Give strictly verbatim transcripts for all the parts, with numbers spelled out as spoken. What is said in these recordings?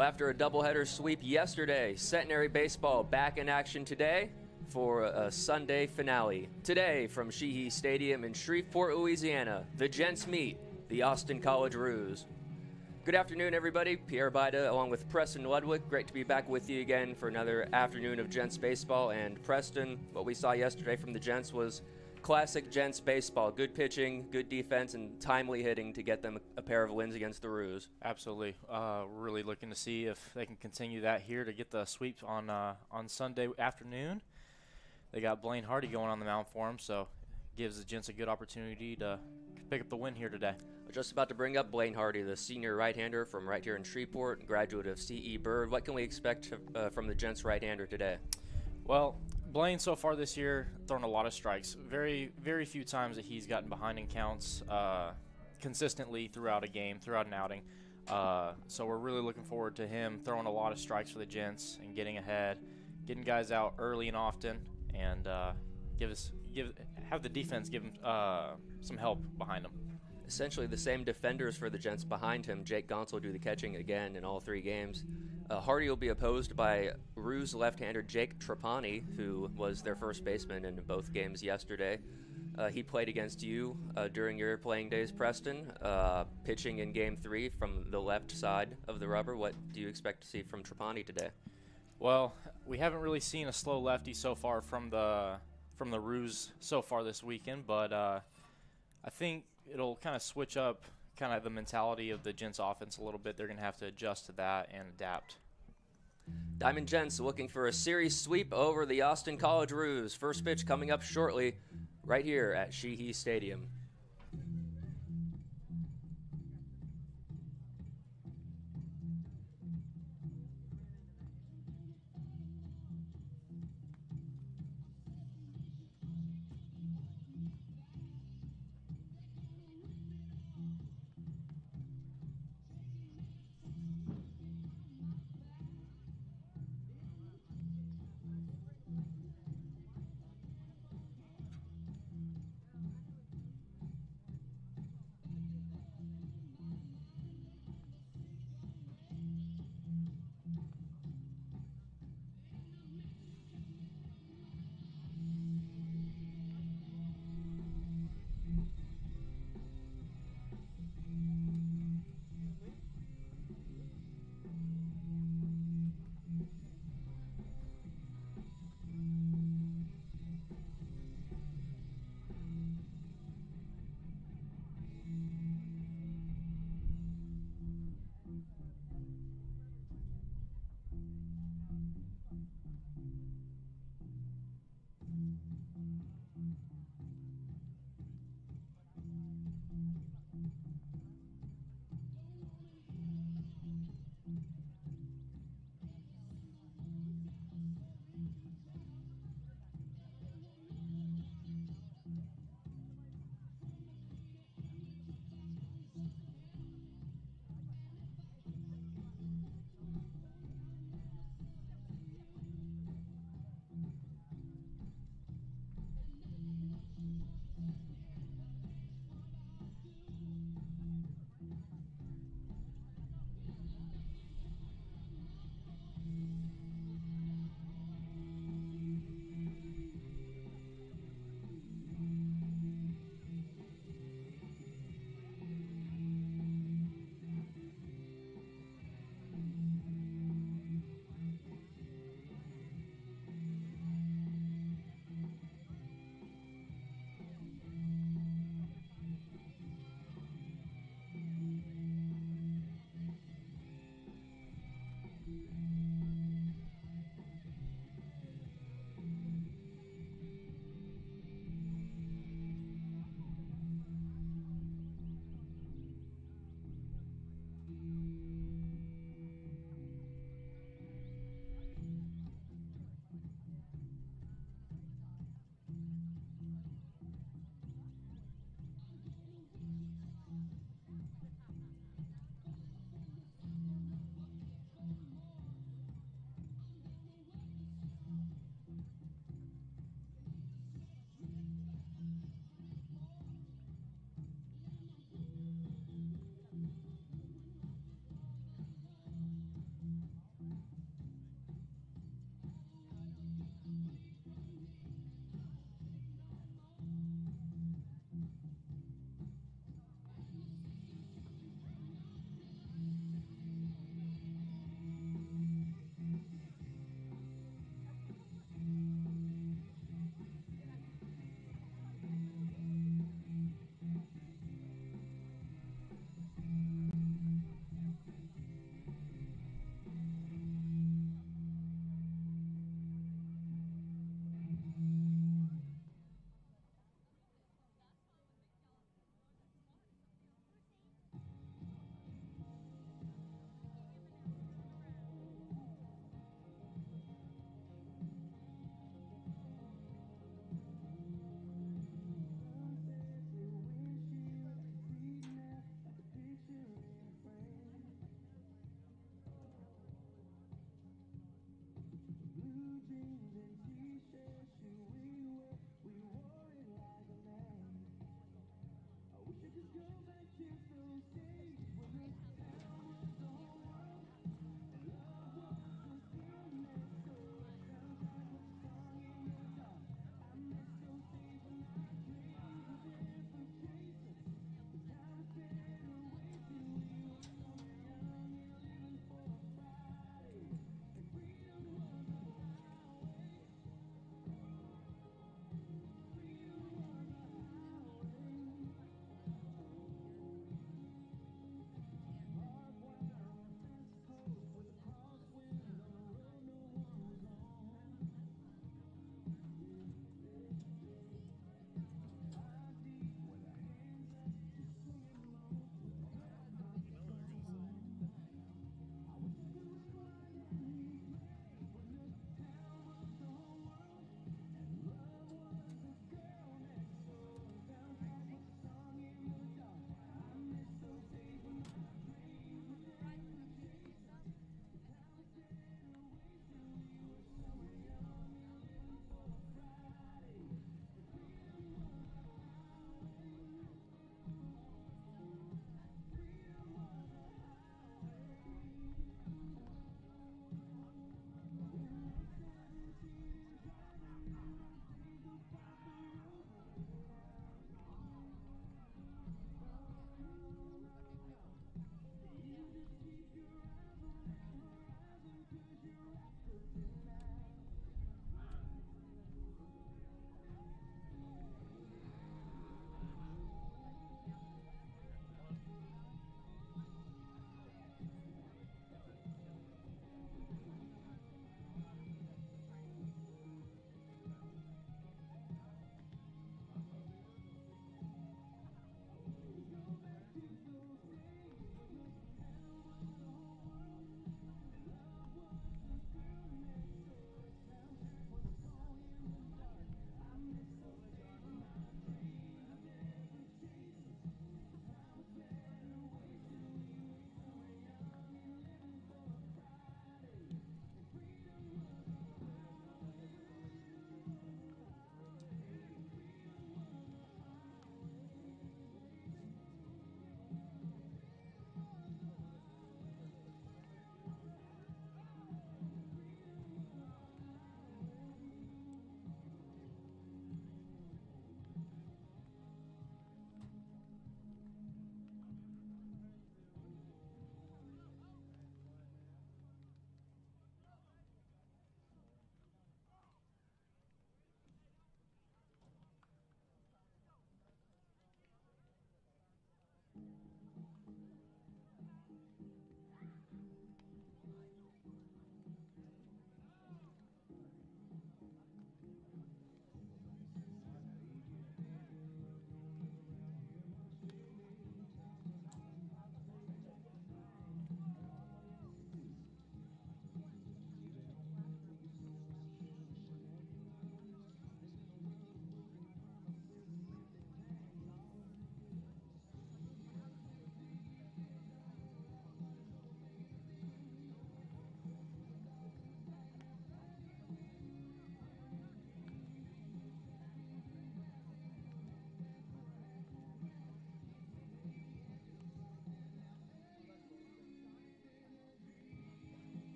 Well, after a doubleheader sweep yesterday, Centenary baseball back in action today for a Sunday finale. Today, from Sheehy Stadium in Shreveport, Louisiana, the Gents meet the Austin College Roos. Good afternoon, everybody. Pierre Bida along with Preston Ludwig. Great to be back with you again for another afternoon of Gents baseball. And Preston, what we saw yesterday from the Gents was classic Gents baseball. Good pitching, good defense, and timely hitting to get them a pair of wins against the Roos. Absolutely. Uh, we're really looking to see if they can continue that here to get the sweep on uh, on Sunday afternoon. They got Blaine Hardy going on the mound for them, so gives the Gents a good opportunity to pick up the win here today. We're just about to bring up Blaine Hardy, the senior right-hander from right here in Shreveport, graduate of C E Bird. What can we expect uh, from the Gents right-hander today? Well, Blaine so far this year thrown a lot of strikes. Very, very few times that he's gotten behind in counts uh, consistently throughout a game, throughout an outing. Uh, so we're really looking forward to him throwing a lot of strikes for the Gents and getting ahead, getting guys out early and often, and uh, give us give have the defense give him uh, some help behind him. Essentially the same defenders for the Gents behind him. Jake Gauntz will do the catching again in all three games. Uh, Hardy will be opposed by Roos left-hander Jake Trapani, who was their first baseman in both games yesterday. Uh, he played against you uh, during your playing days, Preston, uh, pitching in game three from the left side of the rubber. What do you expect to see from Trapani today? Well, we haven't really seen a slow lefty so far from the from the Roos so far this weekend, but uh, I think it'll kind of switch up kind of the mentality of the Gents offense a little bit. They're going to have to adjust to that and adapt. Diamond Gents looking for a series sweep over the Austin College Roos. First pitch coming up shortly right here at Sheehy Stadium.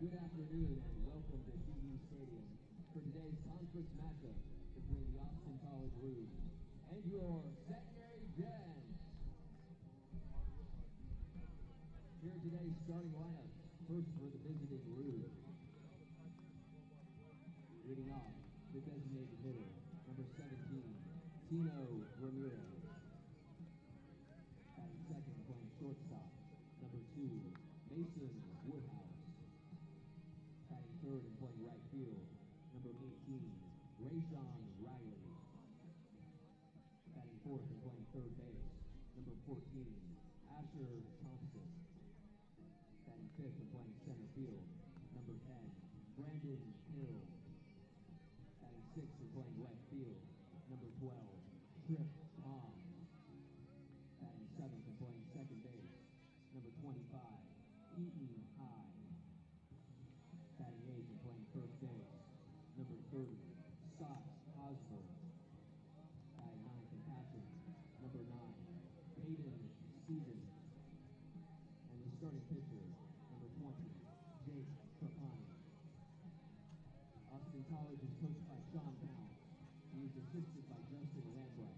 Good afternoon and welcome to Sheehy Stadium for today's conference matchup between the Austin College Rouge and your Centenary Gens. Here are today's starting lineups. First for the visiting Rouge. Leading off, the designated hitter, number seventeen, Tino Ramirez. Batting second, playing shortstop, number two, Mason Woodhouse. Batting third and playing right field, number eighteen, Rayshawn Riley. Batting fourth and playing third base, number fourteen, Asher Thompson. Batting fifth and playing center field, number ten, Brandon Hill. Batting sixth and playing left field, number twelve, Trip Tom. Batting seventh and playing second base, number twenty-five, Eaton High. Batting eighth and playing first base, number thirty, Scott Osborne. Batting ninth and catching, number nine, Peyton Stevens. And the starting pitcher, number twenty, Jake Trapani. Austin College is coached by Sean Pounds. He is assisted by Justin Lambright.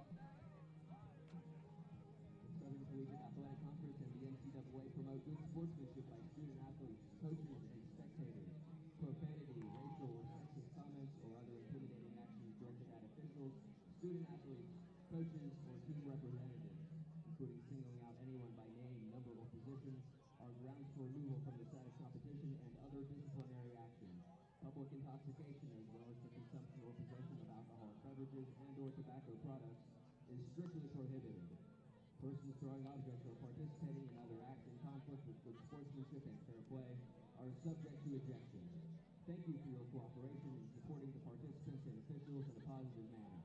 The Southern Collegiate Athletic Conference and the N C double A promote good sportsmanship by student athletes, coaches, and spectators. Profanity, racial, or sexist comments or other intimidating actions directed at officials, student athletes, coaches, or team representatives, including singling out anyone by name, number, or position, are grounds for removal from the status competition and other disciplinary actions. Public intoxication, as well as the consumption or possession of alcoholic beverages and or tobacco products, is strictly prohibited. Persons throwing objects or participating in other acts in conflict with good sportsmanship and fair play are subject to ejection. Thank you for your cooperation in supporting the participants and officials in a positive manner.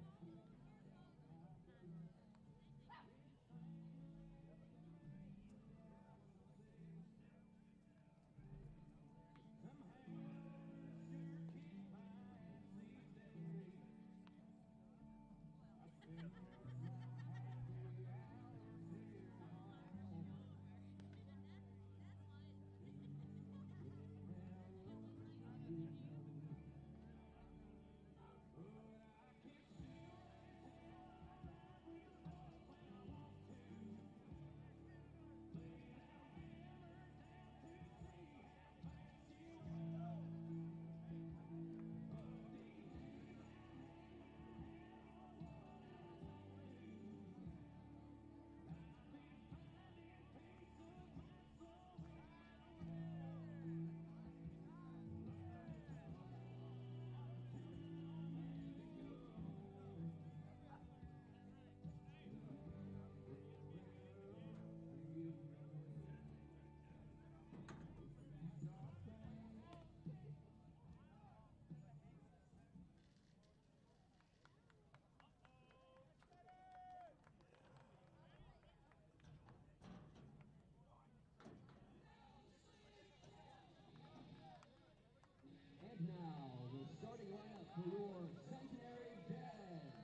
And now, the starting lineup for your Centenary Gens.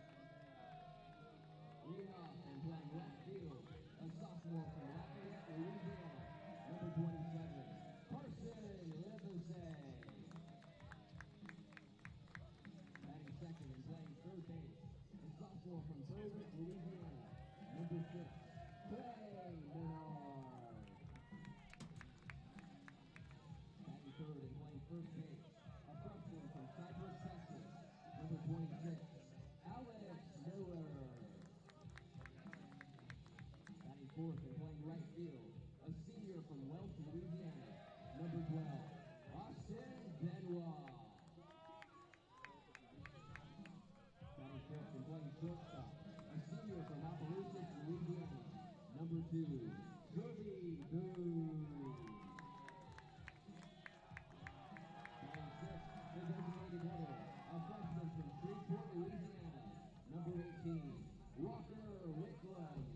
Leading off and playing left field, a sophomore from Lafayette, Louisiana, number twenty-seven, Carson Livesey. Batting second and playing third base, a sophomore from Berwick, Louisiana, number six, Clay Menard. Batting third and playing first base, a freshman from Cypress, Texas, number twenty-six, Alex Miller. Batting fourth and playing right field, a senior from Welch, Louisiana, number twelve, Austin Benoit. Batting fifth and playing shortstop, a senior from Opelousas, Louisiana, number two, Joby Boo. Batting sixth, the designated hitter, a freshman from Shreveport, Louisiana, number eighteen, Walker Wickland.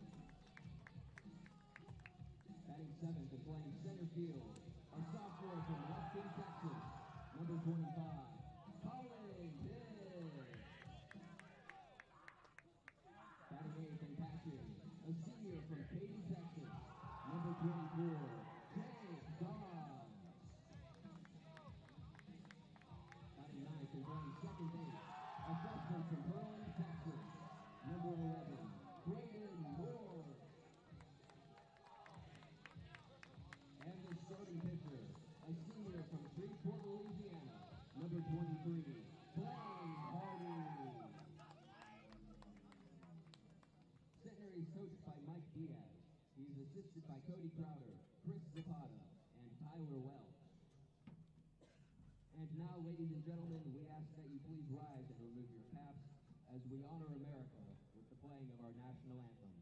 Batting seventh and playing center field, a sophomore from Weston, Texas, number twenty-five, Colin Pitt. Batting eighth and catching, a senior from Katy, Texas, number twenty-four, Jake Dobbs. assisted by Cody Crowder, Chris Zapata, and Tyler Welch. And now, ladies and gentlemen, we ask that you please rise and remove your caps as we honor America with the playing of our national anthem.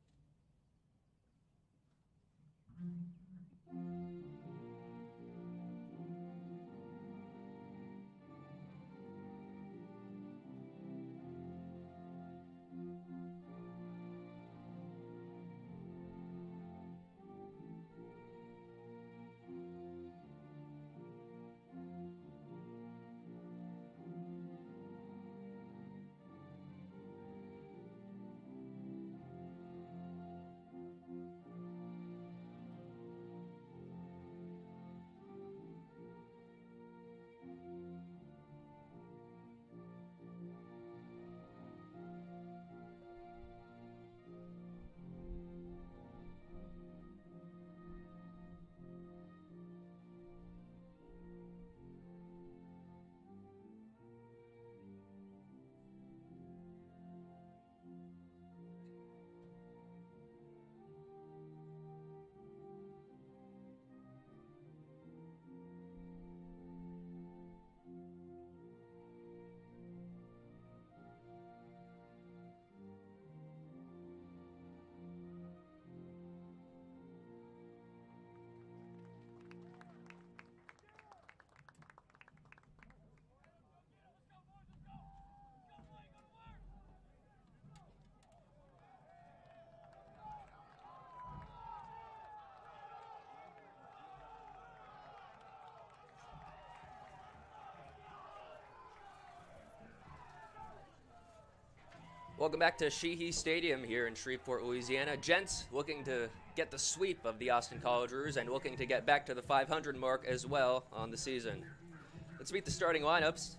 Welcome back to Sheehy Stadium here in Shreveport, Louisiana. Gents looking to get the sweep of the Austin College Roos and looking to get back to the five hundred mark as well on the season. Let's meet the starting lineups.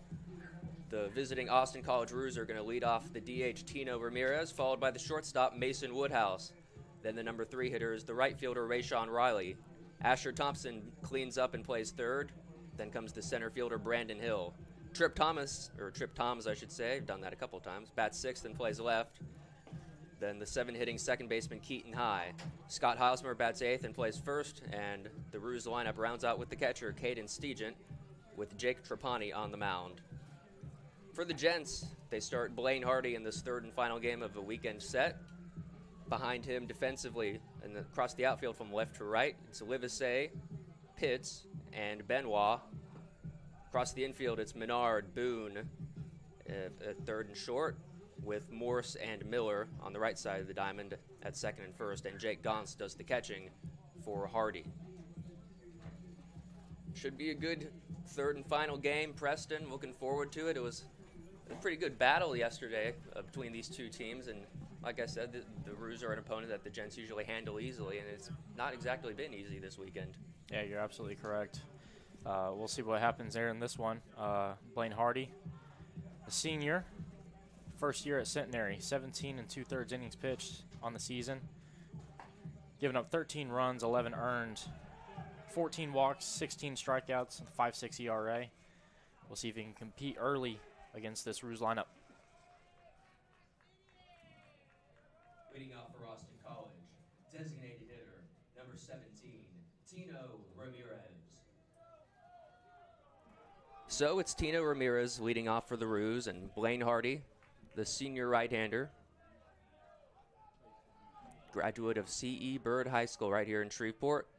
The visiting Austin College Roos are going to lead off the D H Tino Ramirez, followed by the shortstop Mason Woodhouse. Then the number three hitter is the right fielder Rayshawn Riley. Asher Thompson cleans up and plays third. Then comes the center fielder Brandon Hill. Trip Thomas, or Trip Toms, I should say, I've done that a couple times, bats sixth and plays left. Then the seven-hitting second baseman Keaton High. Scott Heilsmer bats eighth and plays first, and the Roos lineup rounds out with the catcher Caden Stegent, with Jake Trapani on the mound. For the Gents, they start Blaine Hardy in this third and final game of a weekend set. Behind him defensively and across the outfield from left to right, it's Livesey, Pitts, and Benoit. Across the infield, it's Menard, Boone uh, at third and short, with Morse and Miller on the right side of the diamond at second and first, and Jake Gauntz does the catching for Hardy. Should be a good third and final game. Preston, looking forward to it. It was a pretty good battle yesterday uh, between these two teams, and like I said, the, the Roos are an opponent that the Gents usually handle easily, and it's not exactly been easy this weekend. Yeah, you're absolutely correct. Uh, we'll see what happens there in this one. Uh, Blaine Hardy, a senior, first year at Centenary, seventeen and two-thirds innings pitched on the season, giving up thirteen runs, eleven earned, fourteen walks, sixteen strikeouts, and five point six E R A. We'll see if he can compete early against this Roos lineup. Leading off for Austin College, designated hitter, number seventeen, Tino Ramirez. So it's Tino Ramirez leading off for the Roos, and Blaine Hardy, the senior right-hander, graduate of C E Bird High School right here in Shreveport.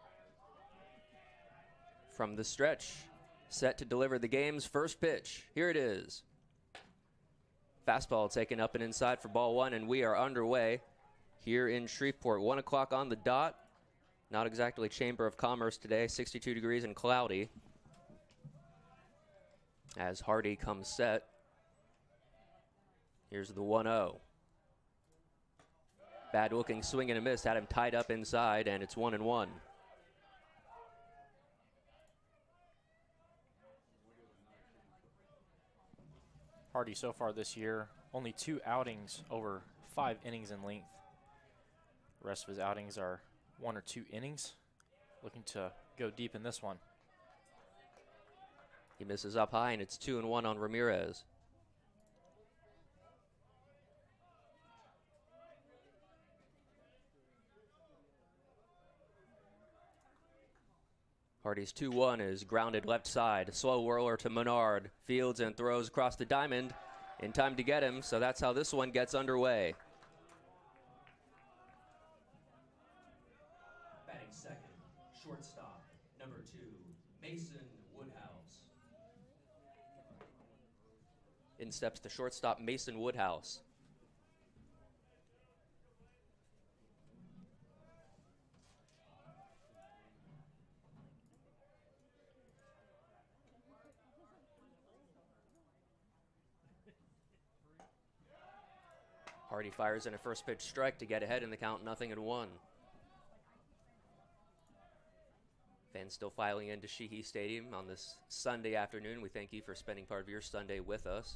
From the stretch, set to deliver the game's first pitch. Here it is. Fastball taken up and inside for ball one, and we are underway here in Shreveport. One o'clock on the dot. Not exactly Chamber of Commerce today, sixty-two degrees and cloudy. As Hardy comes set. Here's the one oh. Bad looking swing and a miss, had him tied up inside, and it's one and one. Hardy so far this year, only two outings over five innings in length. The rest of his outings are one or two innings. Looking to go deep in this one. He misses up high, and it's two and one on Ramirez. Hardy's two one is grounded left side. Slow whirler to Menard. Fields and throws across the diamond in time to get him, so that's how this one gets underway. Batting second, shortstop, number two, Mason Woodhouse. In steps the shortstop, Mason Woodhouse. Hardy fires in a first pitch strike to get ahead in the count, nothing and one. Fans still filing into Sheehy Stadium on this Sunday afternoon. We thank you for spending part of your Sunday with us.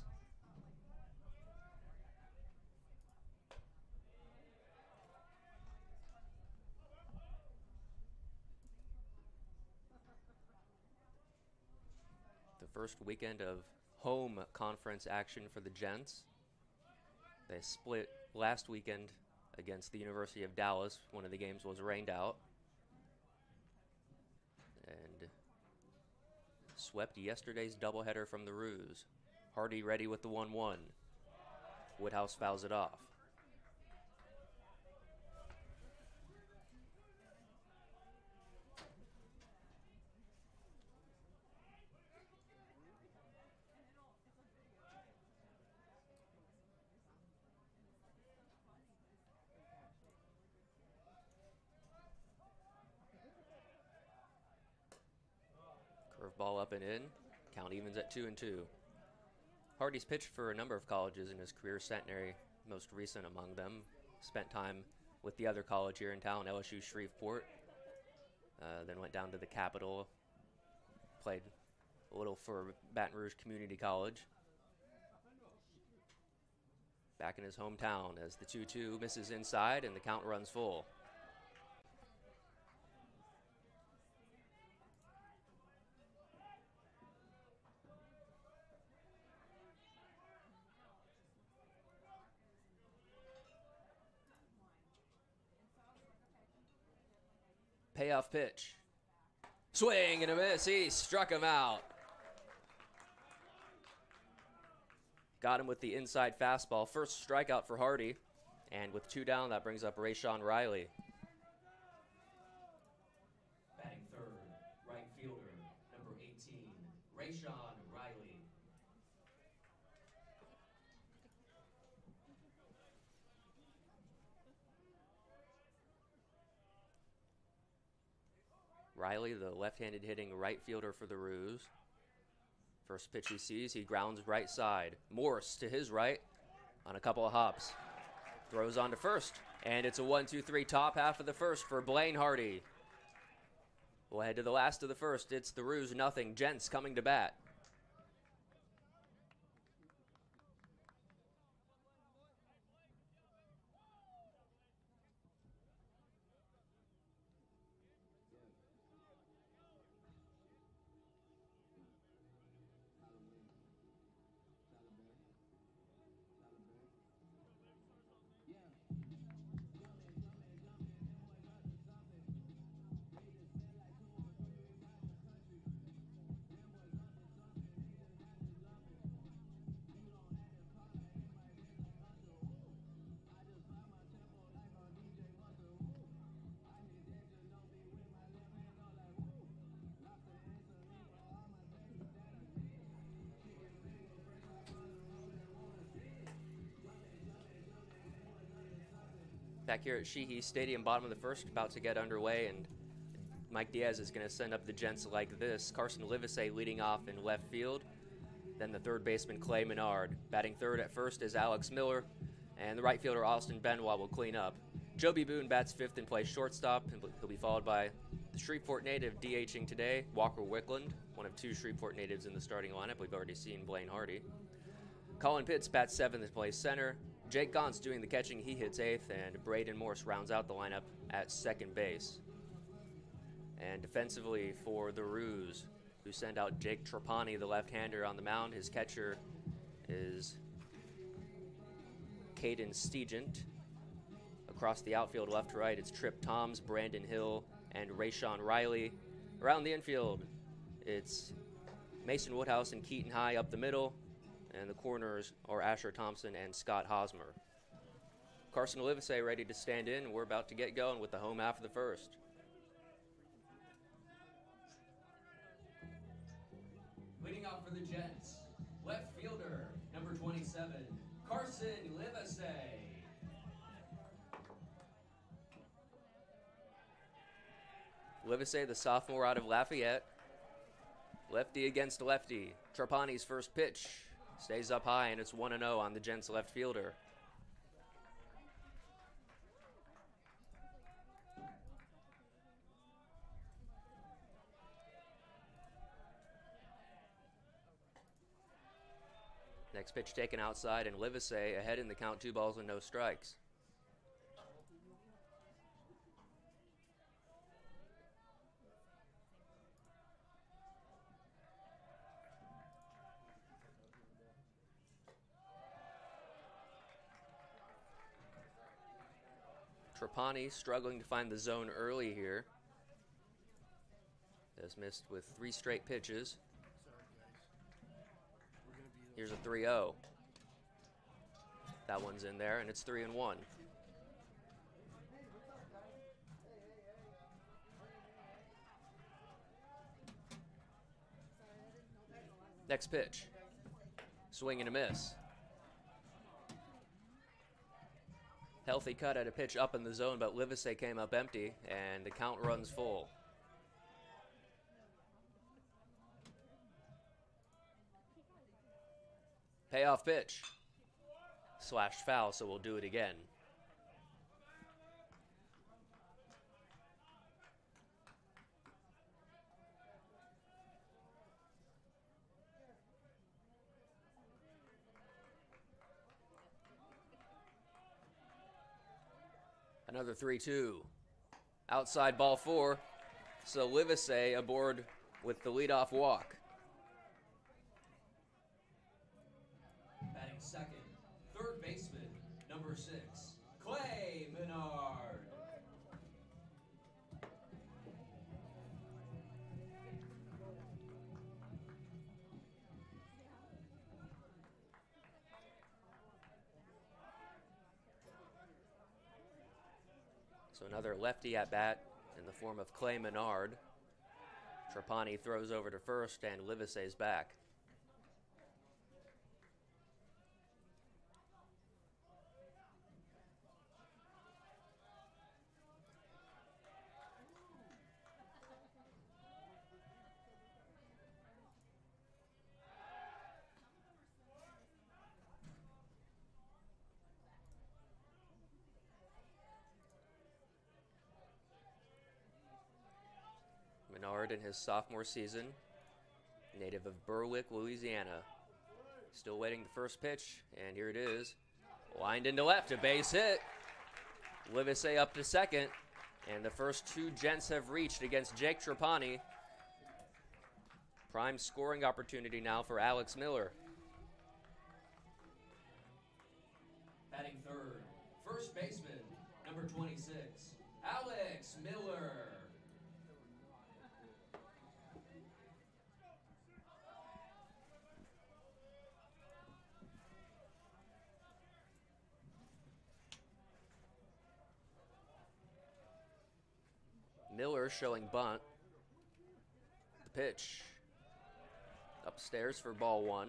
The first weekend of home conference action for the Gents. They split last weekend against the University of Dallas. One of the games was rained out. And swept yesterday's doubleheader from the Ruse. Hardy ready with the one one. Woodhouse fouls it off. Curveball up and in. Count evens at two and two. Hardy's pitched for a number of colleges in his career. Centenary, most recent among them. Spent time with the other college here in town, L S U Shreveport. Uh, then went down to the Capitol. Played a little for Baton Rouge Community College. Back in his hometown as the two two misses inside and the count runs full. Payoff pitch. Swing and a miss. He struck him out. Got him with the inside fastball. First strikeout for Hardy. And with two down, that brings up Rayshawn Riley. Batting third, right fielder, number eighteen, Rayshawn Riley. Riley, the left-handed hitting right fielder for the Ruse. First pitch he sees, he grounds right side. Morse to his right on a couple of hops. Throws on to first, and it's a one two three top half of the first for Blaine Hardy. We'll head to the last of the first. It's the Ruse nothing. Gents coming to bat. Back here at Sheehy Stadium, bottom of the first, about to get underway, and Mike Diaz is going to send up the Gents like this. Carson Livesey leading off in left field. Then the third baseman, Clay Menard. Batting third at first is Alex Miller, and the right fielder, Austin Benoit, will clean up. Joby Boone bats fifth and plays shortstop, and he'll be followed by the Shreveport native DHing today, Walker Wickland, one of two Shreveport natives in the starting lineup. We've already seen Blaine Hardy. Colin Pitts bats seventh and plays center. Jake Gauntz doing the catching, he hits eighth, and Braden Morse rounds out the lineup at second base. And defensively for the Ruse, who send out Jake Trapani, the left-hander, on the mound. His catcher is Caden Stegent. Across the outfield, left to right, it's Trip Toms, Brandon Hill, and Rayshawn Riley. Around the infield, it's Mason Woodhouse and Keaton High up the middle, and the corners are Asher Thompson and Scott Hosmer. Carson Olivese ready to stand in, and we're about to get going with the home half of the first. Leading off for the Jets, left fielder, number twenty-seven, Carson Livesey. Livesey, the sophomore out of Lafayette. Lefty against lefty. Trapani's first pitch stays up high, and it's one and oh on the Gents left fielder. Next pitch taken outside, and Livesey ahead in the count, two balls and no strikes. Trapani struggling to find the zone early here. Has missed with three straight pitches. Here's a three oh. That one's in there, and it's three and one. Next pitch. Swing and a miss. Healthy cut at a pitch up in the zone, but Livesey came up empty, and the count runs full. Payoff pitch. Slashed foul, so we'll do it again. Another three two. Outside ball four. So Livesey aboard with the leadoff walk. Batting second, third baseman, number six, Clay Menard. So another lefty at bat in the form of Clay Menard. Trapani throws over to first, and Livesey's back. Menard in his sophomore season, native of Berwick, Louisiana. Still waiting the first pitch, and here it is. Lined into left, a base hit. Livesey up to second, and the first two Gents have reached against Jake Trapani. Prime scoring opportunity now for Alex Miller. Batting third, first baseman, number twenty-six, Alex Miller. Miller showing bunt. The pitch upstairs for ball one.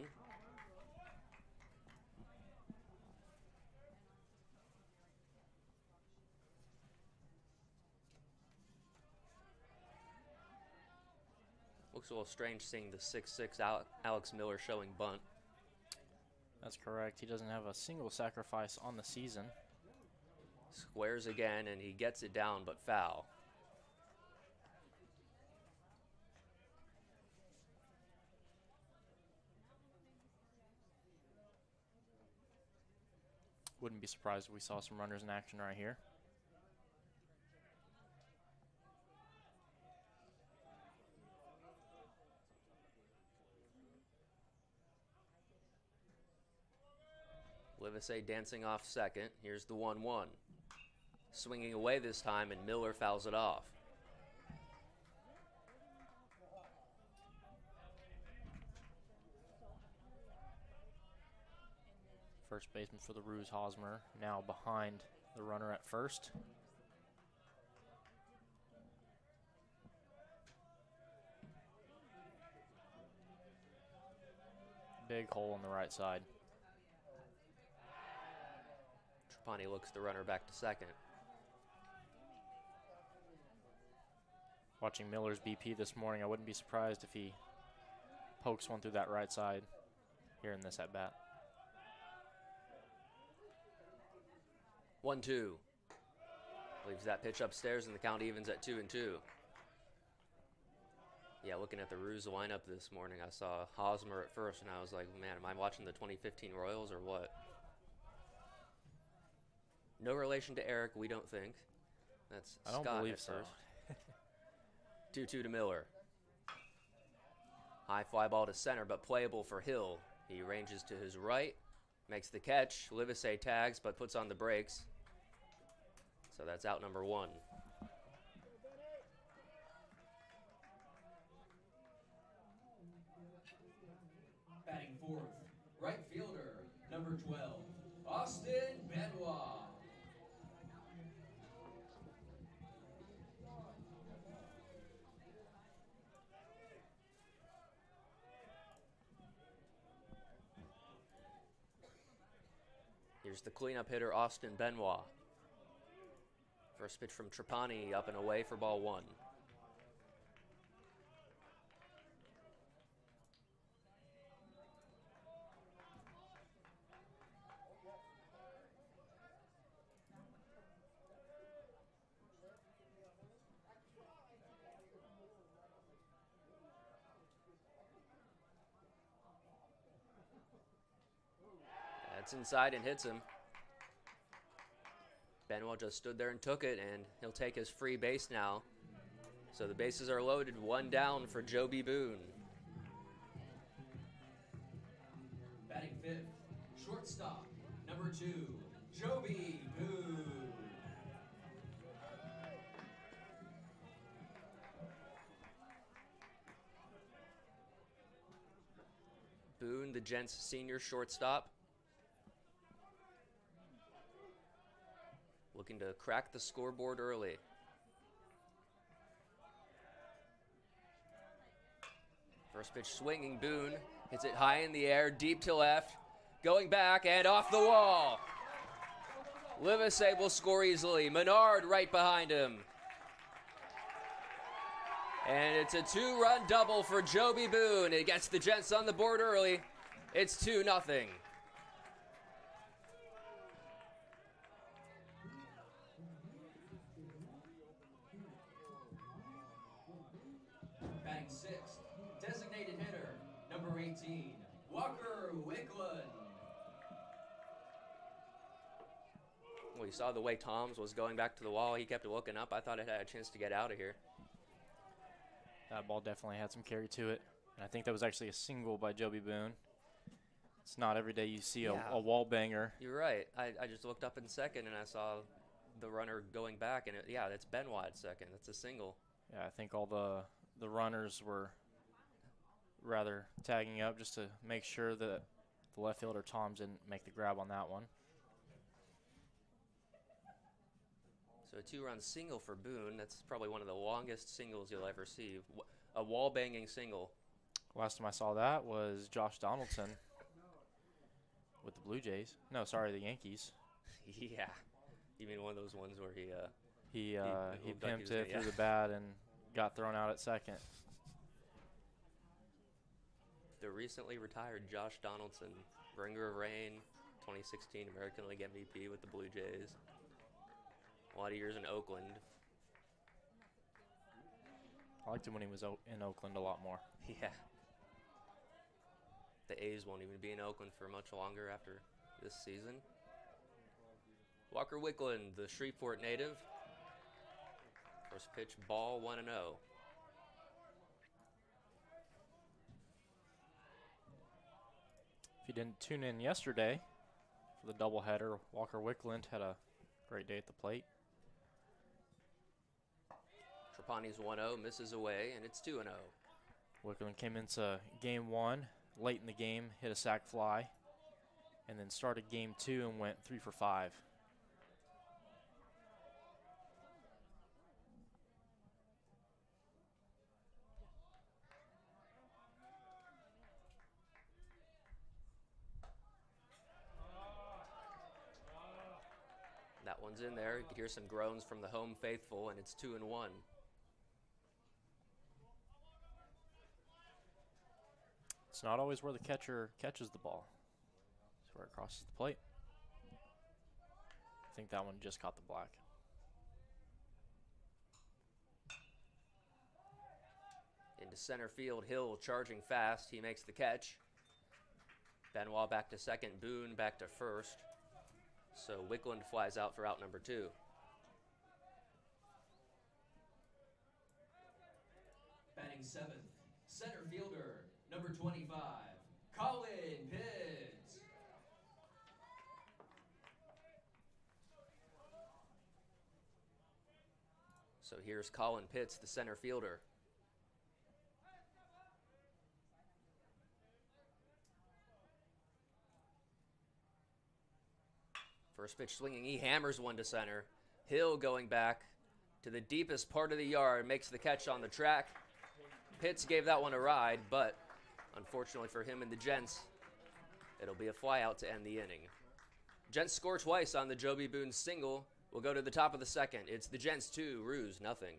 Looks a little strange seeing the six six Alex Miller showing bunt. That's correct. He doesn't have a single sacrifice on the season. Squares again, and he gets it down, but foul. Wouldn't be surprised if we saw some runners in action right here. Livesey dancing off second. Here's the one one. Swinging away this time, and Miller fouls it off. First baseman for the Roos, Hosmer, now behind the runner at first. Big hole on the right side. Trapani looks the runner back to second. Watching Miller's B P this morning, I wouldn't be surprised if he pokes one through that right side here in this at-bat. One, two. Leaves that pitch upstairs, and the count evens at two and two. Yeah, looking at the Roos lineup this morning, I saw Hosmer at first, and I was like, man, am I watching the twenty fifteen Royals or what? No relation to Eric, we don't think. That's I don't Scott believe at so. first. two two to Miller. High fly ball to center, but playable for Hill. He ranges to his right, makes the catch. Livesey tags, but puts on the brakes. So that's out number one. Batting fourth, right fielder, number twelve, Austin Benoit. Here's the cleanup hitter, Austin Benoit. First pitch from Trapani, up and away for ball one. That's inside and hits him. Benoit just stood there and took it, and he'll take his free base now. So the bases are loaded, one down for Joby Boone. Batting fifth, shortstop, number two, Joby Boone. Boone, the Gents senior shortstop. Looking to crack the scoreboard early. First pitch swinging, Boone hits it high in the air, deep to left, going back and off the wall. Livesey will score easily. Menard right behind him. And it's a two-run double for Joby Boone. It gets the Gents on the board early. It's two nothing. Batting sixth, designated hitter, number eighteen, Walker Wickland. Well, you saw the way Toms was going back to the wall. He kept looking up. I thought it had a chance to get out of here. That ball definitely had some carry to it. And I think that was actually a single by Joby Boone. It's not every day you see a, Yeah. a wall banger. You're right. I, I just looked up in second, and I saw the runner going back. And, it, yeah, that's Benoit at second. That's a single. Yeah, I think all the, the runners were rather tagging up just to make sure that the left fielder Toms didn't make the grab on that one. So a two-run single for Boone. That's probably one of the longest singles you'll ever see. A wall-banging single. Last time I saw that was Josh Donaldson with the Blue Jays. No, sorry, the Yankees. Yeah. You mean one of those ones where he... Uh, He uh, he, looked like he pimped was it gonna- through yeah. the bat and got thrown out at second. the recently retired Josh Donaldson, bringer of rain, twenty sixteen American League M V P with the Blue Jays. A lot of years in Oakland. I liked him when he was o- in Oakland a lot more. Yeah. The A's won't even be in Oakland for much longer after this season. Walker Wickland, the Shreveport native. First pitch, ball one and oh. If you didn't tune in yesterday for the doubleheader, Walker Wickland had a great day at the plate. Trapani's one oh, misses away, and it's two and oh. Wickland came into game one, late in the game, hit a sac fly. and then started game two and went three for five. That one's in there. You can hear some groans from the home faithful, and it's two and one. It's not always where the catcher catches the ball. It's where it crosses the plate. I think that one just caught the black. Into center field, Hill charging fast. He makes the catch. Benoit back to second, Boone back to first. So Wickland flies out for out number two. Batting seventh, center fielder, number twenty-five, Colin Pitts. So here's Colin Pitts, the center fielder. First pitch swinging, he hammers one to center. Hill going back to the deepest part of the yard, makes the catch on the track. Pitts gave that one a ride, but unfortunately for him and the Gents, it'll be a flyout to end the inning. Gents score twice on the Joby Boone single. We'll go to the top of the second. It's the Gents two, Ruse nothing.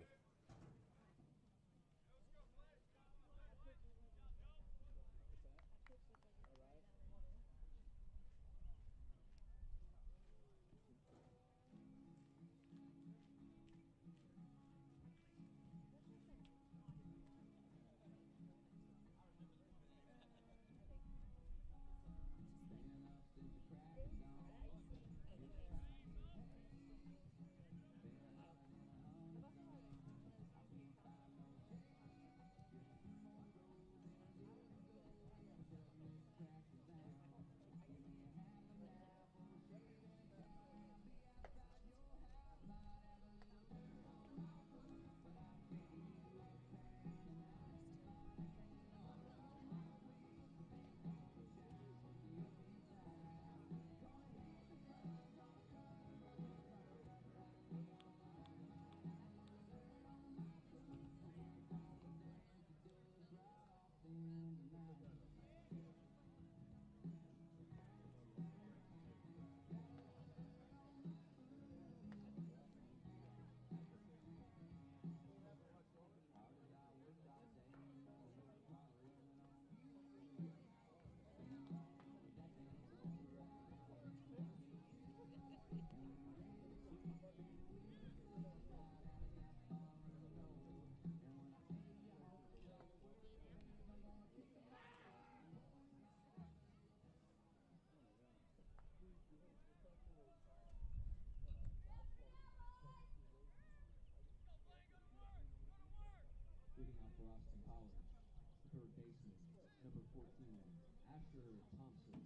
Leading out for Austin College, third baseman, number fourteen, Asher Thompson.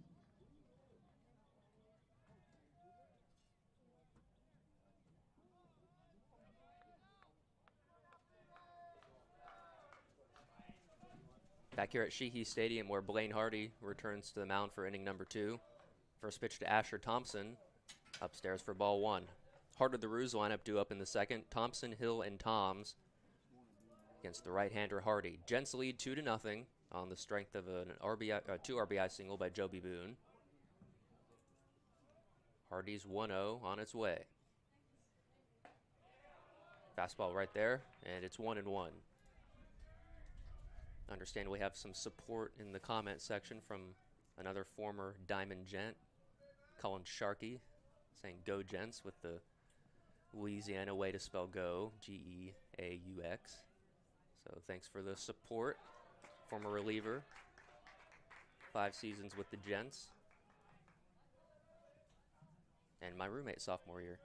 Back here at Sheehy Stadium, where Blaine Hardy returns to the mound for inning number two. First pitch to Asher Thompson, upstairs for ball one. Heart of the Ruse lineup due up in the second. Thompson, Hill, and Toms against the right-hander Hardy. Gents lead two to nothing on the strength of an R B I, uh, two R B I single by Joby Boone. Hardy's one oh on its way. Fastball right there, and it's one and one. Understand we have some support in the comment section from another former Diamond Gent, Colin Sharkey, saying go Gents with the Louisiana way to spell go, G E A U X. So thanks for the support. Former reliever, five seasons with the Gents, and my roommate sophomore year.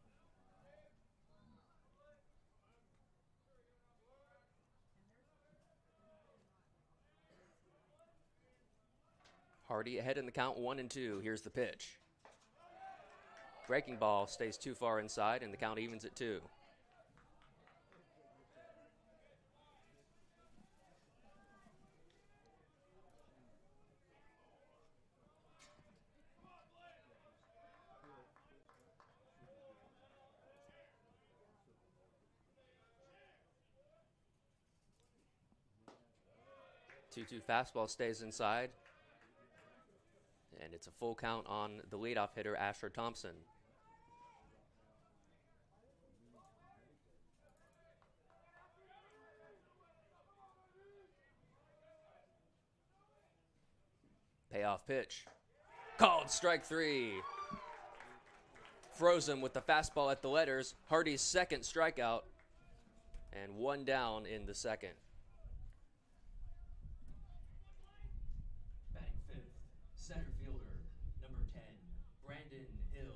Hardy ahead in the count, one and two. Here's the pitch. Breaking ball stays too far inside, and the count evens at two. two two fastball stays inside. And it's a full count on the leadoff hitter, Asher Thompson. Payoff pitch. Called strike three. Froze him with the fastball at the letters. Hardy's second strikeout. And one down in the second. Batting fifth, center fielder, number ten, Brandon Hill.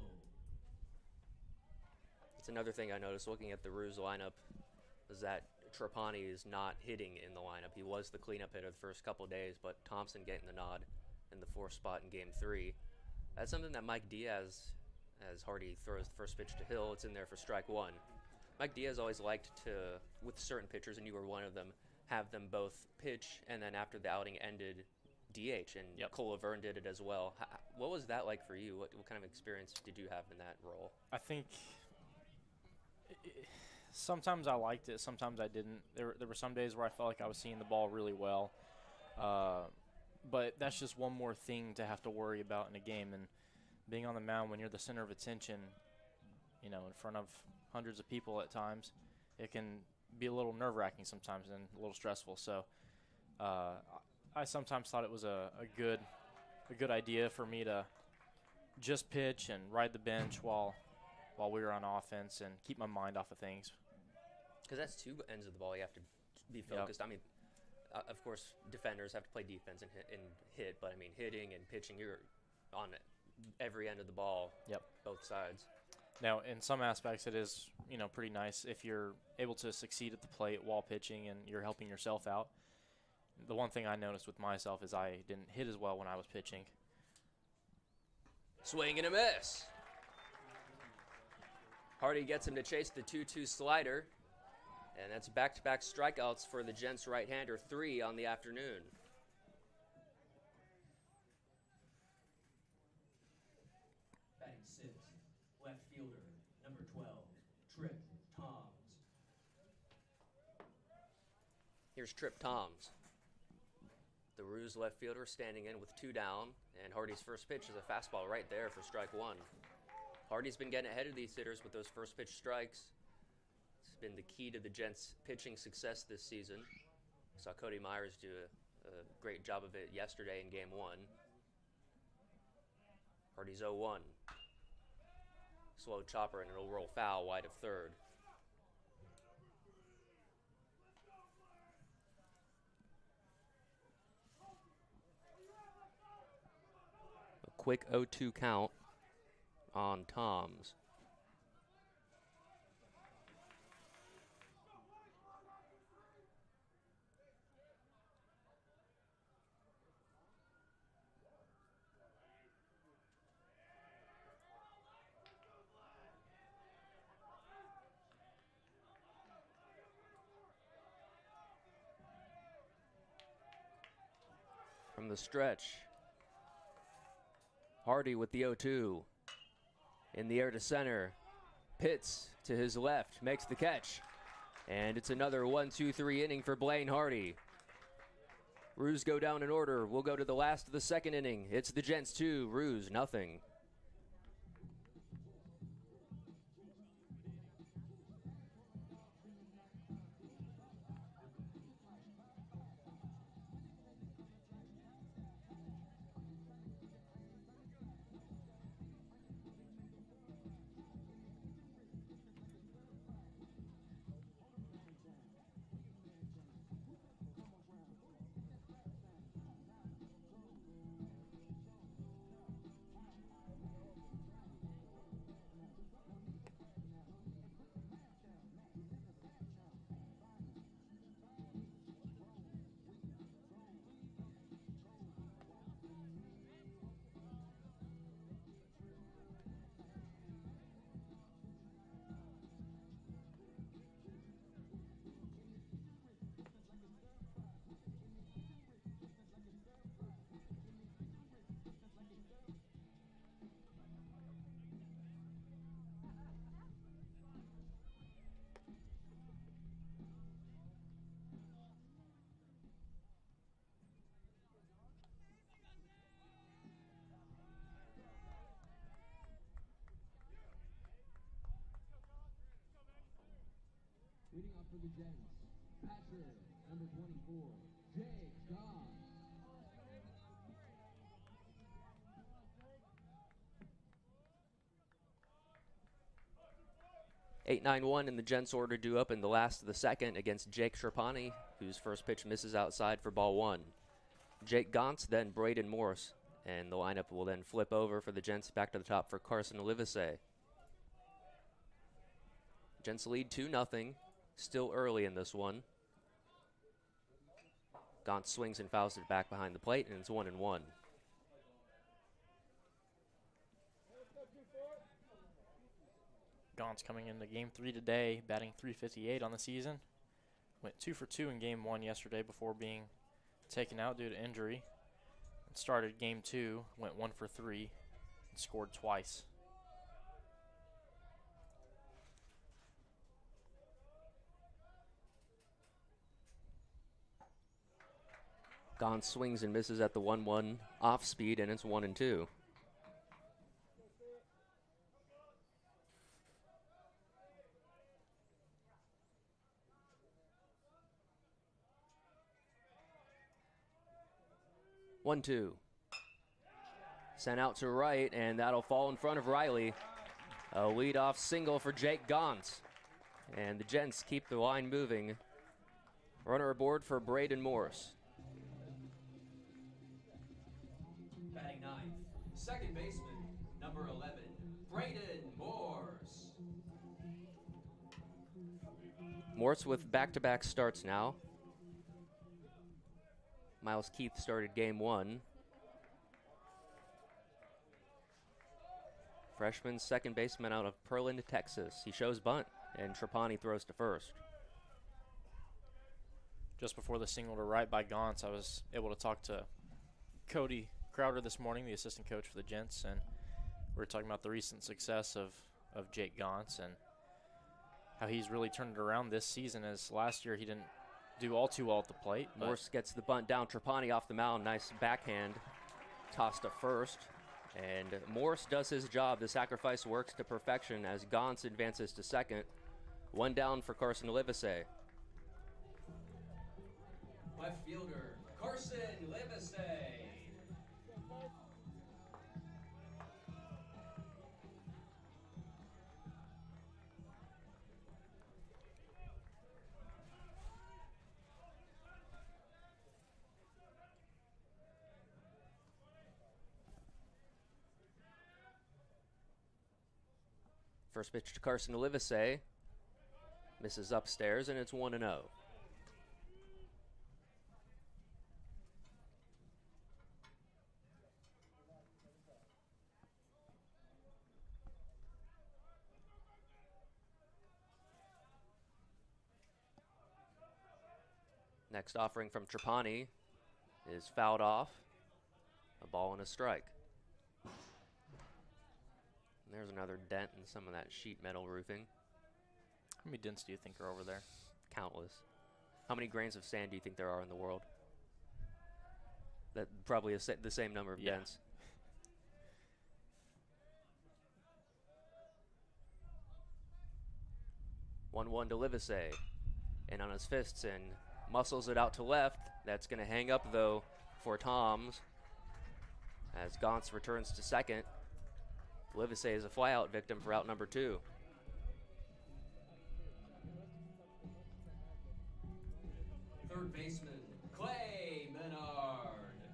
It's another thing I noticed looking at the Ruse lineup is that Trapani is not hitting in the lineup. He was the cleanup hitter the first couple of days, but Thompson getting the nod in the fourth spot in game three. That's something that Mike Diaz, as Hardy throws the first pitch to Hill, it's in there for strike one. Mike Diaz always liked to, with certain pitchers, and you were one of them, have them both pitch, and then after the outing ended, D H, and Yep. Cole Laverne did it as well. H- what was that like for you? What, what kind of experience did you have in that role? I think i- i- sometimes I liked it, sometimes I didn't. There, there were some days where I felt like I was seeing the ball really well. Uh, but that's just one more thing to have to worry about in a game. And being on the mound when you're the center of attention, you know, in front of hundreds of people at times, it can be a little nerve-wracking sometimes and a little stressful. So uh, I sometimes thought it was a, a good a good idea for me to just pitch and ride the bench while while we were on offense and keep my mind off of things. Because that's two ends of the ball you have to be focused. I mean, uh, of course, defenders have to play defense and hit, and hit, but I mean, hitting and pitching, you're on every end of the ball, Yep. both sides. Now, in some aspects, it is, you know, pretty nice if you're able to succeed at the plate while pitching and you're helping yourself out. The one thing I noticed with myself is I didn't hit as well when I was pitching. Swing and a miss. Hardy gets him to chase the two two slider, and that's back-to-back strikeouts for the Gents right-hander, three on the afternoon. Batting sixth, left fielder, number twelve, Trip Toms. Here's Trip Toms. The Ruse left fielder standing in with two down, and Hardy's first pitch is a fastball right there for strike one. Hardy's been getting ahead of these hitters with those first pitch strikes. It's been the key to the Gents' pitching success this season. Saw Cody Myers do a, a great job of it yesterday in game one. Hardy's oh one. Slow chopper, and it'll roll foul wide of third. A quick oh two count on Toms. From the stretch, Hardy with the oh two. In the air to center. Pitts to his left, makes the catch. And it's another one two three inning for Blaine Hardy. Ruse go down in order. We'll go to the last of the second inning. It's the Gents two, Ruse nothing. out for the Gents. Patcher, number twenty-four, Jake Gahn. eight nine one in the Gents order due up in the last of the second against Jake Trapani, whose first pitch misses outside for ball one. Jake Gauntz, then Braden Morse, and the lineup will then flip over for the Gents back to the top for Carson Olivese. Gents lead two nothing, still early in this one. Gauntz swings and fouls it back behind the plate, and it's one and one. Gauntz coming into game three today, batting three fifty-eight on the season. Went two for two in game one yesterday before being taken out due to injury. And started game two, went one for three, and scored twice. Gauntz swings and misses at the one one off speed, and it's one and two. one two. Sent out to right, and that'll fall in front of Riley. A leadoff single for Jake Gauntz. And the Gents keep the line moving. Runner aboard for Braden Morse. Batting ninth, second baseman, number eleven, Braden Morse. Morse with back-to-back starts now. Miles Keith started game one. Freshman second baseman out of Pearland, Texas. He shows bunt, and Trapani throws to first. Just before the single to right by Gauntz, I was able to talk to Cody Crowder this morning, the assistant coach for the Gents, and we were talking about the recent success of, of Jake Gauntz and how he's really turned it around this season, as last year he didn't do all too well at the plate. Morse gets the bunt down. Trapani off the mound. Nice backhand. Toss to first. And Morse does his job. The sacrifice works to perfection as Gauntz advances to second. One down for Carson Olivese. Left fielder, Carson Livesey. First pitch to Carson Olivese. Misses upstairs, and it's one and oh. Next offering from Trapani is fouled off. A ball and a strike. And there's another dent in some of that sheet metal roofing. How many dents do you think are over there? Countless. How many grains of sand do you think there are in the world? That probably is the same number of Yeah. dents. one one to Livesey. And on his fists and muscles it out to left. That's going to hang up, though, for Toms. As Gauntz returns to second. Livesey is a flyout victim for out number two. Third baseman, Clay Menard.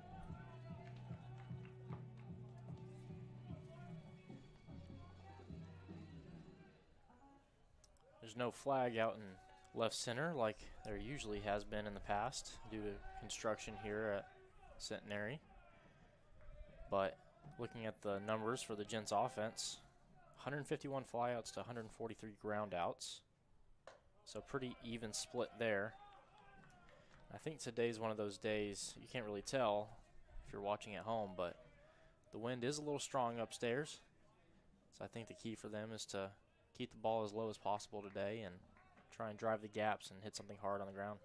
There's no flag out in left center like there usually has been in the past due to construction here at Centenary. But looking at the numbers for the Gents offense, one hundred fifty-one flyouts to one hundred forty-three ground outs. So pretty even split there. I think today's one of those days, you can't really tell if you're watching at home, but the wind is a little strong upstairs. So I think the key for them is to keep the ball as low as possible today and try and drive the gaps and hit something hard on the ground.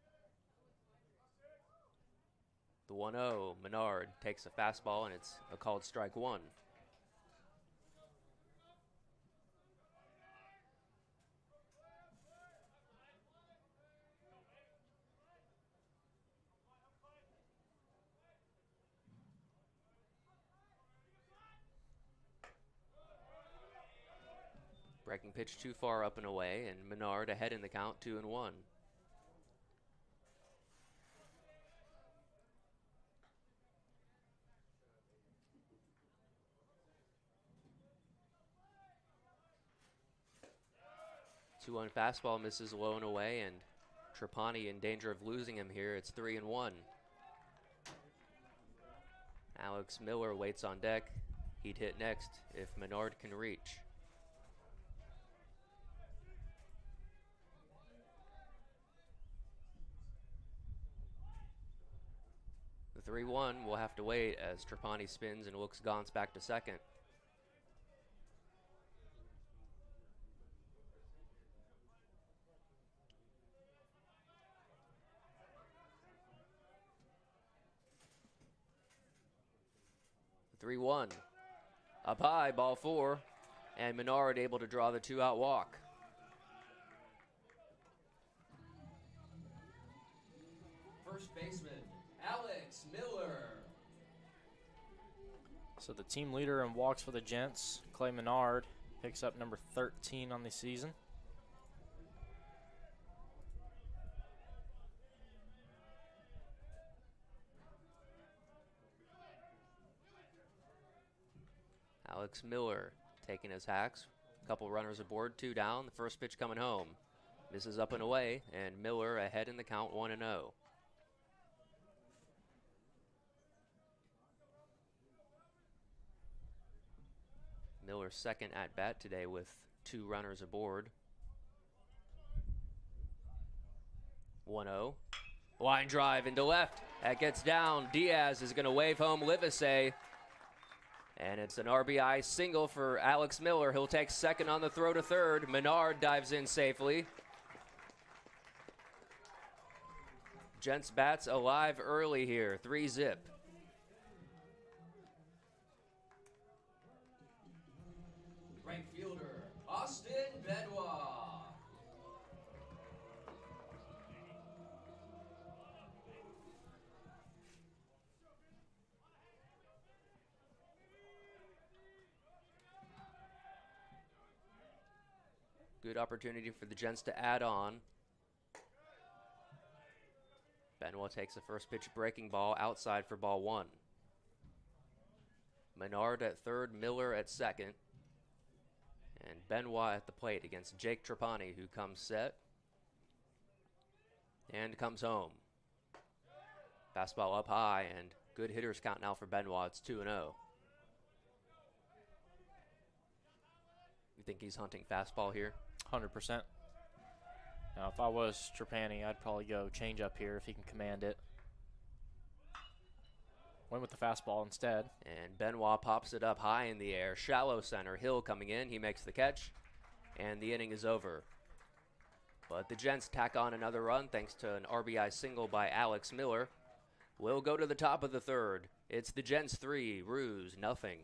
The one oh, Menard takes a fastball, and it's a called strike one. Breaking pitch too far up and away, and Menard ahead in the count, two and one. two one fastball misses low and away, and Trapani in danger of losing him here. It's three and one. Alex Miller waits on deck. He'd hit next if Menard can reach. The three one will have to wait as Trapani spins and Wilkes Gaunt's back to second. three one. Up high, ball four, and Menard able to draw the two-out walk. First baseman, Alex Miller. So the team leader in walks for the Gents, Clay Menard, picks up number thirteen on the season. Alex Miller taking his hacks. A couple runners aboard, two down. The first pitch coming home. Misses up and away, and Miller ahead in the count, one and oh. Miller's second at bat today with two runners aboard. one oh. Line drive into left. That gets down. Diaz is going to wave home Livesey. And it's an R B I single for Alex Miller. He'll take second on the throw to third. Menard dives in safely. Gents bats alive early here. Three zip. Right fielder, Austin Benoit. Good opportunity for the Gents to add on. Benoit takes the first pitch breaking ball outside for ball one. Menard at third, Miller at second. And Benoit at the plate against Jake Trapani, who comes set and comes home. Fastball up high, and good hitters count now for Benoit. It's two and oh. You think he's hunting fastball here? one hundred percent. Now, if I was Trapani, I'd probably go change up here if he can command it. Went with the fastball instead. And Benoit pops it up high in the air. Shallow center. Hill coming in. He makes the catch. And the inning is over. But the Gents tack on another run thanks to an R B I single by Alex Miller. We'll go to the top of the third. It's the Gents three, Ruse nothing.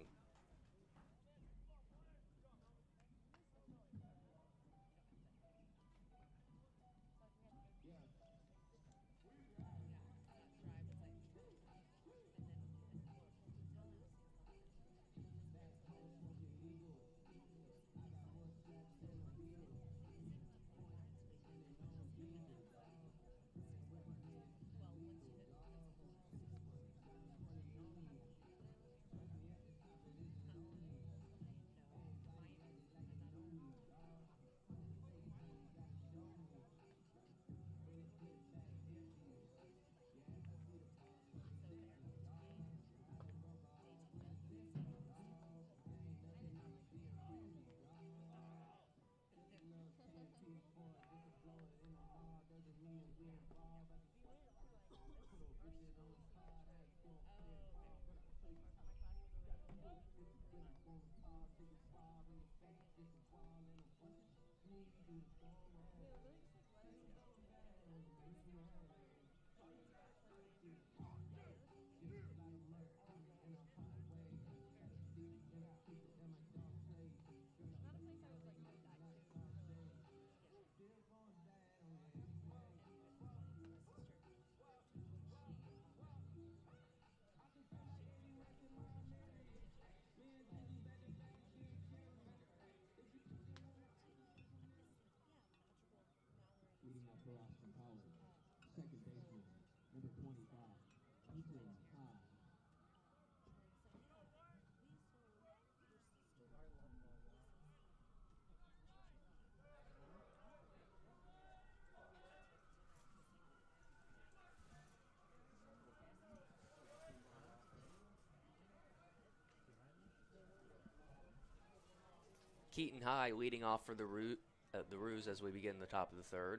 for Austin College. Second baseman, number twenty-five, Keaton High. Keaton High leading off for the Roo uh, the Roos as we begin the top of the third.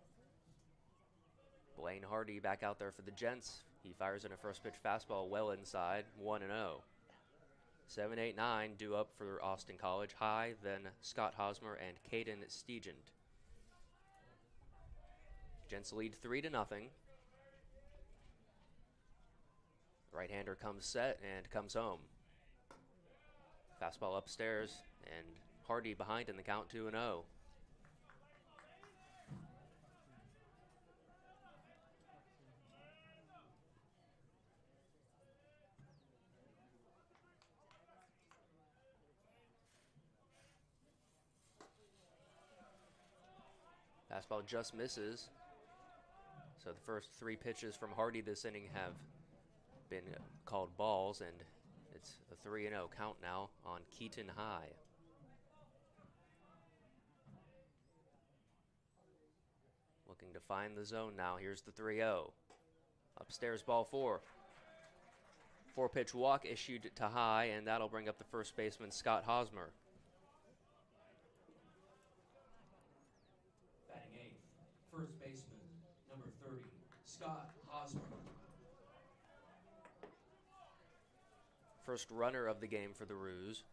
Blaine Hardy back out there for the Gents. He fires in a first pitch fastball well inside, one and oh. seven eight nine due up for Austin College. High, then Scott Hosmer and Caden Stegent. Gents lead three to nothing. Right-hander comes set and comes home. Fastball upstairs and Hardy behind in the count, two and oh. Fastball just misses. So the first three pitches from Hardy this inning have been called balls, and it's a three and oh count now on Keaton High. Looking to find the zone now. Here's the three oh. Upstairs, ball four. Four pitch walk issued to High, and that'll bring up the first baseman, Scott Hosmer. Batting eighth, first baseman, number thirty, Scott Hosmer. First runner of the game for the Roos.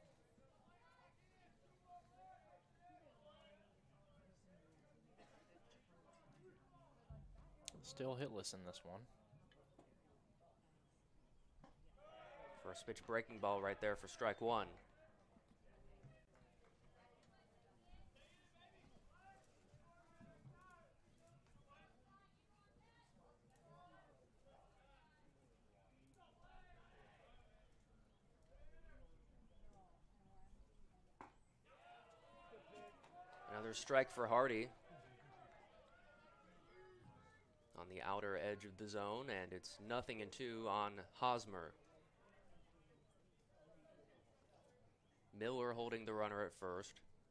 Still hitless in this one. First pitch breaking ball right there for strike one. Another strike for Hardy on the outer edge of the zone, and it's nothing and two on Hosmer. Miller holding the runner at first.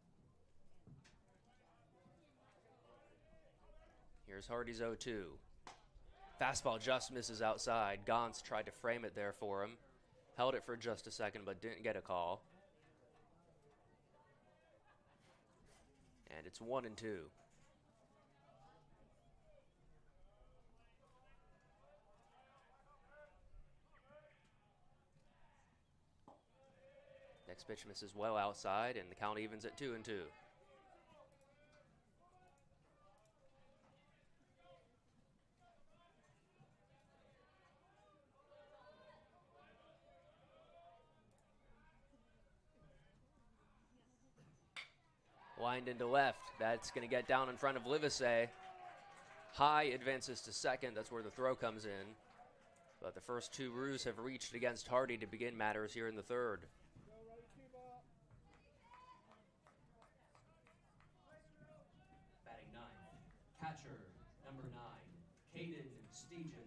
Here's Hardy's oh two. Fastball just misses outside. Gauntz tried to frame it there for him. Held it for just a second, but didn't get a call. And it's one and two. Next pitch misses well outside, and the count evens at two and two. Lined into left. That's going to get down in front of Livesey. High advances to second. That's where the throw comes in. But the first two Roos have reached against Hardy to begin matters here in the third. Batting ninth, catcher, number nine, Caden Stegent.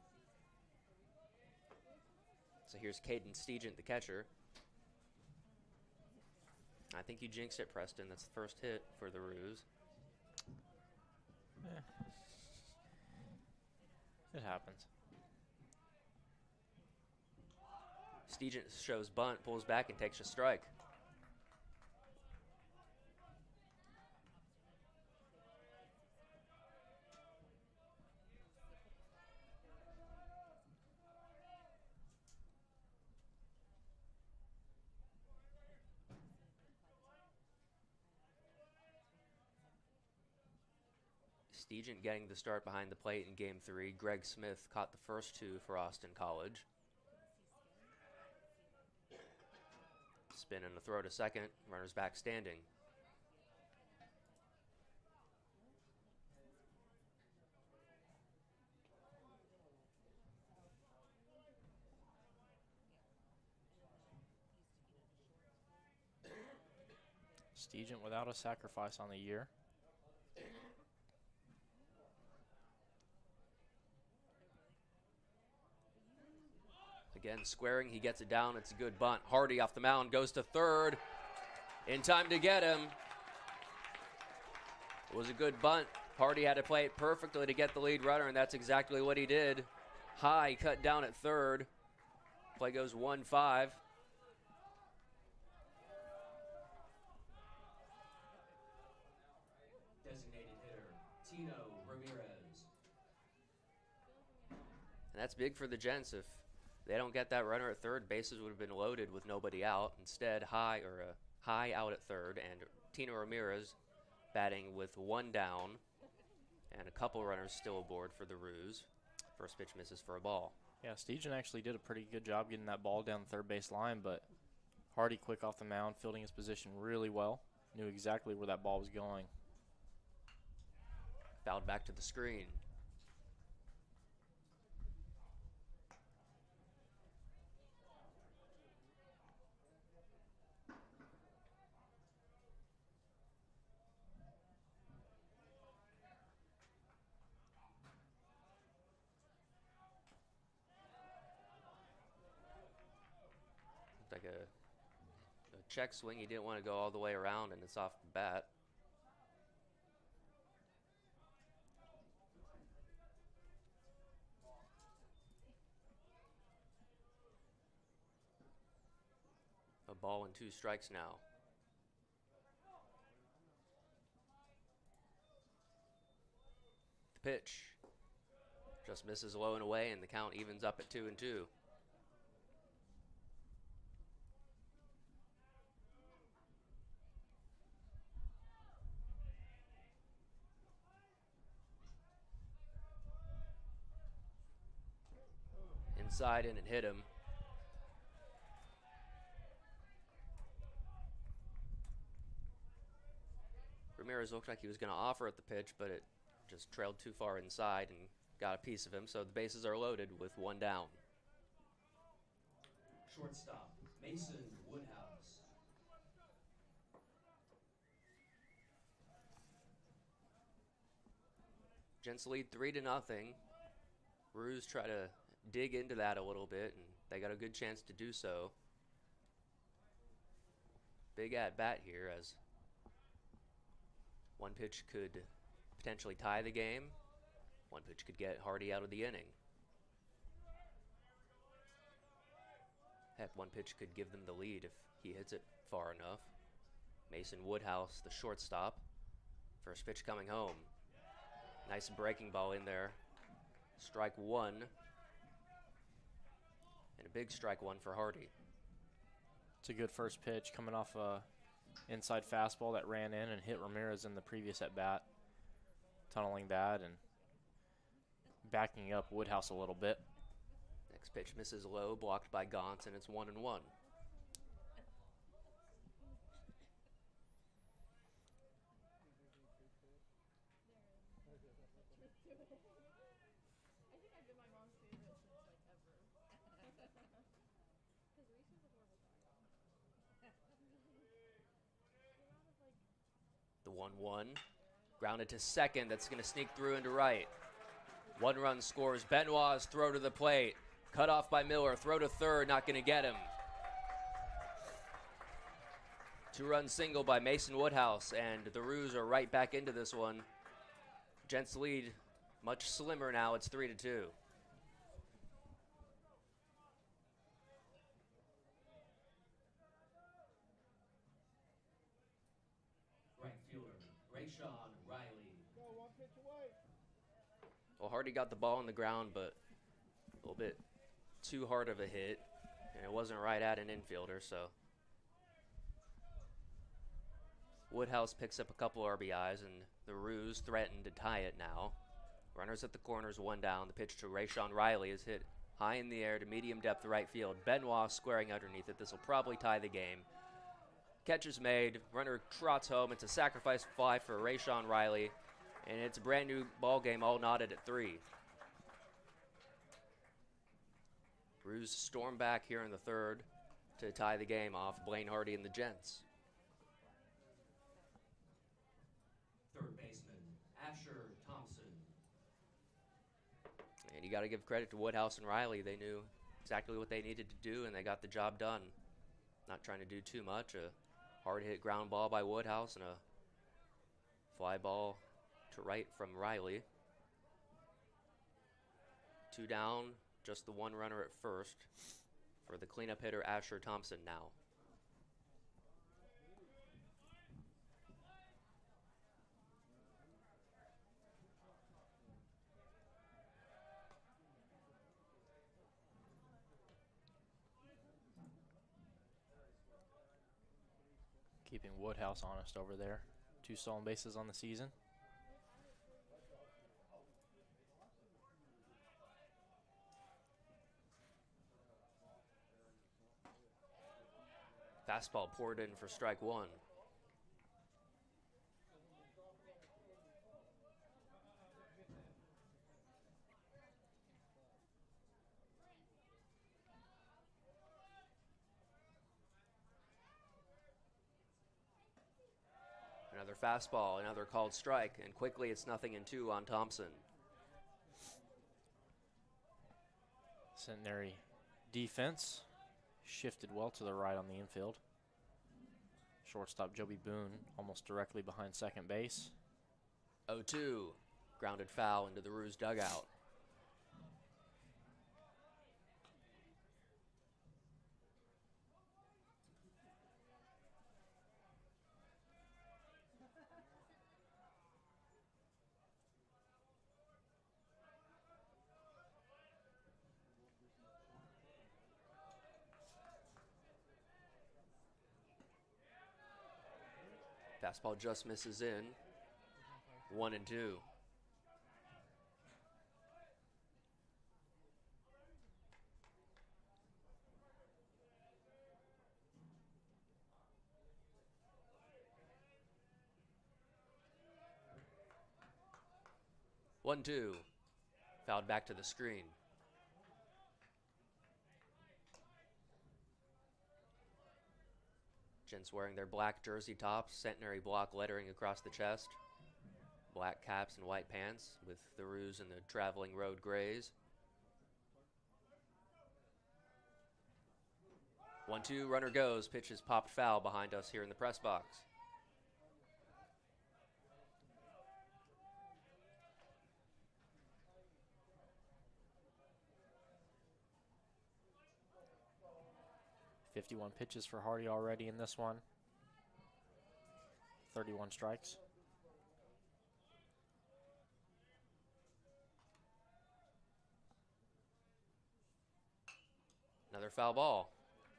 So here's Caden Stegent, the catcher. I think you jinxed it, Preston. That's the first hit for the Roos. Eh. It happens. Stegent shows bunt, pulls back, and takes a strike. Stegent getting the start behind the plate in game three. Greg Smith caught the first two for Austin College. Spin and a throw to second. Runners back standing. Stegent without a sacrifice on the year. Again, squaring, he gets it down. It's a good bunt. Hardy off the mound, goes to third. In time to get him. It was a good bunt. Hardy had to play it perfectly to get the lead runner, and that's exactly what he did. High cut down at third. Play goes one five. Designated hitter, Tino Ramirez. And that's big for the Gents. If they don't get that runner at third, bases would have been loaded with nobody out. Instead, High or uh, High out at third, and Tino Ramirez batting with one down, and a couple runners still aboard for the Ruse. First pitch misses for a ball. Yeah, Stegen actually did a pretty good job getting that ball down the third base line, but Hardy quick off the mound, fielding his position really well. Knew exactly where that ball was going. Fouled back to the screen. Like a, a check swing. He didn't want to go all the way around, and it's off the bat. A ball and two strikes now. The pitch just misses low and away, and the count evens up at two and two. Inside and it hit him. Ramirez looked like he was going to offer at the pitch, but it just trailed too far inside and got a piece of him, so the bases are loaded with one down. Shortstop, Mason Woodhouse. Gents lead three to nothing. Ruse try to dig into that a little bit, and they got a good chance to do so. Big at bat here, as one pitch could potentially tie the game. One pitch could get Hardy out of the inning. Heck, one pitch could give them the lead if he hits it far enough. Mason Woodhouse, the shortstop. First pitch coming home. Nice breaking ball in there. Strike one. And a big strike one for Hardy. It's a good first pitch coming off a inside fastball that ran in and hit Ramirez in the previous at bat. Tunneling that and backing up Woodhouse a little bit. Next pitch misses low, blocked by Gauntz, and it's one and one. The one one. Grounded to second. That's going to sneak through into right. One run scores. Benoit's throw to the plate. Cut off by Miller. Throw to third. Not going to get him. Two-run single by Mason Woodhouse. And the Ruse are right back into this one. Gents lead much slimmer now. It's three to two. Well, Hardy got the ball on the ground, but a little bit too hard of a hit, and it wasn't right at an infielder, so. Woodhouse picks up a couple R B Is, and the Ruse threatened to tie it now. Runners at the corners, one down. The pitch to Rayshawn Riley is hit high in the air to medium depth right field. Benoit squaring underneath it. This will probably tie the game. Catch is made. Runner trots home. It's a sacrifice fly for Rayshawn Riley. And it's a brand new ball game, all knotted at three. Ruse storm back here in the third to tie the game off Blaine Hardy and the Gents. Third baseman, Asher Thompson. And you got to give credit to Woodhouse and Riley. They knew exactly what they needed to do, and they got the job done. Not trying to do too much. A hard hit ground ball by Woodhouse and a fly ball to right from Riley. Two down, just the one runner at first for the cleanup hitter Asher Thompson now. Keeping Woodhouse honest over there. Two stolen bases on the season. Fastball poured in for strike one. Another fastball, another called strike, and quickly it's nothing and two on Thompson. Centenary defense shifted well to the right on the infield. Shortstop Joby Boone almost directly behind second base. oh two, grounded foul into the Ruse dugout. Fastball just misses in. One and two. One two. Fouled back to the screen. Gents wearing their black jersey tops, Centenary block lettering across the chest, black caps and white pants with the Ruse and the traveling road grays. one two, runner goes, pitch is popped foul behind us here in the press box. fifty-one pitches for Hardy already in this one. thirty-one strikes. Another foul ball.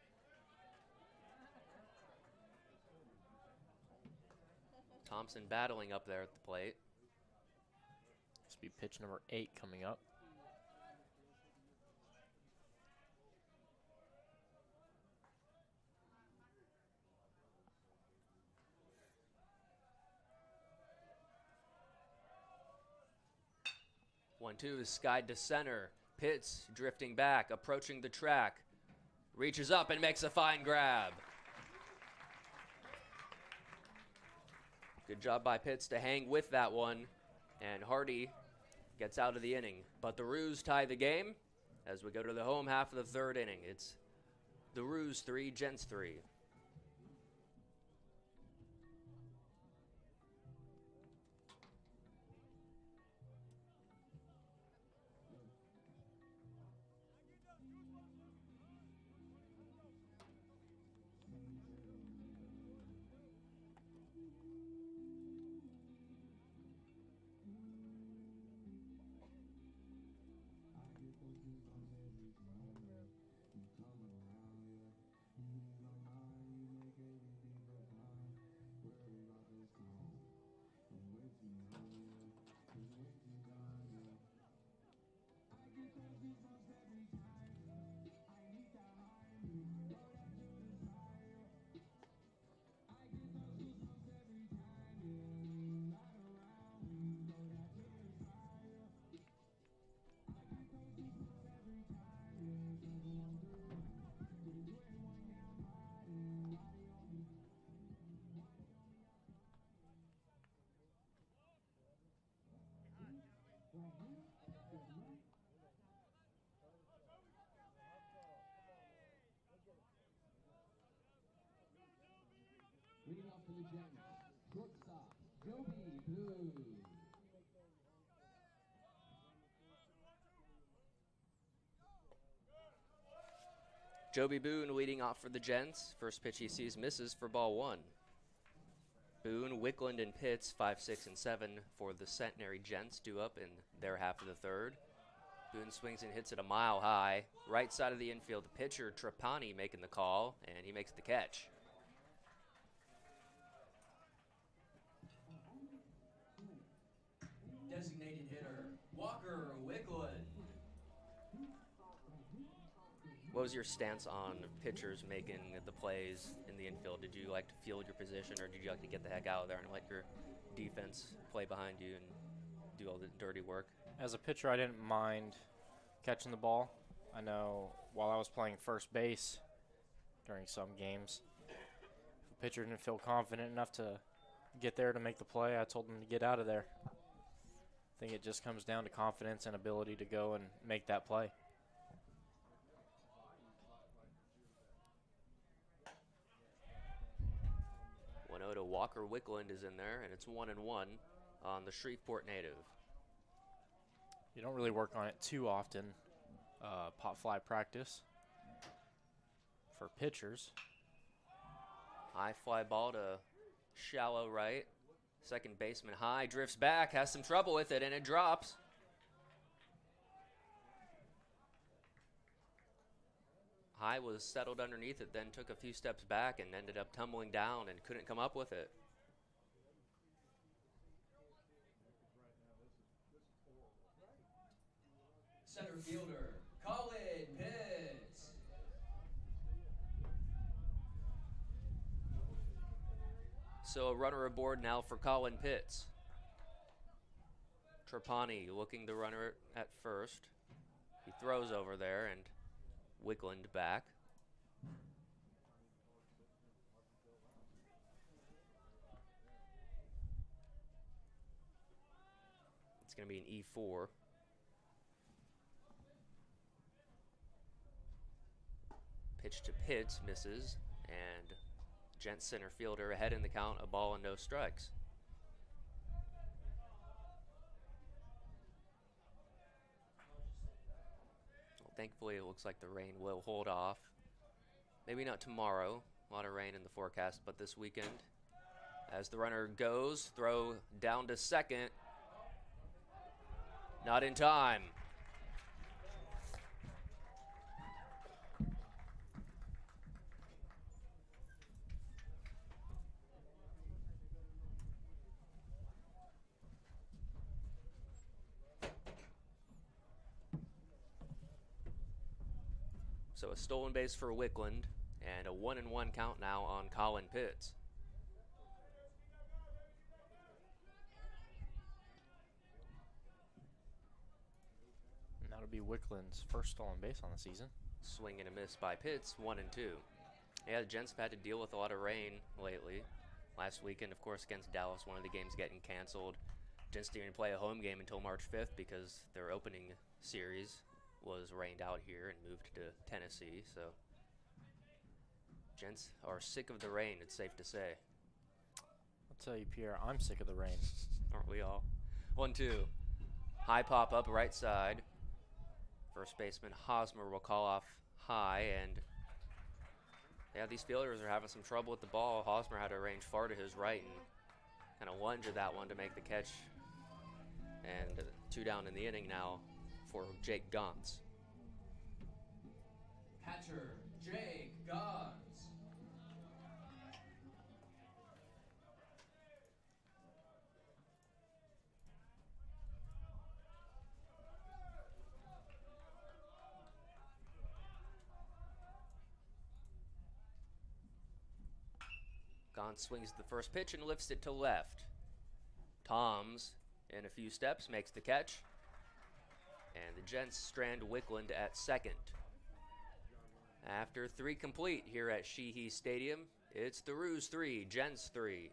Thompson battling up there at the plate. This will be pitch number eight coming up. one two is skied to center. Pitts drifting back, approaching the track. Reaches up and makes a fine grab. Good job by Pitts to hang with that one. And Hardy gets out of the inning. But the Ruse tie the game as we go to the home half of the third inning. It's the Ruse three, Gents three. for the Giants, shortstop, Joby Boo. Joby Boone leading off for the Gents. First pitch he sees misses for ball one. Boone, Wickland, and Pitts, five, six, and seven for the Centenary Gents, due up in their half of the third. Boone swings and hits it a mile high. Right side of the infield, the pitcher, Trapani, making the call, and he makes the catch. Designated hitter, Walker Wickland. What was your stance on pitchers making the plays in the infield? Did you like to field your position, or did you like to get the heck out of there and let your defense play behind you and do all the dirty work? As a pitcher, I didn't mind catching the ball. I know while I was playing first base during some games, if a pitcher didn't feel confident enough to get there to make the play, I told them to get out of there. I think it just comes down to confidence and ability to go and make that play. one oh to Walker Wickland is in there, and it's one and one on the Shreveport native. You don't really work on it too often, uh, pop fly practice for pitchers. High fly ball to shallow right. Second baseman high, drifts back, has some trouble with it, and it drops. High was settled underneath it, then took a few steps back and ended up tumbling down and couldn't come up with it. Center fielder, Colin Pitts. So a runner aboard now for Colin Pitts. Trapani looking the runner at first. He throws over there, and Wickland back. It's going to be an E four. Pitch to Pitts, misses, and Gent center fielder ahead in the count, a ball and no strikes. Thankfully, it looks like the rain will hold off. Maybe not tomorrow. A lot of rain in the forecast, but this weekend. As the runner goes, throw down to second. Not in time. So a stolen base for Wickland, and a one and one count now on Colin Pitts. And that'll be Wickland's first stolen base on the season. Swing and a miss by Pitts, one and two. Yeah, the Gents have had to deal with a lot of rain lately. Last weekend, of course, against Dallas, one of the games getting canceled. Gents didn't even play a home game until March fifth because their opening series was rained out here and moved to Tennessee. So Gents are sick of the rain, it's safe to say. I'll tell you, Pierre, I'm sick of the rain. Aren't we all? One, two. High pop up right side. First baseman Hosmer will call off high, and yeah, these fielders are having some trouble with the ball. Hosmer had to range far to his right and kind of lunge at that one to make the catch. And uh, two down in the inning now for Jake Gons. Catcher, Jake Gons. Gons swings the first pitch and lifts it to left. Toms, in a few steps, makes the catch. And the Gents strand Wickland at second. After three complete here at Sheehy Stadium, it's the Roos three, Gents three.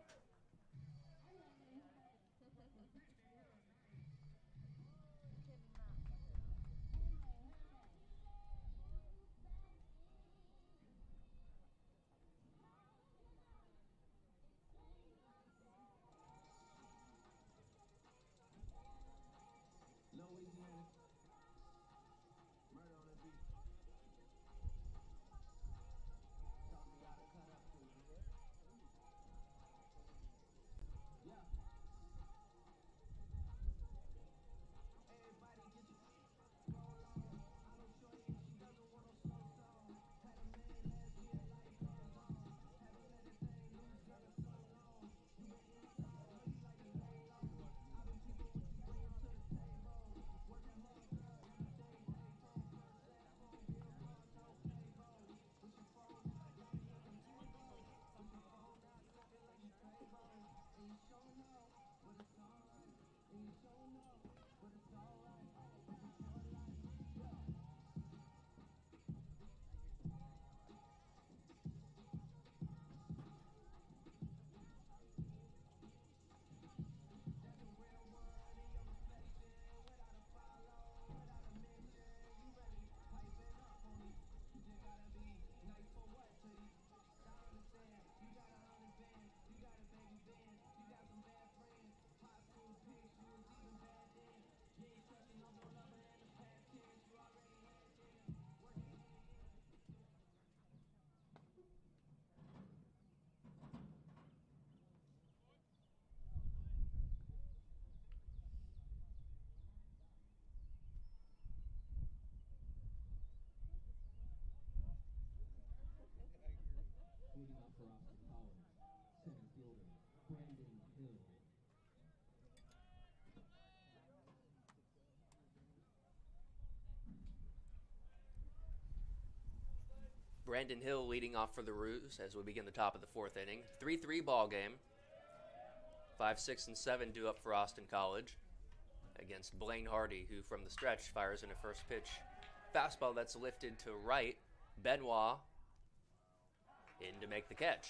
Brandon Hill leading off for the Roos as we begin the top of the fourth inning. three three ball game. five, six, and seven due up for Austin College against Blaine Hardy, who from the stretch fires in a first pitch fastball that's lifted to right. Benoit in to make the catch.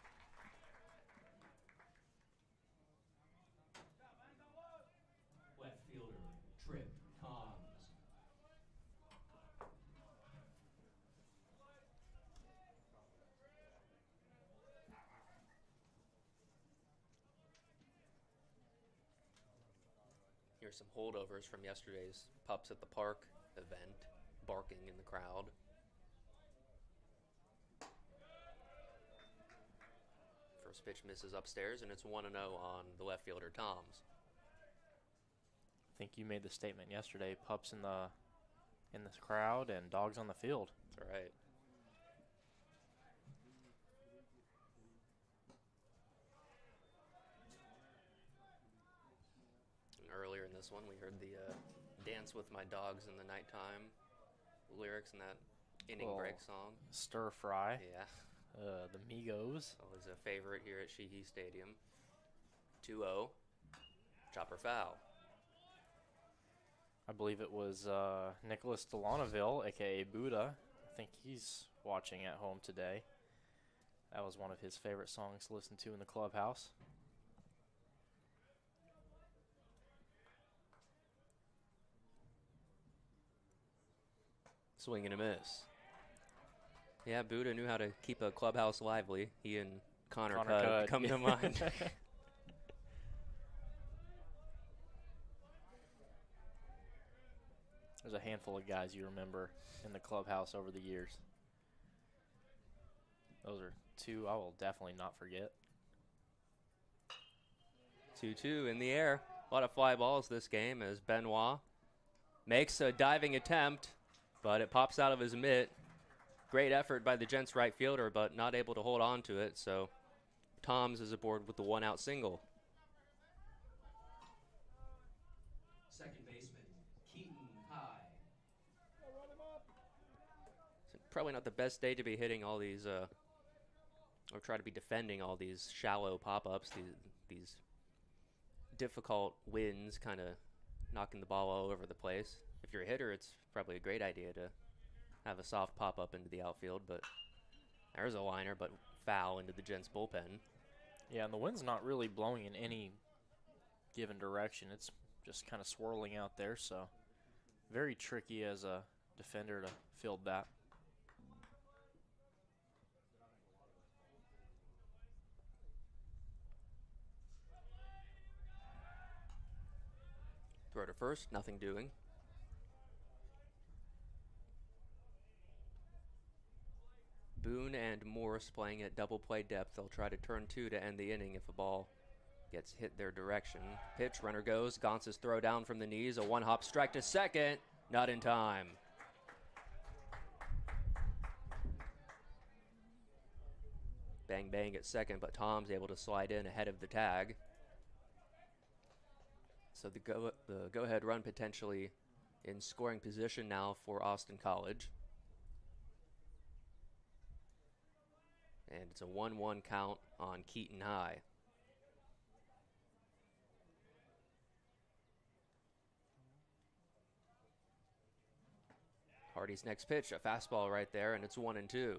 Left fielder, Trip Toms. Here's some holdovers from yesterday's Pups at the Park event, barking in the crowd. First pitch misses upstairs, and it's one and oh on the left fielder, Toms. I think you made the statement yesterday, pups in the in the crowd and dogs on the field. That's right. And earlier in this one, we heard the uh, Dance with My Dogs in the Nighttime lyrics in that inning Little break song. Stir fry. Yeah. Uh, the Migos. Always a favorite here at Sheehy Stadium. two oh. Chopper foul. I believe it was uh, Nicholas Delanaville, a k a. Buddha. I think he's watching at home today. That was one of his favorite songs to listen to in the clubhouse. Swing and a miss. Yeah, Buddha knew how to keep a clubhouse lively. He and Connor, Connor Cudd Cudd. come to mind. There's a handful of guys you remember in the clubhouse over the years. Those are two I will definitely not forget. two two in the air. A lot of fly balls this game as Benoit makes a diving attempt, but it pops out of his mitt. Great effort by the Gents right fielder, but not able to hold on to it, so Toms is aboard with the one-out single. Second baseman, Keaton High. So probably not the best day to be hitting all these, uh, or try to be defending all these shallow pop-ups, these, these difficult wins, kind of knocking the ball all over the place. If you're a hitter, it's probably a great idea to have a soft pop-up into the outfield, but there's a liner, but foul into the Gents bullpen. Yeah, and the wind's not really blowing in any given direction. It's just kind of swirling out there, so very tricky as a defender to field that. Throw to first, nothing doing. Boone and Morse playing at double play depth. They'll try to turn two to end the inning if a ball gets hit their direction. Pitch, runner goes. Gonz's throw down from the knees. A one-hop strike to second. Not in time. Bang, bang at second, but Tom's able to slide in ahead of the tag. So the go the go-ahead run potentially in scoring position now for Austin College. And it's a one one count on Keaton High. Hardy's next pitch, a fastball right there, and it's one and two.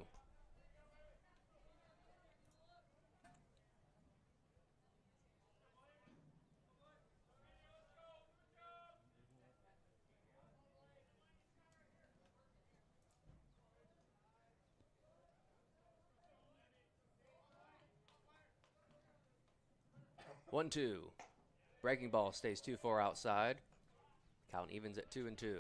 One, two. Breaking ball stays too far outside. Count evens at two and two.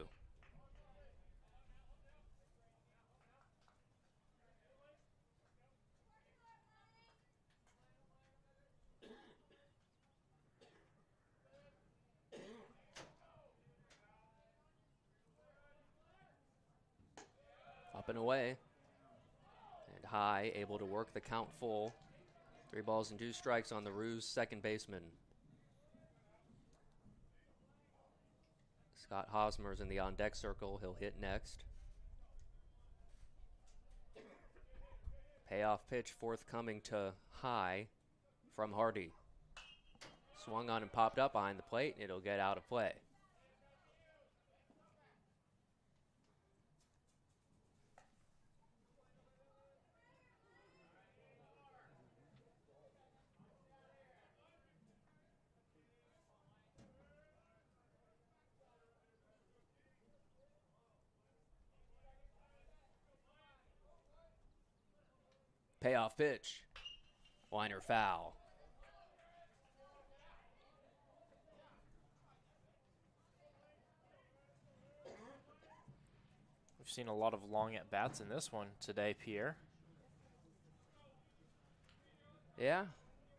Up and away. And High able to work the count full. Three balls and two strikes on the Roos second baseman. Scott Hosmer's in the on-deck circle. He'll hit next. Payoff pitch forthcoming to high from Hardy. Swung on and popped up behind the plate. It'll get out of play. Payoff pitch. Liner foul. We've seen a lot of long at-bats in this one today, Pierre. Yeah.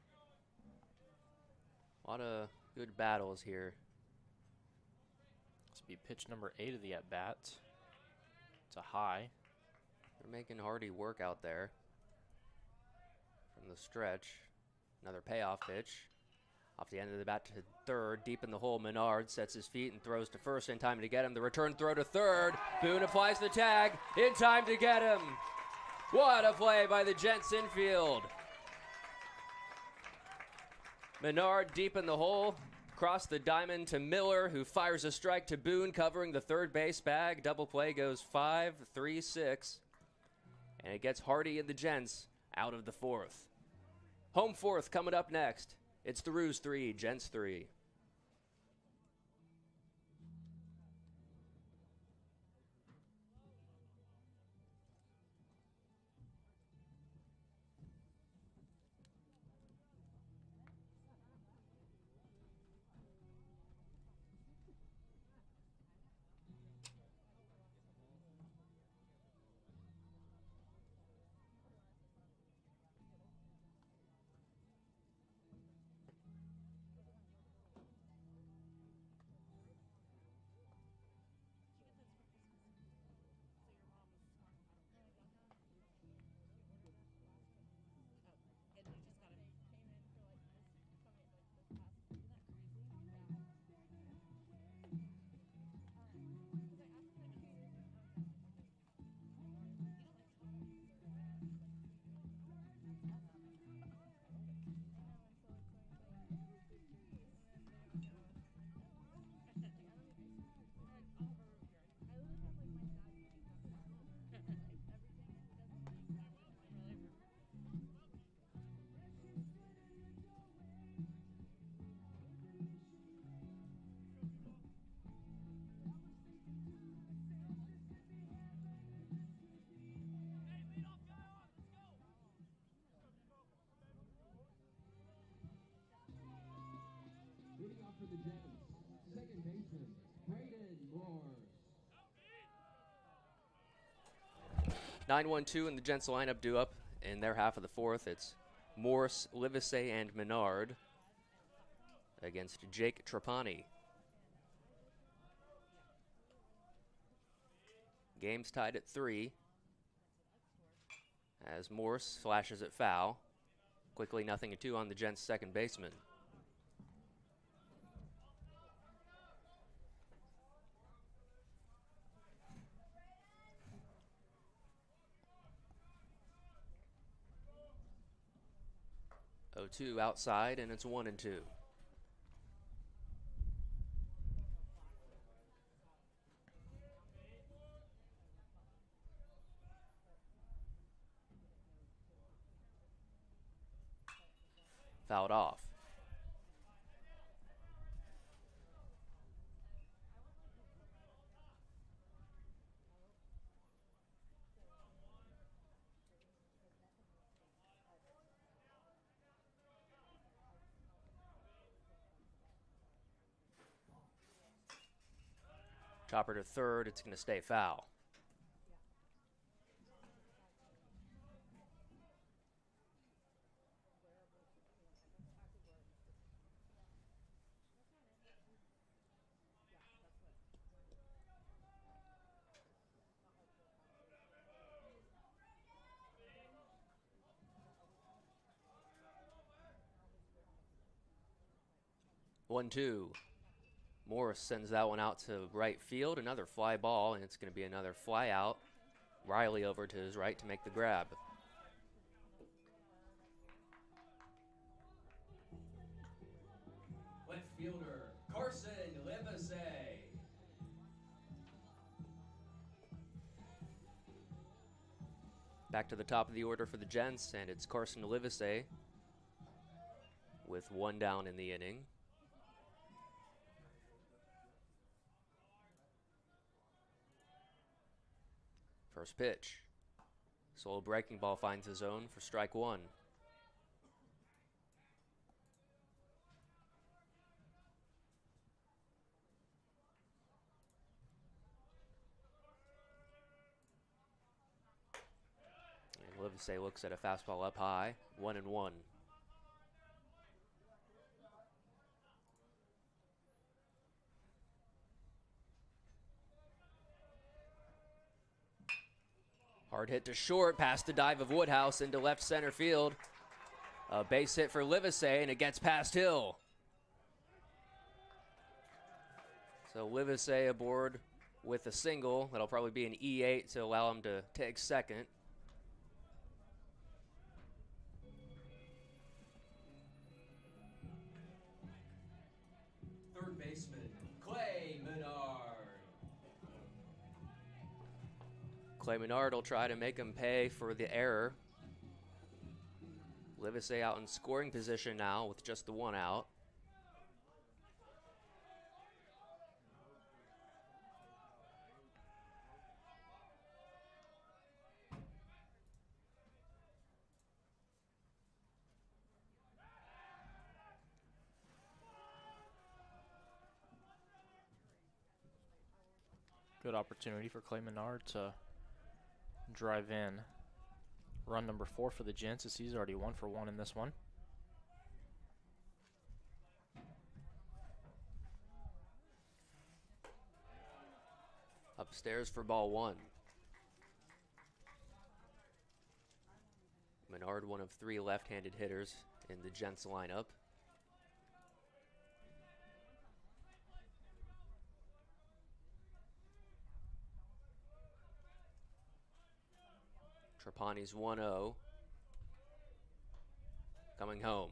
A lot of good battles here. This will be pitch number eight of the at-bat. It's a high. They're making Hardy work out there. From the stretch. Another payoff pitch. Off the end of the bat to third. Deep in the hole, Menard sets his feet and throws to first in time to get him. The return throw to third. Boone applies the tag. In time to get him. What a play by the Gents infield. Menard deep in the hole. Across the diamond to Miller, who fires a strike to Boone, covering the third base bag. Double play goes five, three, six. And it gets Hardy and the Gents out of the fourth. Home fourth coming up next. It's the Roos three, Gents three. Leading off for the Gents, second baseman, Braden Morse. nine one two in the Gents lineup due up in their half of the fourth. It's Morse, Livesey, and Menard against Jake Trapani. Game's tied at three as Morse flashes it foul. Quickly nothing to two on the Gents' second baseman. oh two outside, and it's one and two. Fouled off. Chopper to third, it's going to stay foul. one two. Morris sends that one out to right field. Another fly ball, and it's going to be another fly out. Riley over to his right to make the grab. Carson Livesay. Back to the top of the order for the Gents, and it's Carson Livesay with one down in the inning. First pitch. Slow breaking ball finds the zone for strike one. And Livesay looks at a fastball up high, one and one. Hard hit to short, past the dive of Woodhouse into left center field. A base hit for Livesay, and it gets past Hill. So Livesay aboard with a single. That'll probably be an E eight to allow him to take second. Third baseman, Clay Menard. Clay Menard will try to make him pay for the error. Livesay out in scoring position now with just the one out. Good opportunity for Clay Menard to drive in run number four for the Gents, as he's already one for one in this one. Upstairs for ball one. Menard, one of three left-handed hitters in the Gents lineup. Trapani's one oh. Coming home.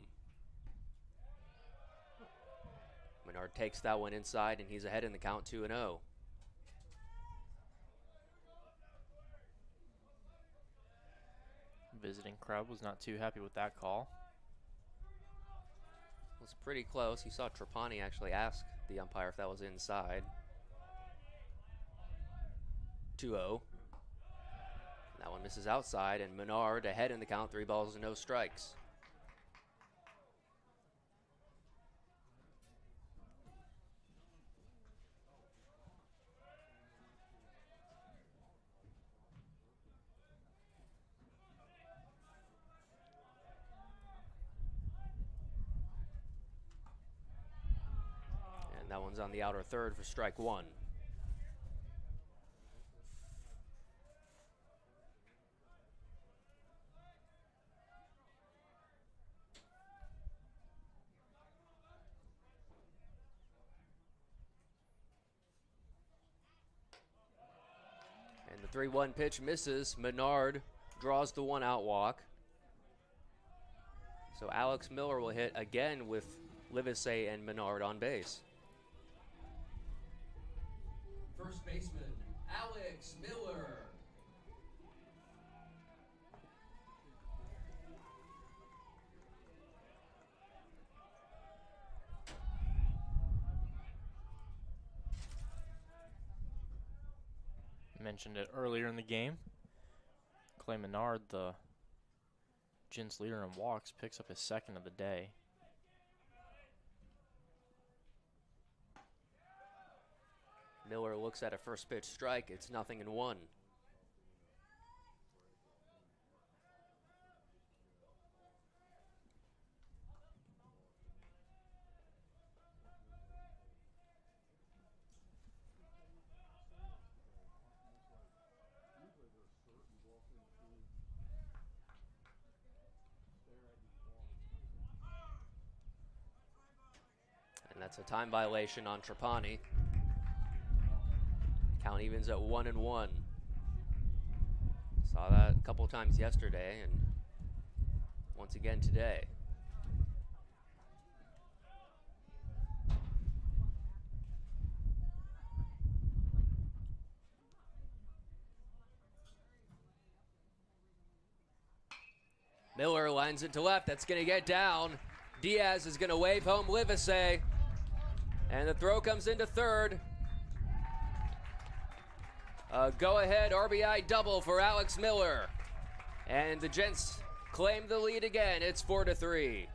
Menard takes that one inside, and he's ahead in the count, two and oh. Visiting crowd was not too happy with that call. It was pretty close. You saw Trapani actually ask the umpire if that was inside. two oh. That one misses outside, and Menard ahead in the count, three balls and no strikes. And that one's on the outer third for strike one. three one pitch misses. Menard draws the one out walk. So Alex Miller will hit again with Livesay and Menard on base. First baseman, Alex Miller. Mentioned it earlier in the game. Clay Menard, the Gents leader in walks, picks up his second of the day. Miller looks at a first pitch strike. It's nothing in one. And that's a time violation on Trapani. Count evens at one and one. Saw that a couple times yesterday and once again today. Miller lines it to left. That's going to get down. Diaz is going to wave home Livesey. And the throw comes into third. A go-ahead R B I double for Alex Miller. And the Gents claim the lead again. It's four to three.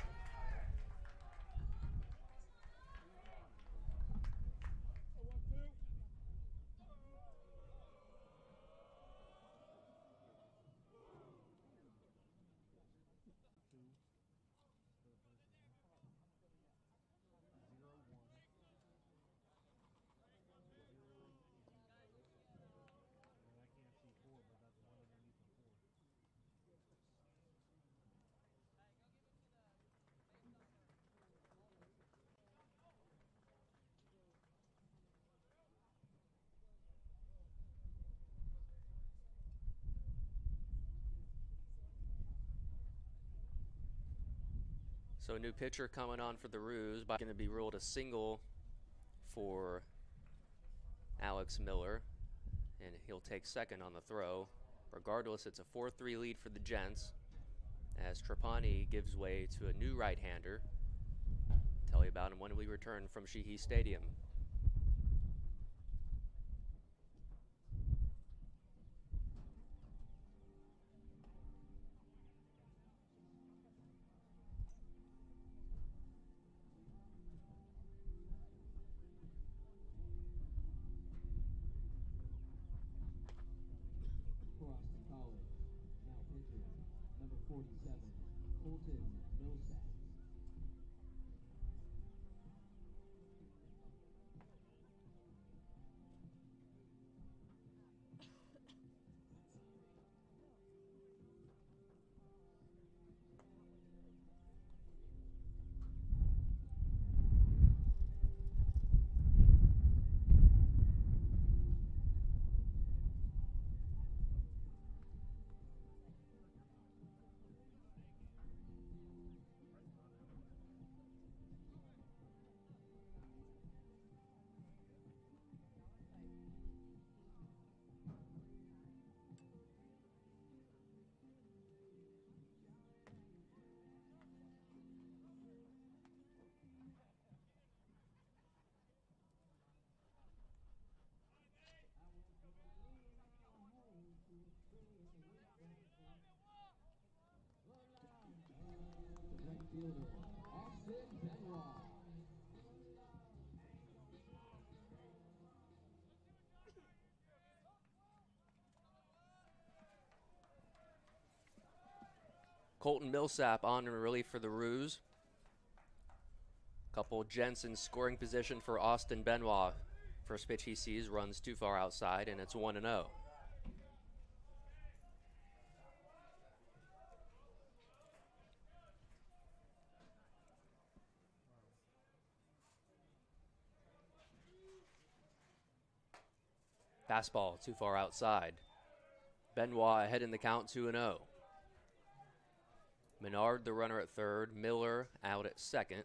So a new pitcher coming on for the Roos, but going to be ruled a single for Alex Miller, and he'll take second on the throw. Regardless, it's a four three lead for the Gents as Trapani gives way to a new right-hander. Tell you about him when we return from Sheehy Stadium. Boston College. Now pitcher, number forty-seven, Colton Millsap. Right fielder, Austin Benoit. Colton Millsap on in relief for the Roos. Couple Gents in scoring position for Austin Benoit. First pitch he sees runs too far outside, and it's one and oh. Fastball too far outside. Benoit ahead in the count, two and oh. Menard, the runner at third. Miller out at second.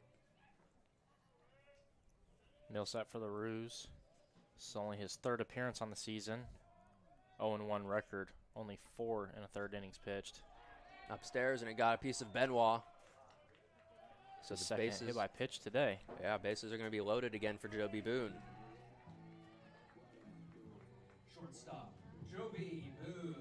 Millsap for the Roos. This is only his third appearance on the season. oh and one record. Only four in a third innings pitched. Upstairs, and it got a piece of Benoit. So the Second bases, hit by pitch today. yeah, bases are going to be loaded again for Joby Boone. Shortstop, Joby Boone.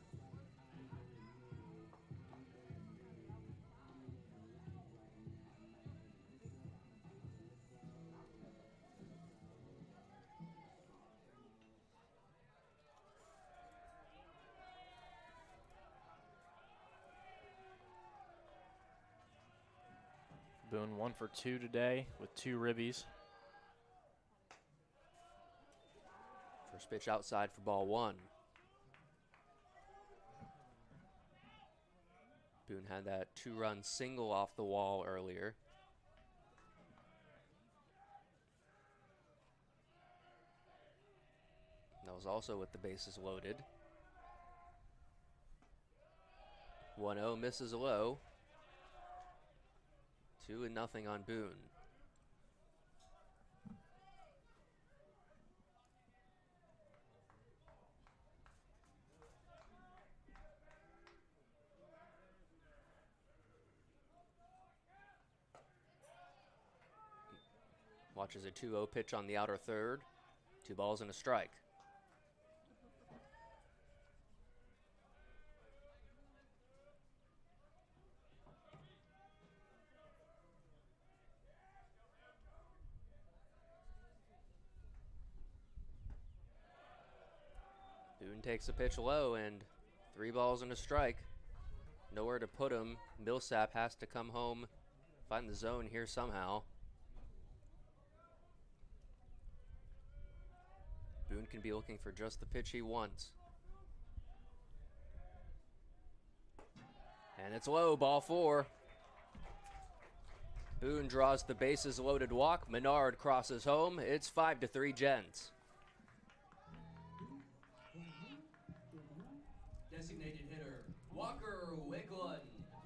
Boone one for two today with two ribbies. First pitch outside for ball one. Boone had that two-run single off the wall earlier. That was also with the bases loaded. one oh misses low. Two and nothing on Boone. Watches a two oh pitch on the outer third. Two balls and a strike. Boone takes a pitch low and three balls and a strike. Nowhere to put him. Millsap has to come home, find the zone here somehow. Boone can be looking for just the pitch he wants. And it's low, ball four. Boone draws the bases loaded walk. Menard crosses home. It's five to three Gents. Designated hitter, Walker Wicklund.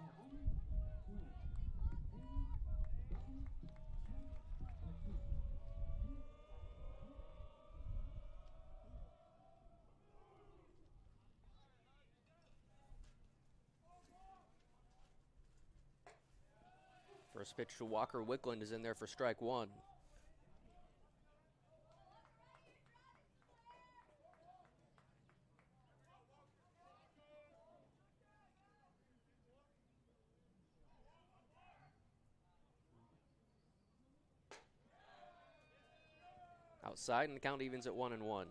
First pitch to Walker Wicklund is in there for strike one. Outside, and the count evens at one and one.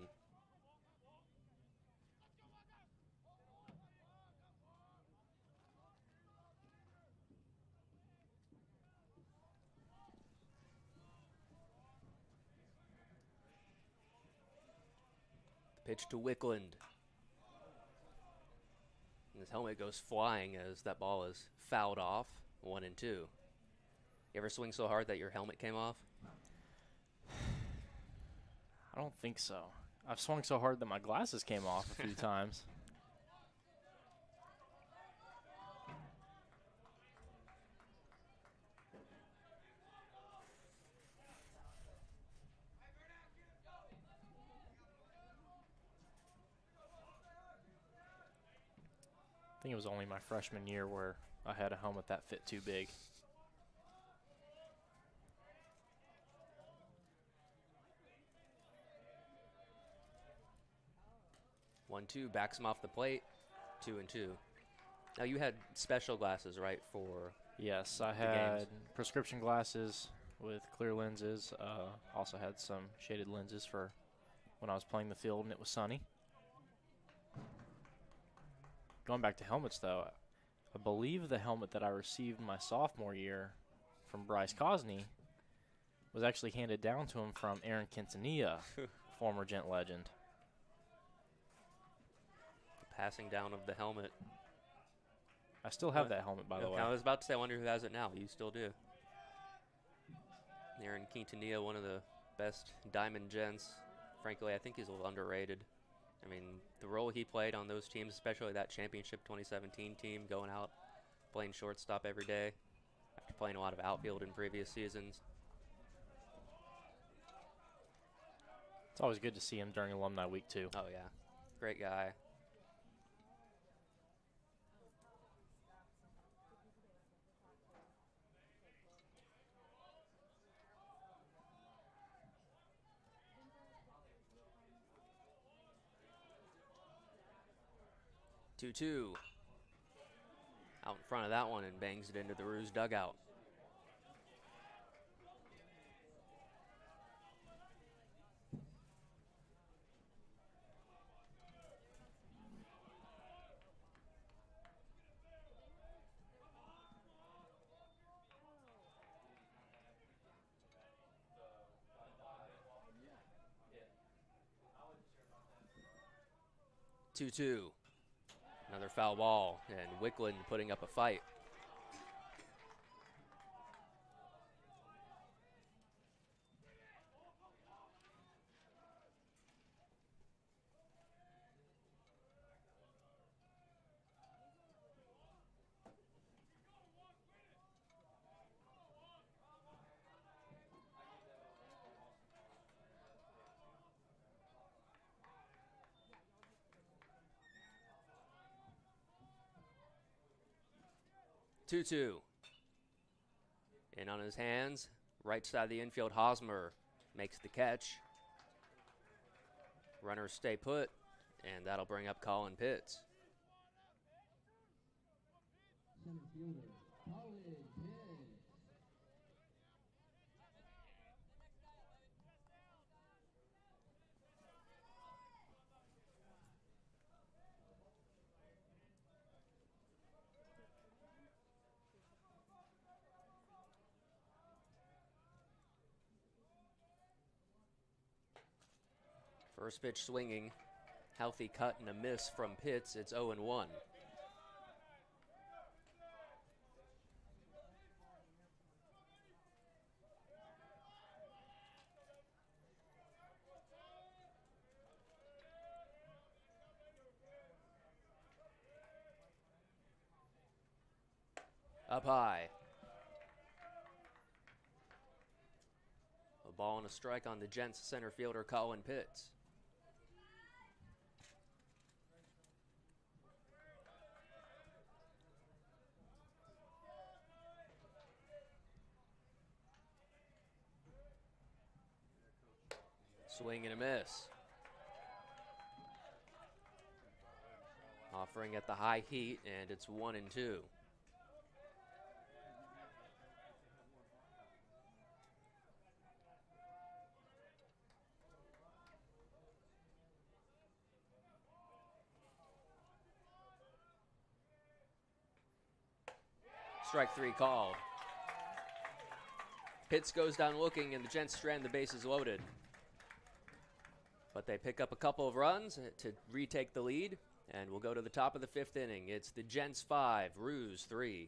Pitch to Wicklund. And his helmet goes flying as that ball is fouled off. One and two. You ever swing so hard that your helmet came off? I don't think so. I've swung so hard that my glasses came off a few times. I think it was only my freshman year where I had a helmet that fit too big. One, two, backs him off the plate. Two and two. Now you had special glasses, right, for Yes, I had prescription glasses with clear lenses. Uh, also had some shaded lenses for when I was playing the field and it was sunny. Going back to helmets, though, I believe the helmet that I received my sophomore year from Bryce Cosney was actually handed down to him from Aaron Quintanilla, former Gent legend. passing down of the helmet. I still have that helmet, by the way. I was about to say, I wonder who has it now. You still do. Aaron Quintanilla, one of the best diamond gents. Frankly, I think he's a little underrated. I mean, the role he played on those teams, especially that championship twenty seventeen team, going out, playing shortstop every day, after playing a lot of outfield in previous seasons. It's always good to see him during Alumni Week, too. Oh, yeah. Great guy. two two. Out in front of that one and bangs it into the Ruse dugout. two two. Another foul ball, and Wicklund putting up a fight. two two. In on his hands, Right side of the infield, Hosmer makes the catch. Runners stay put, and that'll bring up Colin Pitts. Center fielder, Colin Pitts. First pitch swinging, healthy cut and a miss from Pitts. It's oh and one. Up high. A ball and a strike on the Gents center fielder, Colin Pitts. Swing and a miss. Offering at the high heat, and it's one and two. Strike three called. Pitts goes down looking, and the Gents strand the bases loaded. But they pick up a couple of runs to retake the lead, and we'll go to the top of the fifth inning. It's the Gents five, Ruse three.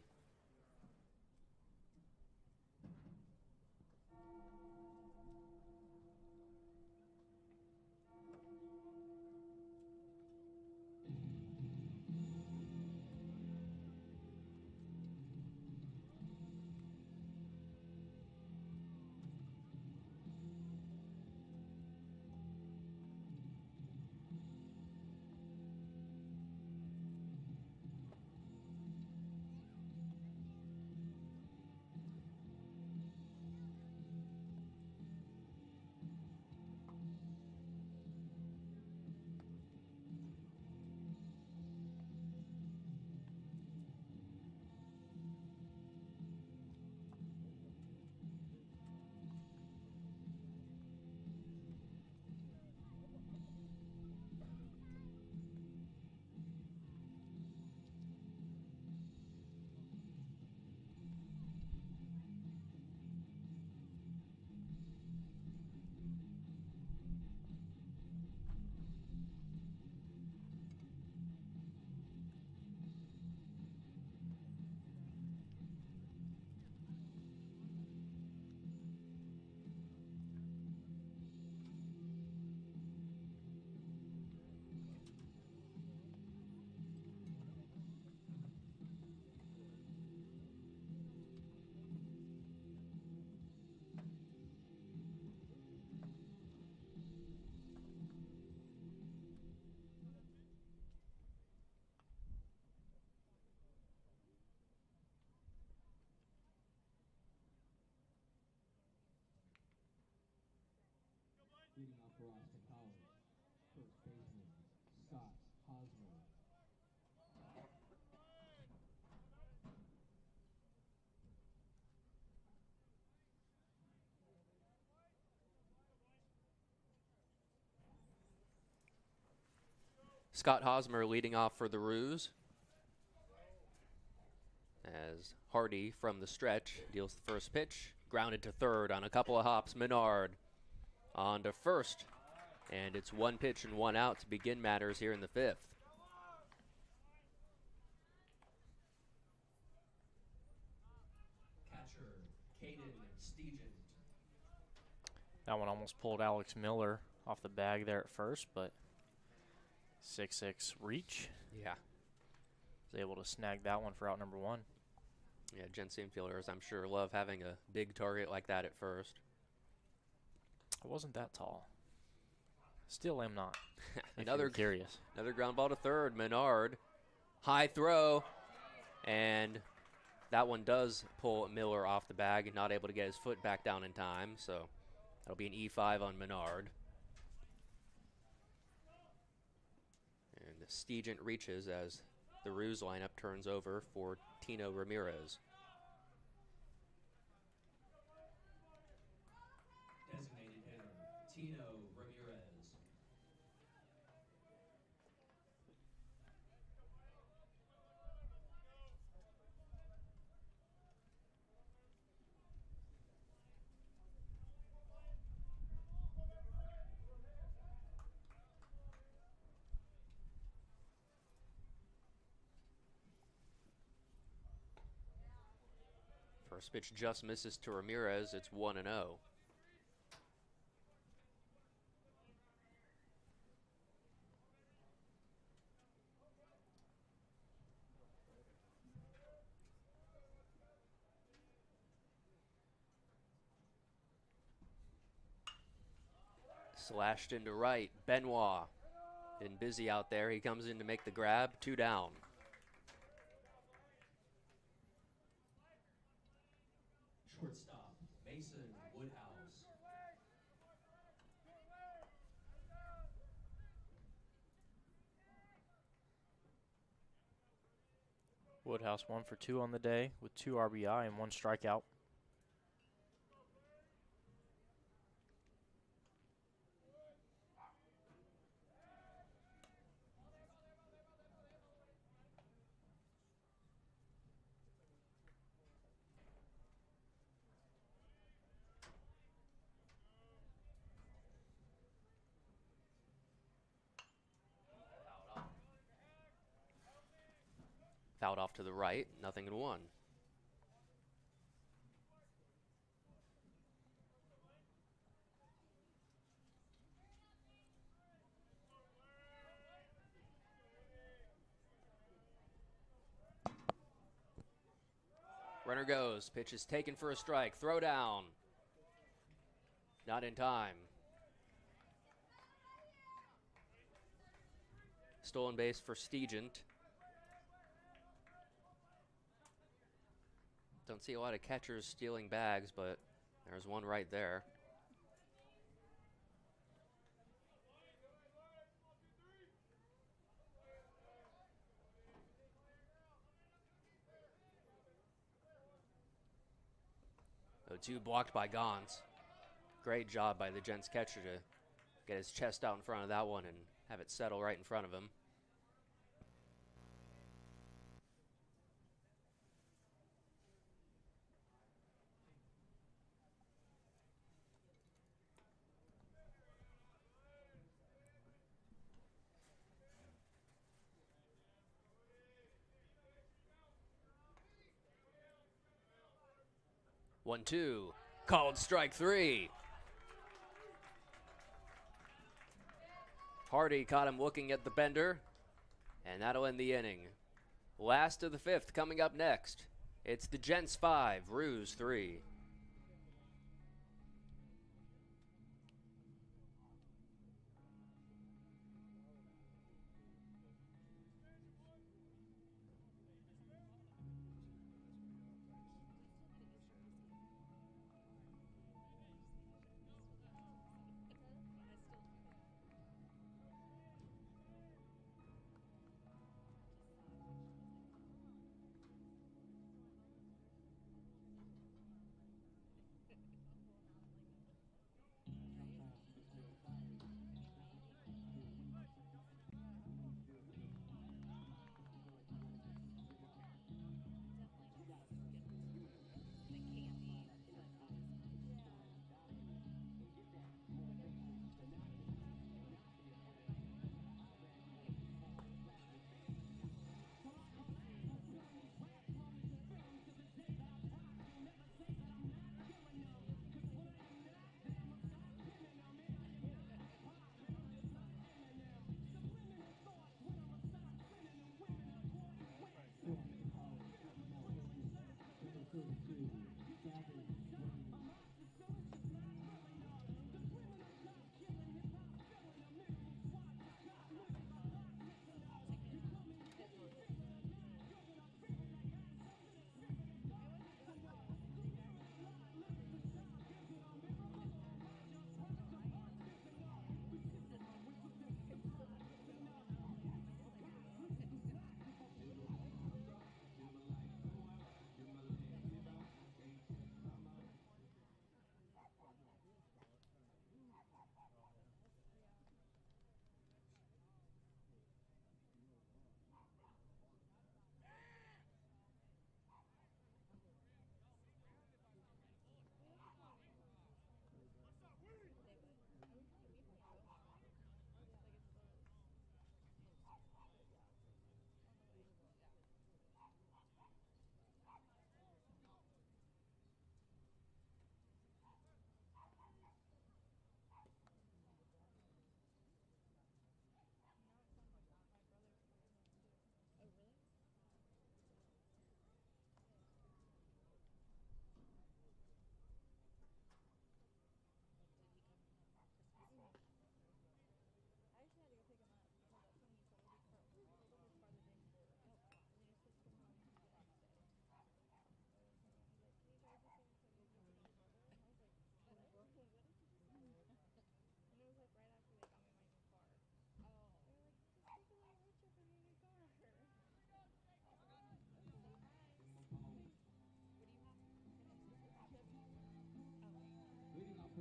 Leading off for Austin College, first baseman, Scott Hosmer. Scott Hosmer leading off for the Ruse, as Hardy from the stretch deals the first pitch. Grounded to third on a couple of hops. Menard on to first. And it's one pitch and one out to begin matters here in the fifth. Catcher, Caden Stegent. That one almost pulled Alex Miller off the bag there at first, but six six reach. Yeah. Was able to snag that one for out number one. Yeah, Gents infielders, I'm sure, love having a big target like that at first. I wasn't that tall. Still am not. another curious. Another ground ball to third. Menard, high throw, and That one does pull Miller off the bag and not able to get his foot back down in time, so that'll be an E five on Menard. And Stegent reaches as the Ruse lineup turns over for Tino Ramirez. Designated hitter, Tino Ramirez. First pitch just misses to Ramirez. It's one and oh. Slashed into right. Benoit been busy out there. He comes in to make the grab. Two down. Shortstop, Mason Woodhouse. Woodhouse one for two on the day with two R B I and one strikeout. Fouled off to the right. Nothing in one. Runner goes. Pitch is taken for a strike. Throw down. Not in time. Stolen base for Stegent. Don't see a lot of catchers stealing bags, but there's one right there. oh two blocked by Gons. Great job by the Gents catcher to get his chest out in front of that one and have it settle right in front of him. One, two, called strike three. Hardy caught him looking at the bender, and that'll end the inning. Last of the fifth coming up next. It's the Gents five, Ruse three.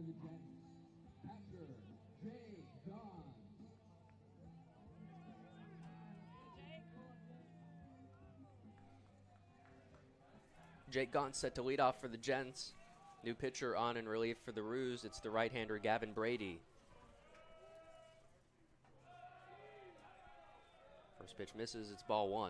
the Jets, catcher, Jay Gahn. Jake Gaunt set to lead off for the Gents. New pitcher on in relief for the Roos. It's the right-hander Gavin Brady. First pitch misses. It's ball one.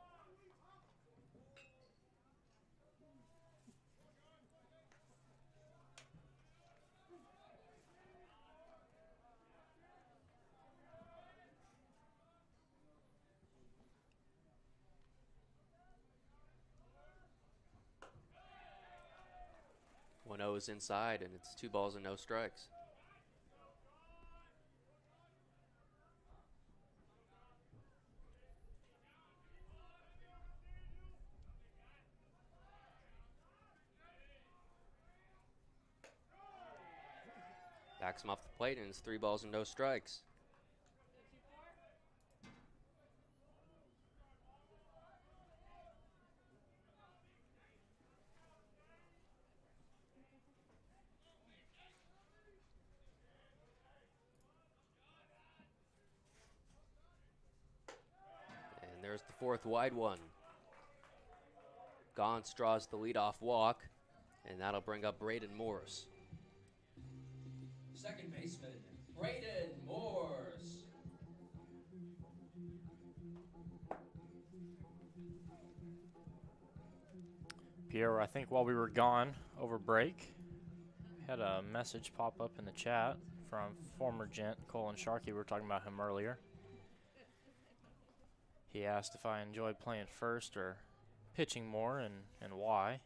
one oh is inside, and it's two balls and no strikes. Backs him off the plate, and it's three balls and no strikes. And there's the fourth wide one. Gaunt draws the leadoff walk, and that'll bring up Braden Morse. Second baseman, Braden Morse. Pierre, I think while we were gone over break, had a message pop up in the chat from former Gent Colin Sharkey. We were talking about him earlier. He asked if I enjoyed playing first or pitching more, and, and why,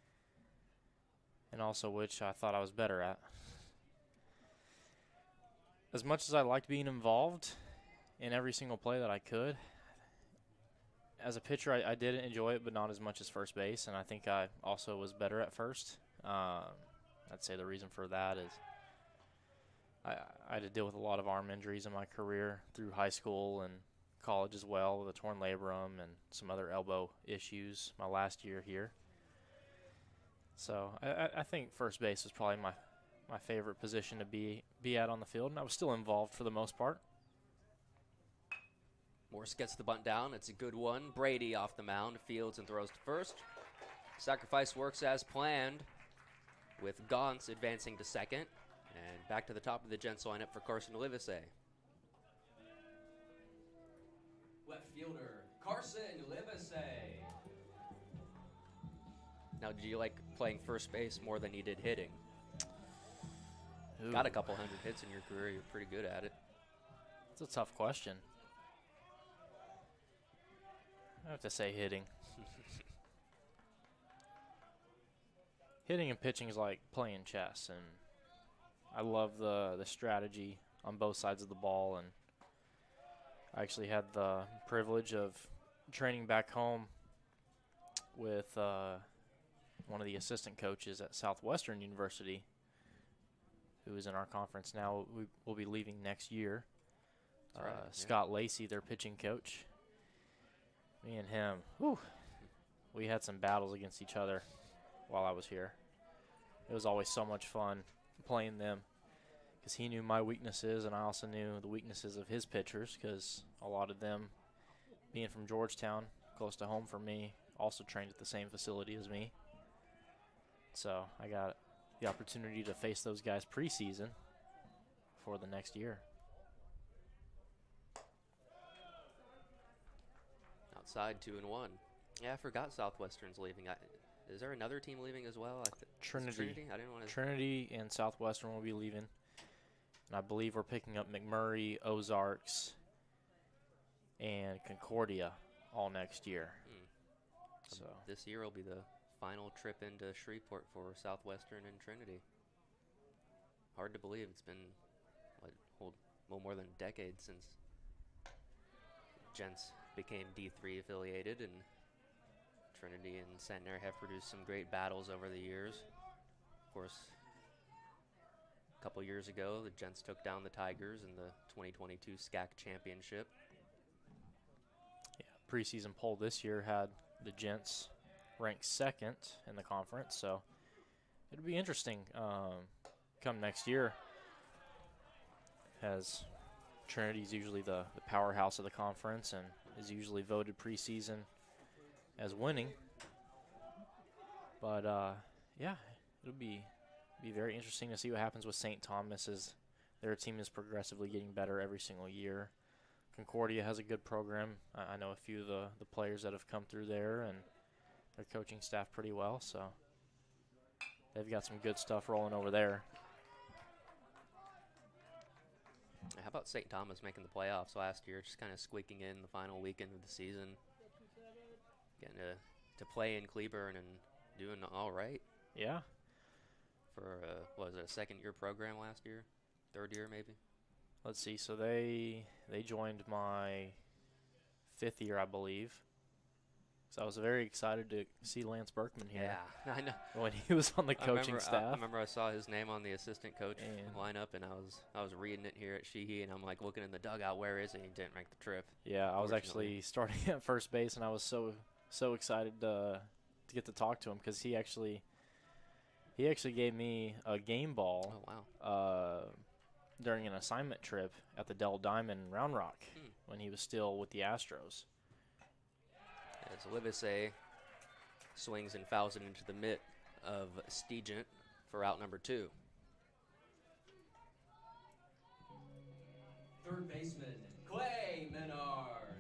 and also which I thought I was better at. As much as I liked being involved in every single play that I could, as a pitcher, I, I did enjoy it, but not as much as first base, and I think I also was better at first. Uh, I'd say the reason for that is I, I had to deal with a lot of arm injuries in my career through high school and college as well, with a torn labrum and some other elbow issues my last year here. So I, I think first base was probably my, my favorite position to be, be at on the field, and I was still involved for the most part. Morse gets the bunt down. It's a good one. Brady off the mound, fields and throws to first. Sacrifice works as planned, with Gaunt advancing to second. And back to the top of the Gents lineup for Carson Livesey. Left fielder, Carson Livesey. Now, do you like playing first base more than you did hitting? Ooh. Got a couple hundred hits in your career. You're pretty good at it. It's a tough question. I have to say hitting. Hitting and pitching is like playing chess, and I love the the strategy on both sides of the ball. And I actually had the privilege of training back home with uh, one of the assistant coaches at Southwestern University, who is in our conference now. We will be leaving next year. Uh, right, yeah. Scott Lacey, their pitching coach. Me and him, whew, we had some battles against each other while I was here. It was always so much fun playing them because he knew my weaknesses, and I also knew the weaknesses of his pitchers, because a lot of them, being from Georgetown, close to home for me, also trained at the same facility as me. So I got the opportunity to face those guys preseason for the next year. Outside, two and one. Yeah, I forgot Southwestern's leaving. I, is there another team leaving as well? I th Trinity. Trinity. I didn't want to. Trinity and Southwestern will be leaving, and I believe we're picking up McMurray, Ozarks, and Concordia all next year. Hmm. So This year will be the final trip into Shreveport for Southwestern and Trinity. Hard to believe. It's been what, hold, well, more than a decade since Gents became D three affiliated, and Trinity and Centenary have produced some great battles over the years. Of course, a couple years ago, the Gents took down the Tigers in the twenty twenty-two S C A C championship. yeah, preseason poll this year had the Gents ranked second in the conference, so it'll be interesting. Um, come next year, as Trinity's usually the, the powerhouse of the conference and is usually voted preseason as winning. But, uh, yeah, it'll be be very interesting to see what happens with Saint Thomas, as their team is progressively getting better every single year. Concordia has a good program. I, I know a few of the, the players that have come through there and their coaching staff pretty well, so they've got some good stuff rolling over there. How about Saint Thomas making the playoffs last year, just kind of squeaking in the final weekend of the season, getting to, to play in Cleburne and doing all right Yeah. for, uh, what was it, a second-year program last year? Third year, maybe? Let's see. So they they joined my fifth year, I believe. So I was very excited to see Lance Berkman here. Yeah, I know. When he was on the I coaching remember, staff. I, I remember I saw his name on the assistant coach And- lineup, and I was I was reading it here at Sheehy, and I'm like looking in the dugout, where is he? He didn't make the trip. Yeah, I was Fortunately. actually starting at first base, and I was so so excited uh, to get to talk to him, because he actually he actually gave me a game ball Oh, wow. uh, during an assignment trip at the Dell Diamond Round Rock Hmm. when he was still with the Astros. As Livesey swings and fouls it into the mitt of Stegent for out number two. Third baseman, Clay Menard.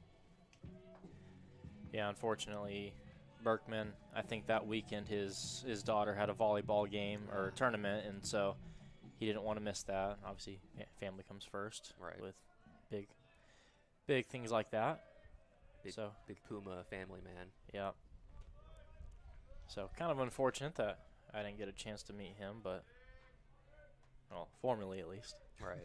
Yeah, unfortunately, Berkman, I think that weekend his his daughter had a volleyball game or tournament, and so he didn't want to miss that. Obviously, fa- family comes first Right. with big big things like that. Big, So, big Puma family man. yeah. So, kind of unfortunate that I didn't get a chance to meet him, but, well, formally at least. Right.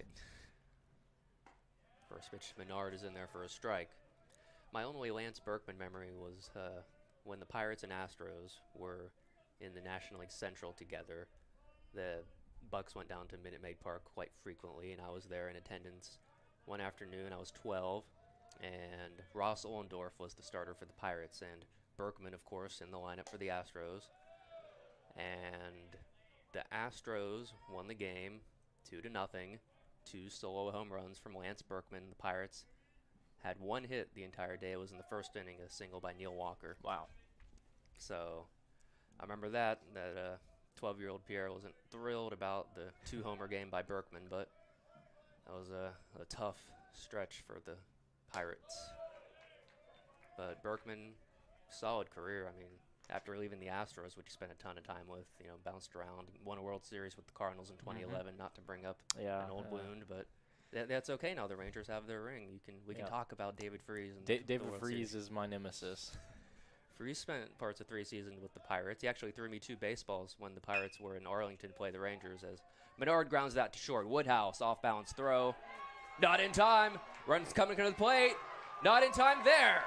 First pitch, Menard is in there for a strike. My only Lance Berkman memory was uh, when the Pirates and Astros were in the National League Central together. The Bucks went down to Minute Maid Park quite frequently, and I was there in attendance one afternoon. I was twelve, and Ross Ollendorf was the starter for the Pirates, and Berkman, of course, in the lineup for the Astros. And the Astros won the game two to nothing. Two solo home runs from Lance Berkman. The Pirates had one hit the entire day. It was in the first inning, a single by Neil Walker. Wow. So I remember that, that uh, twelve-year-old Pierre wasn't thrilled about the two-homer game by Berkman, but that was a, a tough stretch for the Pirates. But Berkman, solid career. I mean, after leaving the Astros, which he spent a ton of time with, you know, bounced around, won a World Series with the Cardinals in twenty eleven, not to bring up Yeah. an old uh, wound, but th- that's okay now. The Rangers have their ring. You can we can Yeah. talk about David Freese. And Da- the David World Freese Series. is my nemesis. Freese spent parts of three seasons with the Pirates. He actually threw me two baseballs when the Pirates were in Arlington to play the Rangers, as Menard grounds that to short. Woodhouse, off-balance throw. Not in time. Runs coming to the plate. Not in time there.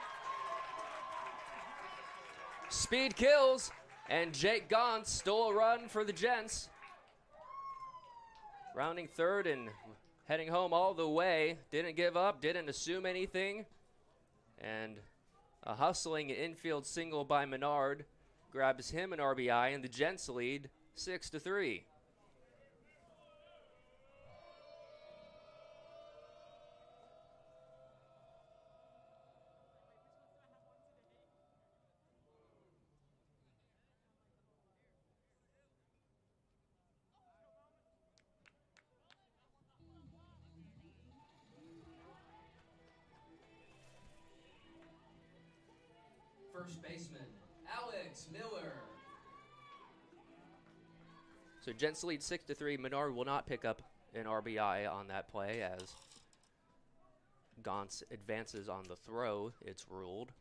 Speed kills, and Jake Gauntz stole a run for the Gents. Rounding third and heading home all the way. Didn't give up, didn't assume anything. And a hustling infield single by Menard grabs him an R B I, and the Gents lead six to three. First baseman, Alex Miller. So Gents lead six to three. Menard will not pick up an R B I on that play, as Gauntz advances on the throw. It's ruled.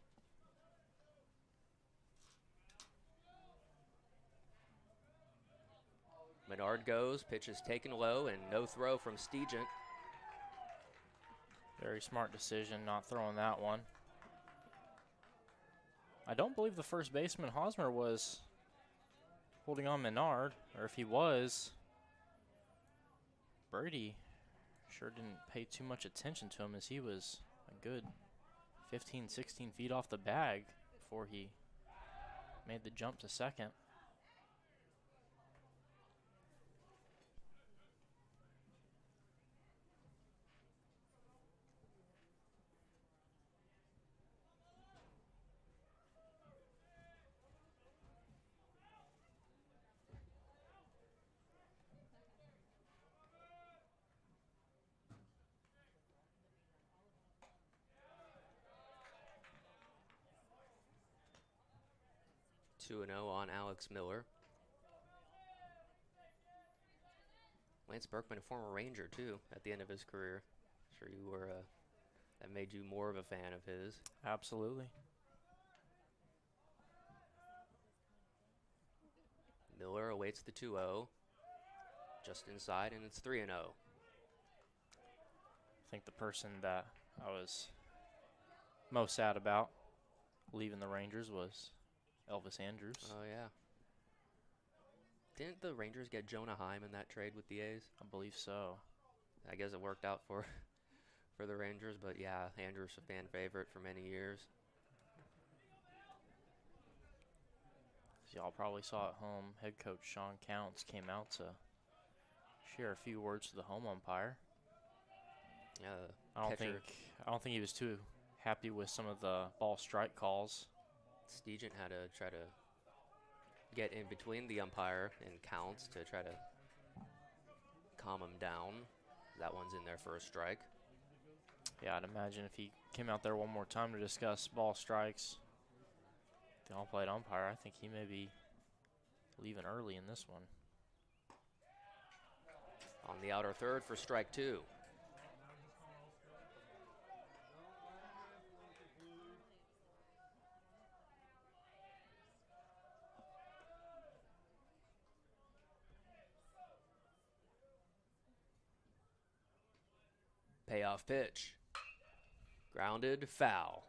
Menard goes, pitch is taken low, and no throw from Stegent. Very smart decision not throwing that one. I don't believe the first baseman, Hosmer, was holding on Menard, or if he was, Brady sure didn't pay too much attention to him, as he was a good fifteen, sixteen feet off the bag before he made the jump to second. two and oh on Alex Miller. Lance Berkman, a former Ranger, too, at the end of his career. Sure you were, uh, that made you more of a fan of his. Absolutely. Miller awaits the two oh. Just inside, and it's three and oh. I think the person that I was most sad about leaving the Rangers was Elvis Andrews. Oh, yeah. Didn't the Rangers get Jonah Heim in that trade with the A's? I believe so. I guess it worked out for for the Rangers, but yeah, Andrews a fan favorite for many years. As y'all probably saw at home, head coach Sean Counts came out to share a few words to the home umpire. Yeah, I don't catcher. think I don't think he was too happy with some of the ball strike calls. Stegent had to try to get in between the umpire and Counts to try to calm him down. That one's in there for a strike. Yeah, I'd imagine if he came out there one more time to discuss ball strikes, the all-plate umpire, I think he may be leaving early in this one. On the outer third for strike two. Payoff pitch. Grounded, foul.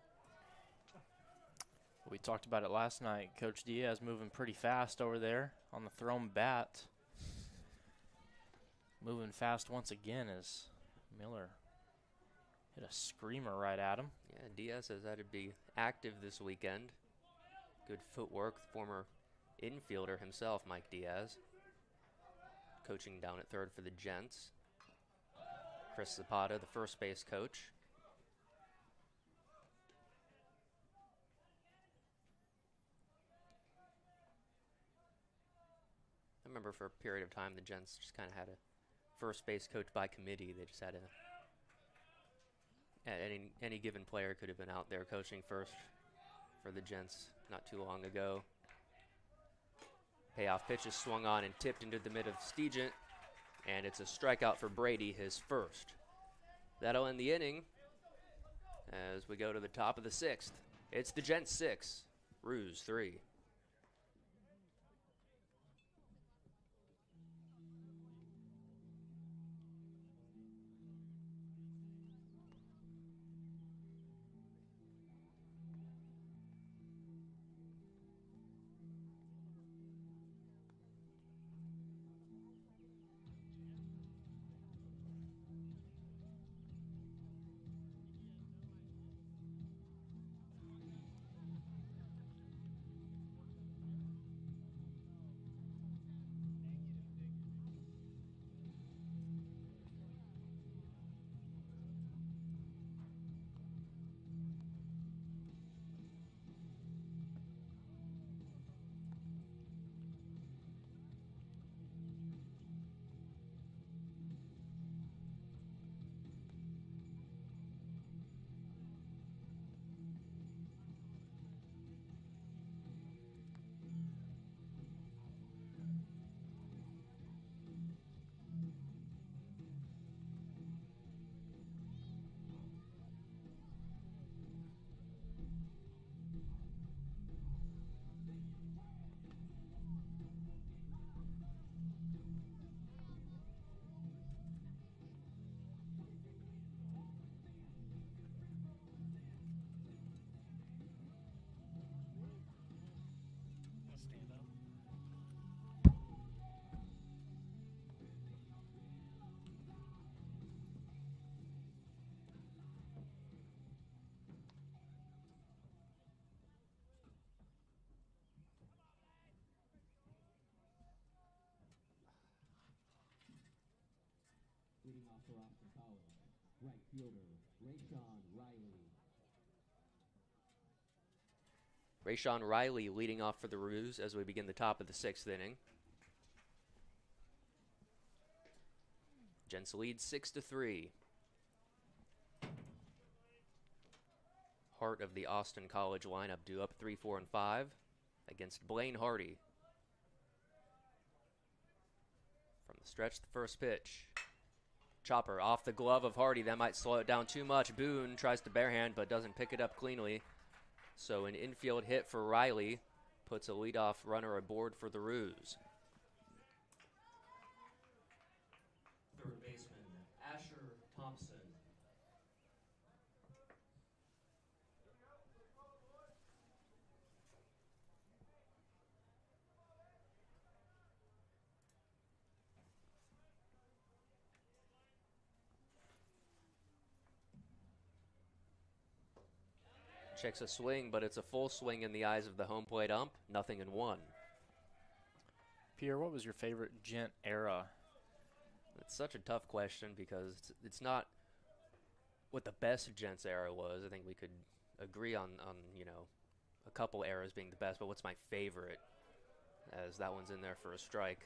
We talked about it last night. Coach Diaz moving pretty fast over there on the thrown bat. Moving fast once again as Miller hit a screamer right at him. Yeah, Diaz has had to be active this weekend. Good footwork. Former infielder himself, Mike Diaz. Coaching down at third for the Gents. Chris Zapata, the first base coach. I remember for a period of time the Gents just kind of had a first base coach by committee. They just had a any any given player could have been out there coaching first for the Gents not too long ago. Payoff pitch is swung on and tipped into the mid of Stegent, and it's a strikeout for Brady, his first. That'll end the inning as we go to the top of the sixth. It's the Gents six, Ruse three. Leading off for Austin College, right fielder, Rayshawn Riley. Rayshawn Riley leading off for the Ruse as we begin the top of the sixth inning. Gents lead six to three. Heart of the Austin College lineup due up three, four, and five against Blaine Hardy. From the stretch, the first pitch. Chopper off the glove of Hardy. That might slow it down too much. Boone tries to barehand but doesn't pick it up cleanly. So an infield hit for Riley puts a leadoff runner aboard for the Roos. Third baseman, Asher Thompson. Checks a swing, but it's a full swing in the eyes of the home plate ump. Nothing in one. Pierre, what was your favorite Gent era? It's such a tough question because it's, it's not what the best Gents era was. I think we could agree on, on, you know, a couple eras being the best, but what's my favorite? As that one's in there for a strike.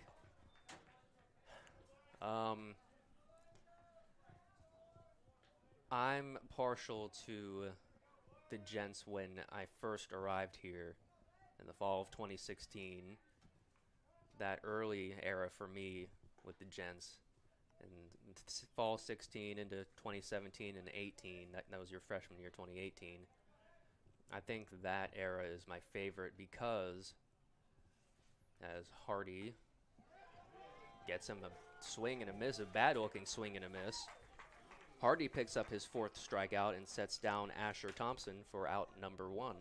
Um, I'm partial to the Gents when I first arrived here in the fall of twenty sixteen. That early era for me with the Gents. And fall sixteen into twenty seventeen and eighteen, that, that was your freshman year, twenty eighteen. I think that era is my favorite because as Hardy gets him a swing and a miss, a bad-looking swing and a miss, Hardy picks up his fourth strikeout and sets down Asher Thompson for out number one.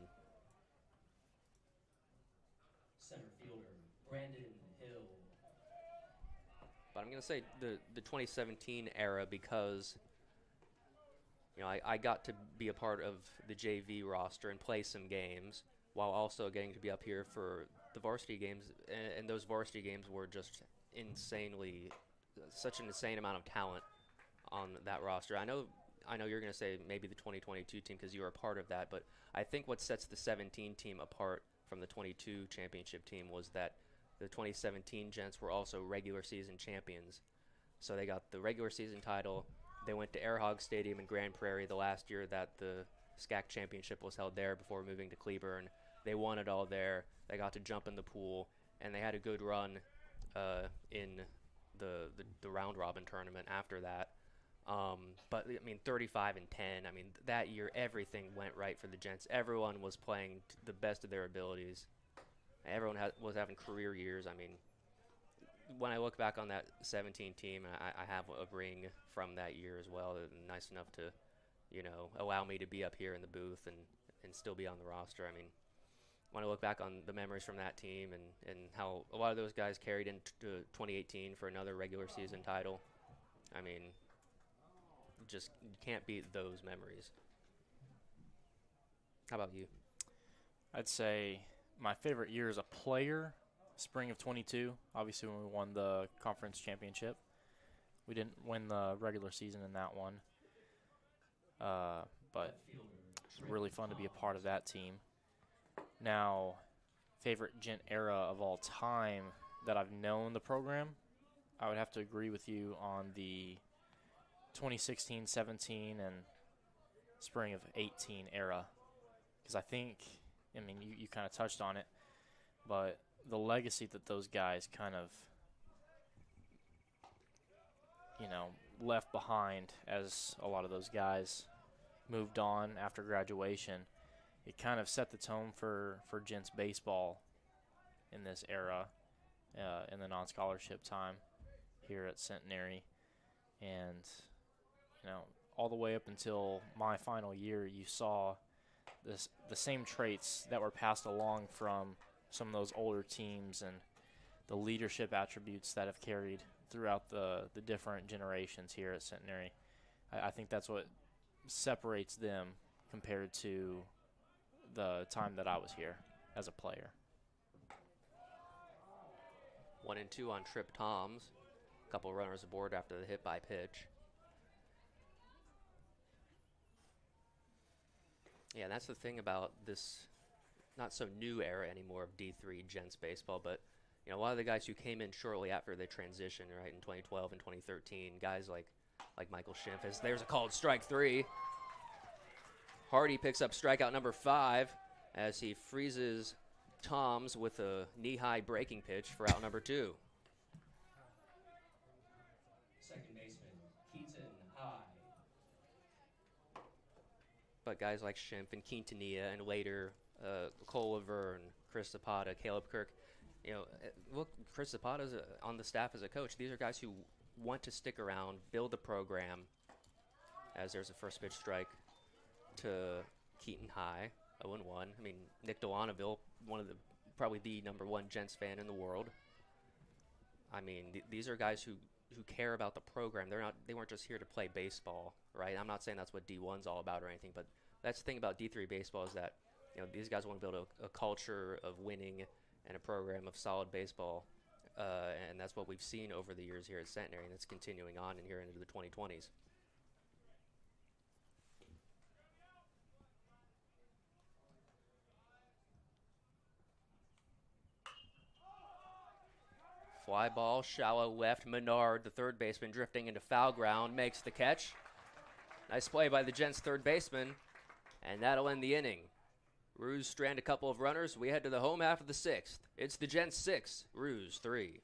Center fielder, Brandon Hill. But I'm going to say the, the twenty seventeen era because, you know, I, I got to be a part of the J V roster and play some games while also getting to be up here for the varsity games. And, and those varsity games were just insanely, such an insane amount of talent on that roster. I know I know you're going to say maybe the twenty twenty-two team because you were a part of that, but I think what sets the seventeen team apart from the twenty-two championship team was that the twenty seventeen Gents were also regular season champions. So they got the regular season title. They went to Air Hog Stadium in Grand Prairie the last year that the S C A C championship was held there before moving to Cleburne. They won it all there. They got to jump in the pool, and they had a good run uh, in the, the, the round robin tournament after that. Um, but, I mean, thirty-five and ten, I mean, that year everything went right for the Gents. Everyone was playing t the best of their abilities. Everyone ha was having career years. I mean, when I look back on that seventeen team, I, I have a ring from that year as well. They're nice enough to, you know, allow me to be up here in the booth and, and still be on the roster. I mean, when I look back on the memories from that team and, and how a lot of those guys carried into twenty eighteen for another regular season title, I mean, just you can't beat those memories. How about you? I'd say my favorite year as a player, spring of twenty-two, obviously when we won the conference championship. We didn't win the regular season in that one, uh, but it's really fun to be a part of that team. Now, favorite Gent era of all time that I've known the program, I would have to agree with you on the twenty sixteen seventeen and spring of eighteen era, because I think, I mean, you, you kind of touched on it, but the legacy that those guys kind of, you know, left behind as a lot of those guys moved on after graduation, it kind of set the tone for, for Gents baseball in this era, uh, in the non-scholarship time here at Centenary. And, you know, all the way up until my final year, you saw this the same traits that were passed along from some of those older teams and the leadership attributes that have carried throughout the, the different generations here at Centenary. I, I think that's what separates them compared to the time that I was here as a player. One and two on Trip Toms. A couple runners aboard after the hit by pitch. Yeah, that's the thing about this not so new era anymore of D three Gents baseball, but you know, a lot of the guys who came in shortly after the transition, right, in twenty twelve and twenty thirteen, guys like like Michael Schimpf, as there's a called strike three. Hardy picks up strikeout number five as he freezes Toms with a knee-high breaking pitch for out number two. Second baseman, Keaton High. But guys like Schimpf and Quintanilla and later uh, Cole Laverne, Chris Zapata, Caleb Kirk, you know, uh, look, Chris Zapata's uh, on the staff as a coach. These are guys who want to stick around, build the program. As there's a first pitch strike to Keaton High, oh and one. I mean, Nick Delanaville, one of the probably the number one Gents fan in the world. I mean, th these are guys who who care about the program. They're not. They weren't just here to play baseball, right? I'm not saying that's what D one's all about or anything, but that's the thing about D three baseball is that, you know, these guys want to build a, a culture of winning and a program of solid baseball, uh, and that's what we've seen over the years here at Centenary, and it's continuing on in here into the twenty twenties. Fly ball, shallow left. Menard, the third baseman, drifting into foul ground, makes the catch. Nice play by the Gents' third baseman, and that'll end the inning. Ruse strand a couple of runners. We head to the home half of the sixth. It's the Gents six, Ruse three.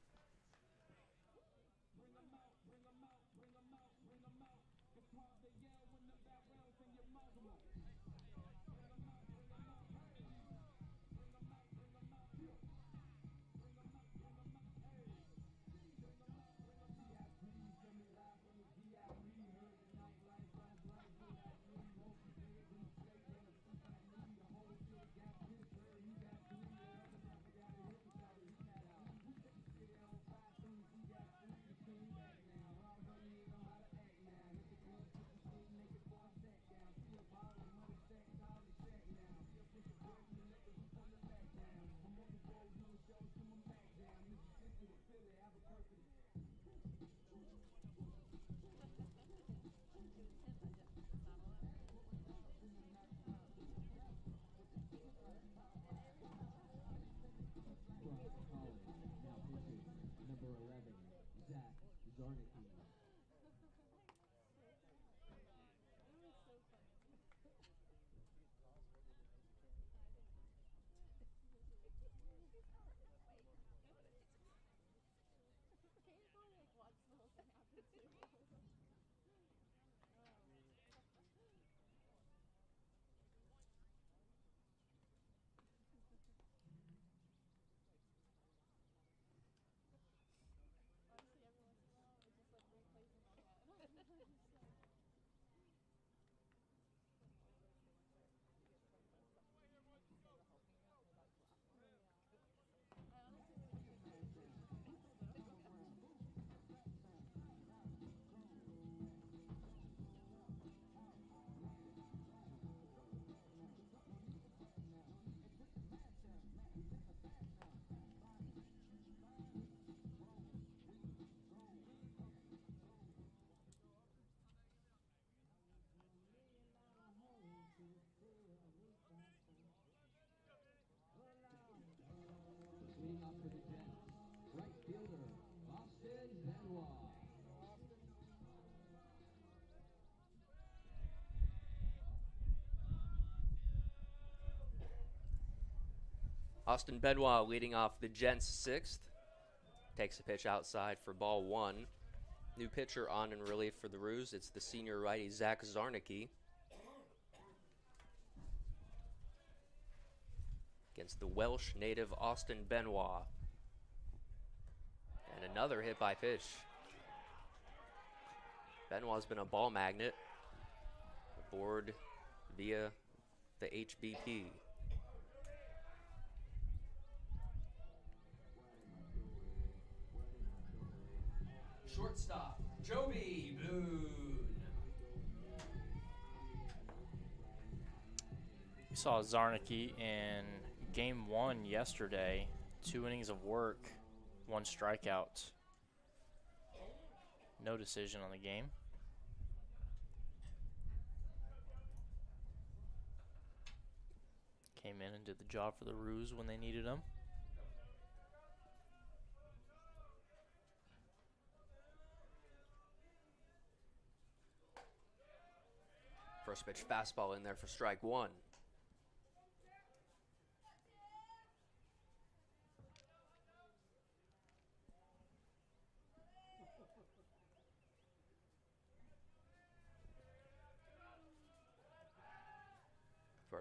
Austin Benoit leading off the Gents sixth. Takes a pitch outside for ball one. New pitcher on in relief for the Ruse. It's the senior righty Zach Zarnicki against the Welsh native Austin Benoit. And another hit by pitch. Benoit's been a ball magnet aboard via the H B P. Shortstop, Joby Boone. We saw Zarnicki in game one yesterday. Two innings of work, one strikeout. No decision on the game. Came in and did the job for the Ruse when they needed him. First pitch fastball in there for strike one.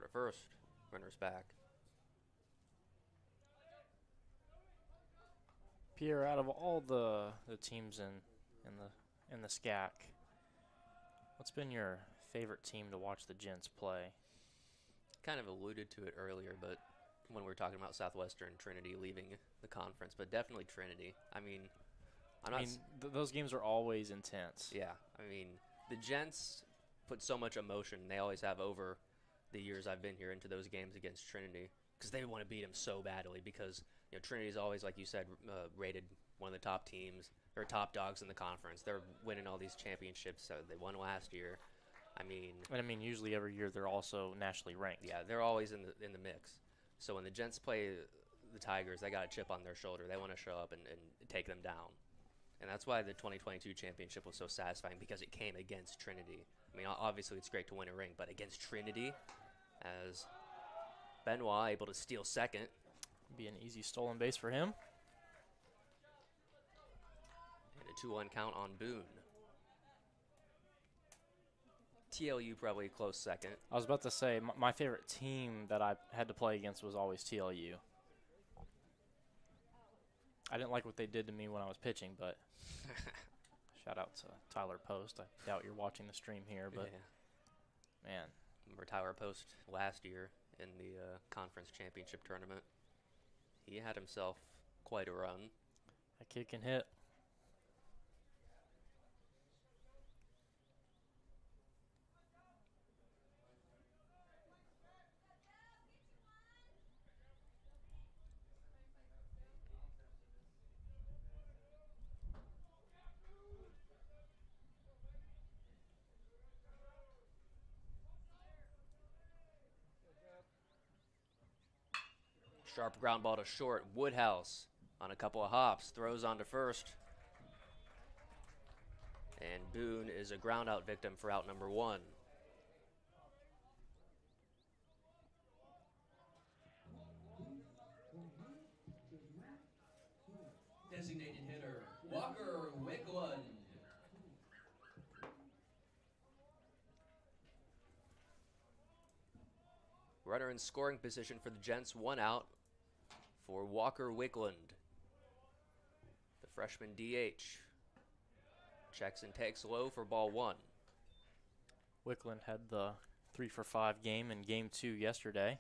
first. Runners back. Pierre, out of all the the teams in in the in the S C A C, what's been your favorite team to watch the Gents play? Kind of alluded to it earlier, but when we were talking about Southwestern Trinity leaving the conference, but definitely Trinity. I mean, I'm I not. mean, s- th those games are always intense. yeah, I mean, the Gents put so much emotion. They always have over the years I've been here into those games against Trinity because they want to beat them so badly. Because you know Trinity is always, like you said, uh, rated one of the top teams. They're top dogs in the conference. They're winning all these championships. Uh, they won last year. I mean, And I mean, usually every year they're also nationally ranked. yeah, they're always in the in the mix. So when the Gents play the Tigers, they got a chip on their shoulder. They want to show up and, and take them down. And that's why the twenty twenty-two championship was so satisfying, because it came against Trinity. I mean, o- obviously it's great to win a ring, but against Trinity, as Benoit able to steal second. Be an easy stolen base for him. And a two one count on Boone. T L U probably a close second. I was about to say, my, my favorite team that I had to play against was always T L U. I didn't like what they did to me when I was pitching, but shout out to Tyler Post. I doubt you're watching the stream here, but Yeah. man, Remember Tyler Post last year in the uh, conference championship tournament? He had himself quite a run. that kid can hit. Sharp ground ball to short. Woodhouse on a couple of hops, throws on to first. And Boone is a ground out victim for out number one. Designated hitter, Walker Wickland. Runner in scoring position for the Gents, one out for Walker Wickland. The freshman D H checks and takes low for ball one. Wickland had the three for five game in game two yesterday.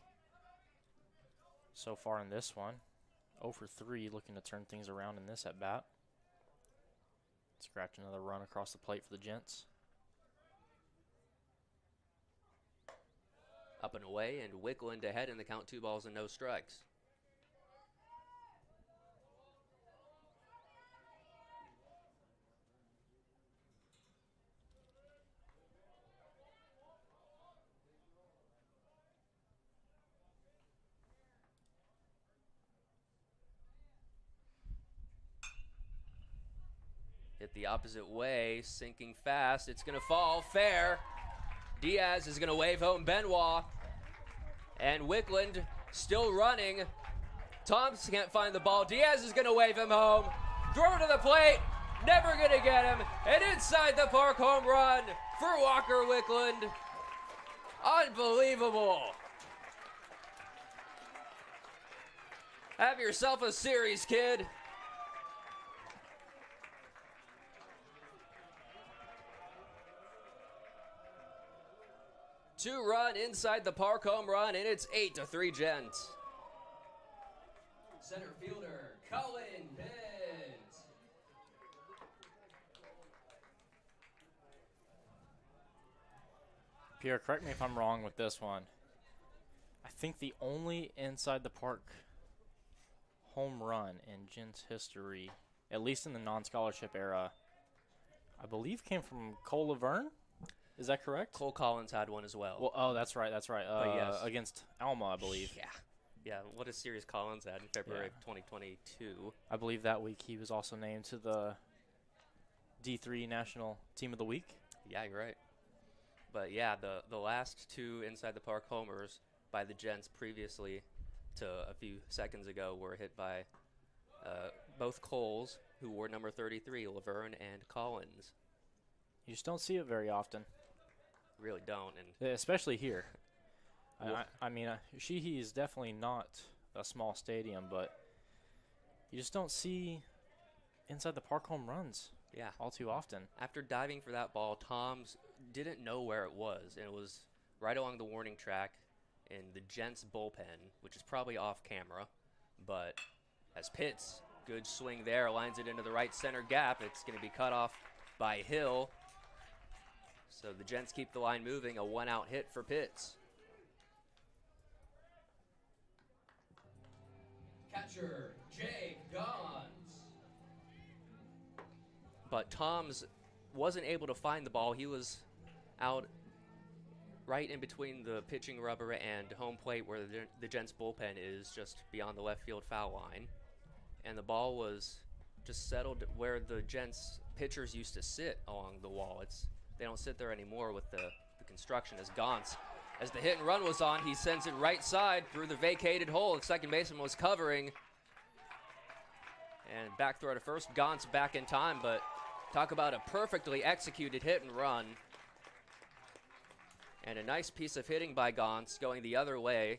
So far in this one, oh for three, looking to turn things around in this at bat. Scratch another run across the plate for the Gents. Up and away, and Wickland ahead in the count, two balls and no strikes. Hit the opposite way, sinking fast. It's going to fall fair. Diaz is going to wave home Benoit. And Wickland still running. Thompson can't find the ball. Diaz is going to wave him home. Throw to the plate. Never going to get him. And inside the park home run for Walker Wickland. Unbelievable. Have yourself a series, kid. Two run inside the park home run, and it's eight to three Gents. Center fielder, Colin Pitts. Pierre, correct me if I'm wrong with this one. I think the only inside the park home run in Gents history, at least in the non-scholarship era, I believe came from Cole Laverne. Is that correct? Cole Collins had one as well. Well, oh, that's right, that's right. Uh, yes. Against Alma, I believe. Yeah. Yeah, what a series Collins had in February Yeah. of twenty twenty-two. I believe that week he was also named to the D three National Team of the Week. Yeah, you're right. But yeah, the, the last two inside the park homers by the Gents previously to a few seconds ago were hit by uh, both Coles, who wore number thirty-three, Laverne and Collins. You just don't see it very often, Really don't. And especially here. I, I, I mean, uh, Sheehy is definitely not a small stadium, but you just don't see inside the park home runs Yeah. all too often. After diving for that ball, Tom's didn't know where it was, and it was right along the warning track in the Gents bullpen, which is probably off camera. But as Pitts, good swing there, lines it into the right center gap. It's going to be cut off by Hill. So the Gents keep the line moving, a one-out hit for Pitts. Catcher, Jake Gons. But Tom's wasn't able to find the ball. He was out right in between the pitching rubber and home plate where the, the Gents bullpen is, just beyond the left field foul line. And the ball was just settled where the Gents pitchers used to sit along the wall. It's They don't sit there anymore with the, the construction. As Gauntz, as the hit and run was on, he sends it right side through the vacated hole. The second baseman was covering. And back throw to first. Gauntz back in time, but talk about a perfectly executed hit and run. And a nice piece of hitting by Gauntz going the other way.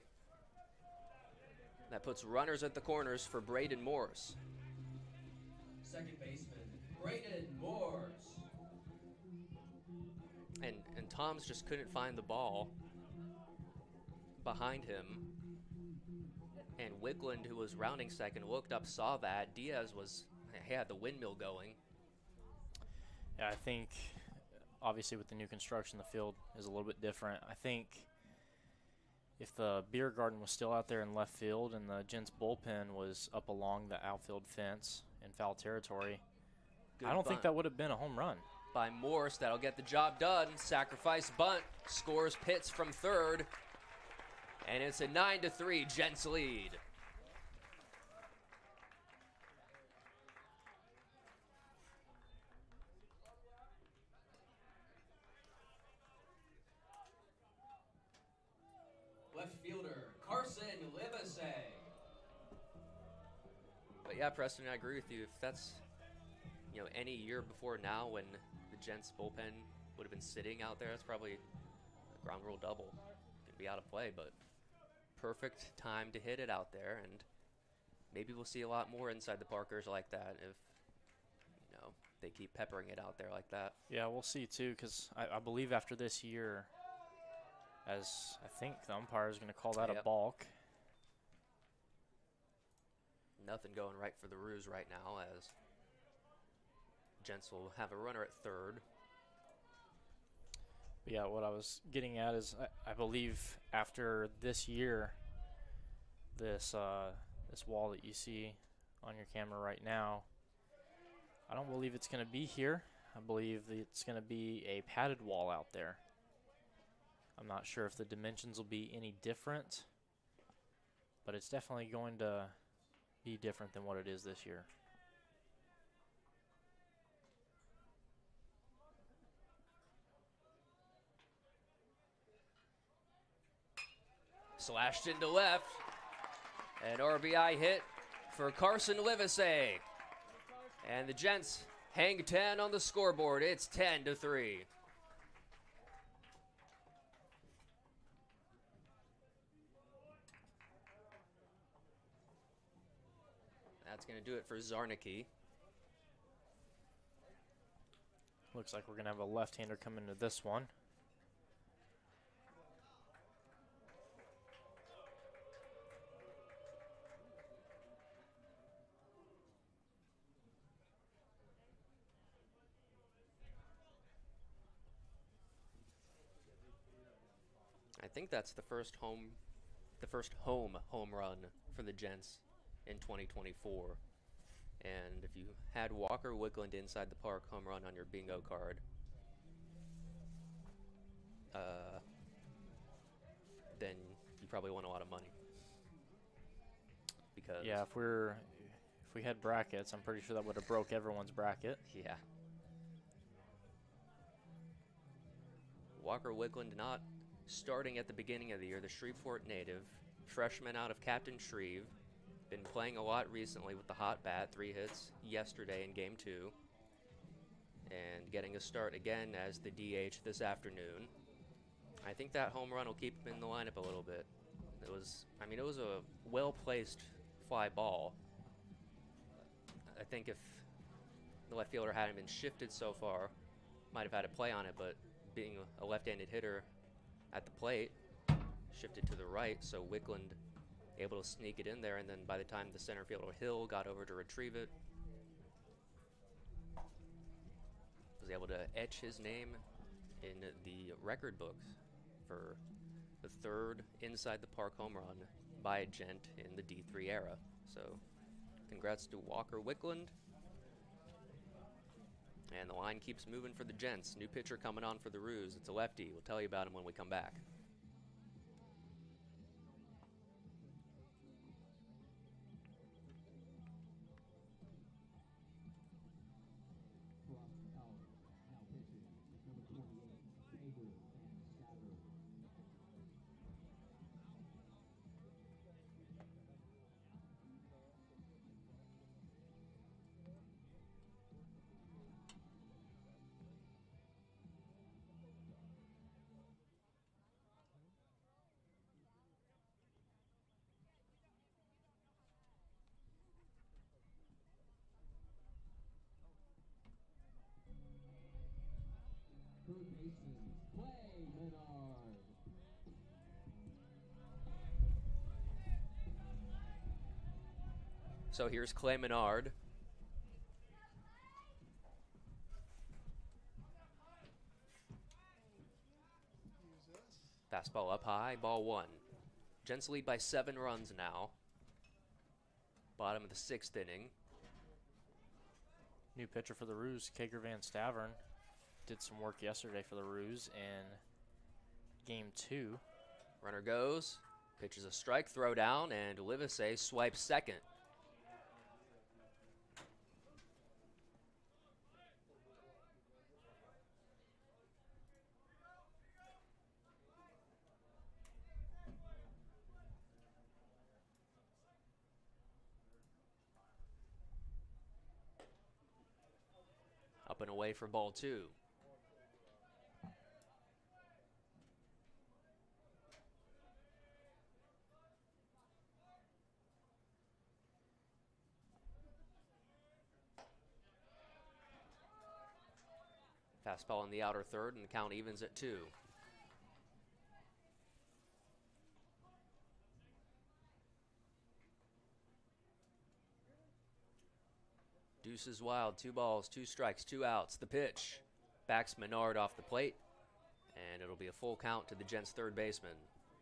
That puts runners at the corners for Braden Morse. Second baseman, Braden Morse. And, and Tom's just couldn't find the ball behind him. And Wickland, who was rounding second, looked up, saw that. Diaz was, he had the windmill going. Yeah, I think obviously with the new construction, the field is a little bit different. I think if the beer garden was still out there in left field and the Gents bullpen was up along the outfield fence in foul territory, Good I don't bunt think that would have been a home run. by Morse. That'll get the job done. Sacrifice bunt, scores Pitts from third. And it's a nine to three Gents lead. Left fielder, Carson Livesey. But yeah, Preston, I agree with you. If that's, you know, any year before now when the Gents bullpen would have been sitting out there, that's probably a ground rule double. Could be out of play, but perfect time to hit it out there, and maybe we'll see a lot more inside the Parkers like that if, you know, they keep peppering it out there like that. Yeah, we'll see too, because I, I believe after this year, as I think the umpire is going to call that Yep. a balk. Nothing going right for the Roos right now, as Gents will have a runner at third. But yeah, what I was getting at is I, I believe after this year, this uh, this wall that you see on your camera right now, I don't believe it's going to be here. I believe that it's going to be a padded wall out there. I'm not sure if the dimensions will be any different, but it's definitely going to be different than what it is this year. Slashed into left. An R B I hit for Carson Livesey. And the Gents hang ten on the scoreboard. It's ten to three. That's going to do it for Zarnicki. Looks like we're going to have a left-hander come into this one. I think that's the first home, the first home home run for the Gents in twenty twenty-four. And if you had Walker Wickland inside the park home run on your bingo card, uh, then you probably won a lot of money. Because Yeah, if we're if we had brackets, I'm pretty sure that would have broke everyone's bracket. yeah, Walker Wickland not starting at the beginning of the year, the Shreveport native, freshman out of Captain Shreve, been playing a lot recently with the hot bat, three hits yesterday in game two, and getting a start again as the D H this afternoon. I think that home run will keep him in the lineup a little bit. It was, I mean, it was a well-placed fly ball. I think if the left fielder hadn't been shifted so far, might have had a play on it, but being a left-handed hitter at the plate, shifted to the right, so Wickland able to sneak it in there, and then by the time the center fielder Hill got over to retrieve it, was able to etch his name in the record books for the third inside the park home run by a Gent in the D three era. So congrats to Walker Wickland. And the line keeps moving for the Gents. New pitcher coming on for the Roos. It's a lefty. We'll tell you about him when we come back. Third baseman, Clay Menard. So here's Clay Menard. Fastball up high, ball one. Gents lead by seven runs now. Bottom of the sixth inning. New pitcher for the Roos, Kager Van Stavern, did some work yesterday for the Roos in game two. Runner goes, pitches a strike, throw down, and Livesey swipes second. Up and away for ball two. Fastball in the outer third, and the count evens at two. Deuces wild, two balls, two strikes, two outs. The pitch backs Menard off the plate, and it'll be a full count to the Gents' third baseman.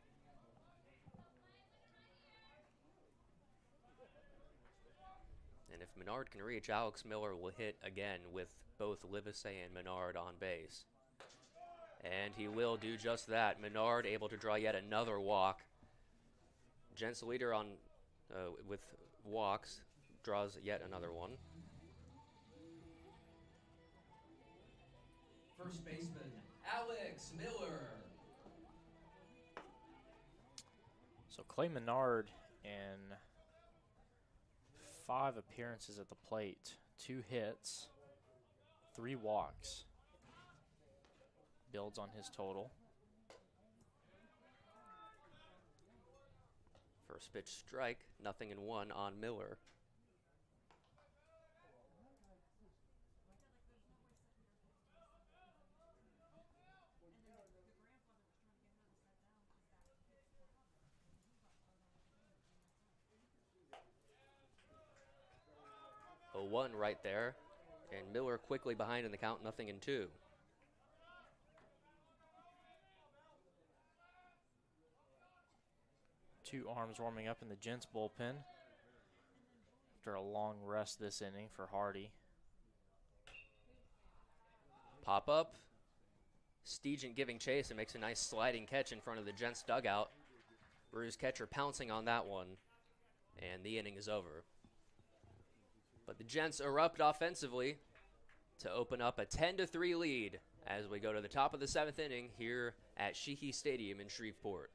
And if Menard can reach, Alex Miller will hit again with both Livesey and Menard on base. And he will do just that. Menard able to draw yet another walk. Gents leader on uh, with walks, draws yet another one. First baseman, Alex Miller. So Clay Menard in five appearances at the plate, two hits, three walks. Builds on his total. First pitch strike, nothing in one on Miller. oh one right there, and Miller quickly behind in the count, nothing in two. Two arms warming up in the Gents bullpen after a long rest this inning for Hardy. Pop up, Steegent giving chase and makes a nice sliding catch in front of the Gents dugout. Brew's catcher pouncing on that one, and the inning is over. But the Gents erupt offensively to open up a ten to three lead as we go to the top of the seventh inning here at Sheehy Stadium in Shreveport.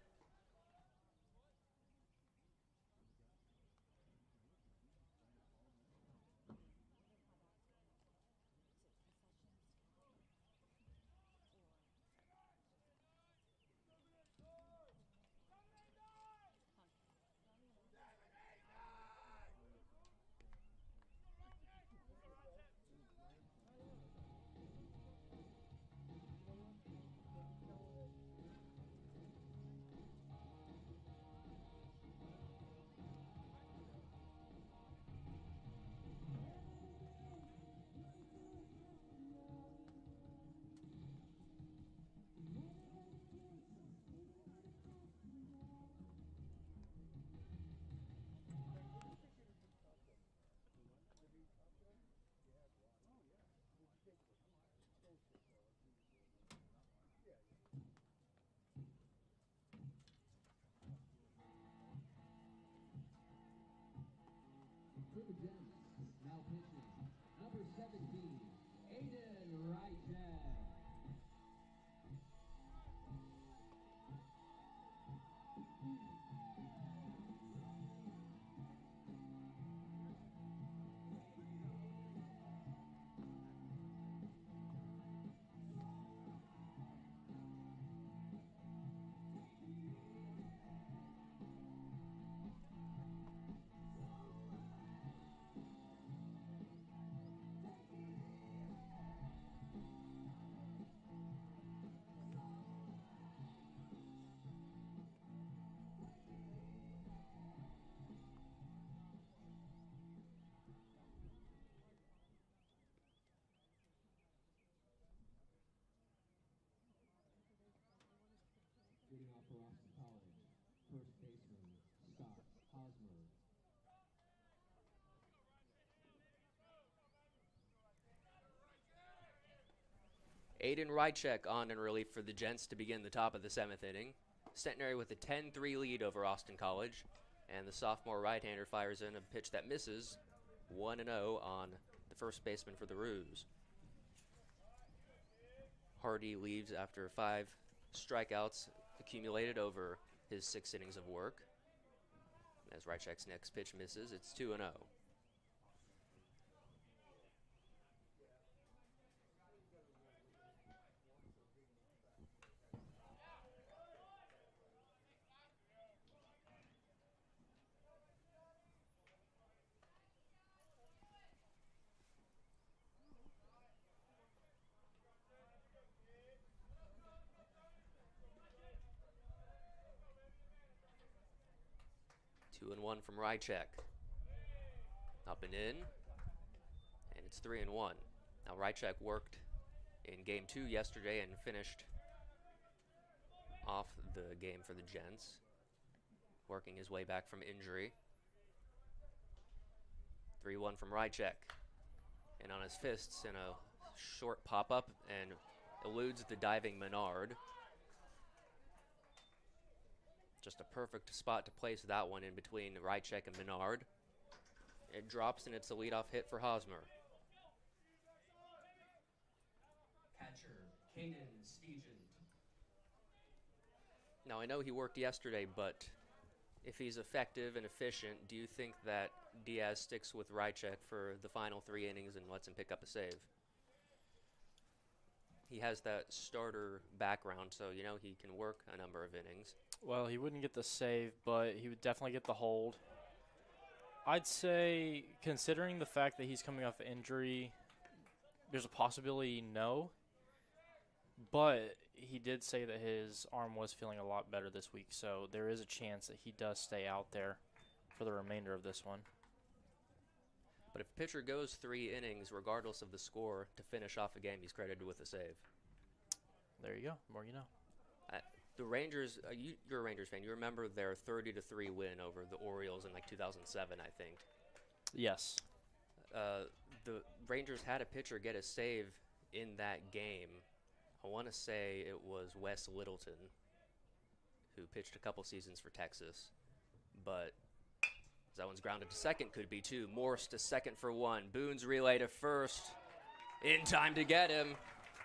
for Austin College, first baseman Scott Hosmer. Aiden Rychek on in relief for the Gents to begin the top of the seventh inning. Centenary with a ten three lead over Austin College, and the sophomore right-hander fires in a pitch that misses, one and oh on the first baseman for the Roos. Hardy leaves after five strikeouts accumulated over his six innings of work. As Rychek's next pitch misses, it's two and oh. Two and one from Rychek. Up and in, and it's three and one. Now Rychek worked in game two yesterday and finished off the game for the Gents, working his way back from injury. three one from Rychek, and on his fists in a short pop-up and eludes the diving Menard. Just a perfect spot to place that one in between Rychek and Menard. It drops, and it's a leadoff hit for Hosmer. Catcher, Caden Stegent. Now, I know he worked yesterday, but if he's effective and efficient, do you think that Diaz sticks with Rychek for the final three innings and lets him pick up a save? He has that starter background, so you know he can work a number of innings. Well, he wouldn't get the save, but he would definitely get the hold. I'd say, considering the fact that he's coming off injury, there's a possibility no. But he did say that his arm was feeling a lot better this week, so there is a chance that he does stay out there for the remainder of this one. But if a pitcher goes three innings, regardless of the score, to finish off a game, he's credited with a save. There you go. More you know. Uh, the Rangers, uh, you, you're a Rangers fan. You remember their thirty to three win over the Orioles in like two thousand seven, I think. Yes. Uh, the Rangers had a pitcher get a save in that game. I want to say it was Wes Littleton, who pitched a couple seasons for Texas. But that one's grounded to second, could be two. Morse to second for one. Boone's relay to first. In time to get him.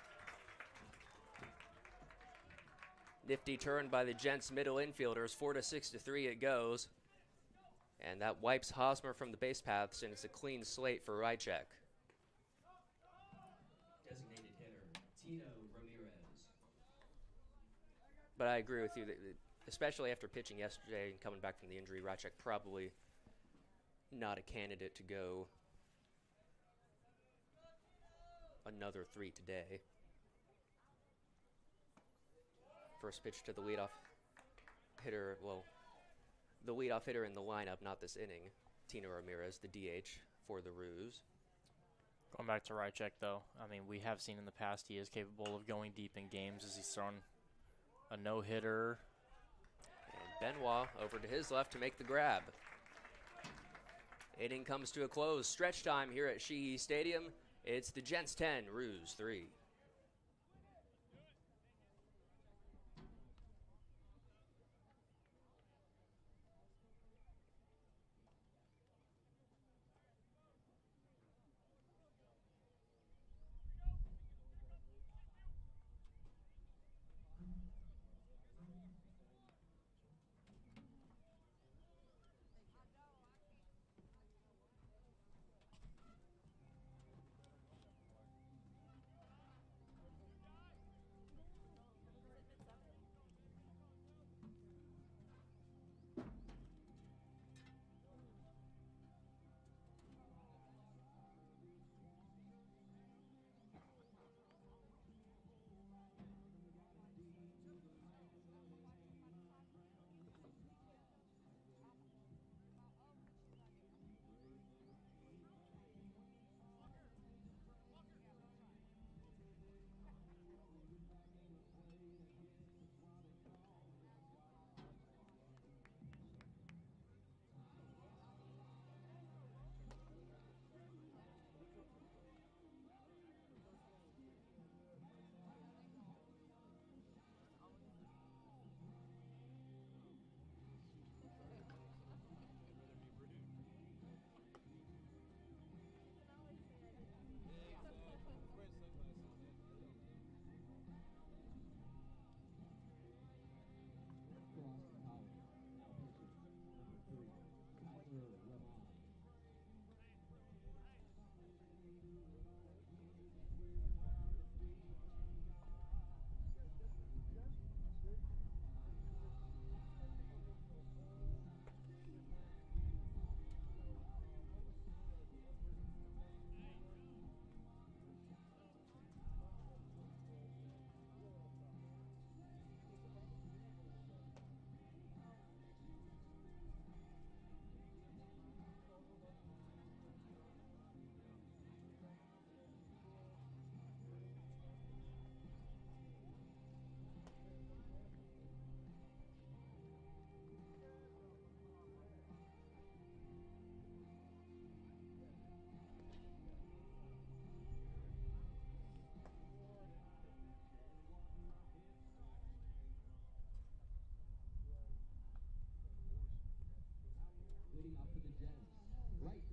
Nifty turn by the Gents middle infielders. Four to six to three it goes. And that wipes Hosmer from the base paths, and it's a clean slate for Rychek. Designated hitter, Tino Ramirez. But I agree with you, that, especially after pitching yesterday and coming back from the injury, Rychek probably not a candidate to go another three today. First pitch to the leadoff hitter, well, the leadoff hitter in the lineup, not this inning, Tino Ramirez, the D H for the Roos. Going back to Rychek, though, I mean, we have seen in the past he is capable of going deep in games as he's thrown a no-hitter. And Benoit over to his left to make the grab. Inning comes to a close. Stretch time here at Sheehy Stadium. It's the Gents ten, Roos three.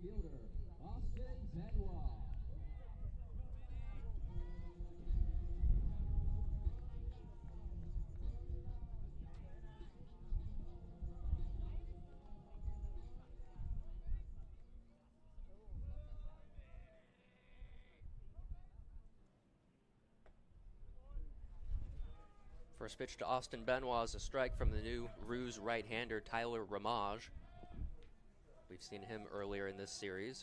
fielder, Austin Benoit. First pitch to Austin Benoit is a strike from the new Ruse right-hander Tyler Ramage. We've seen him earlier in this series.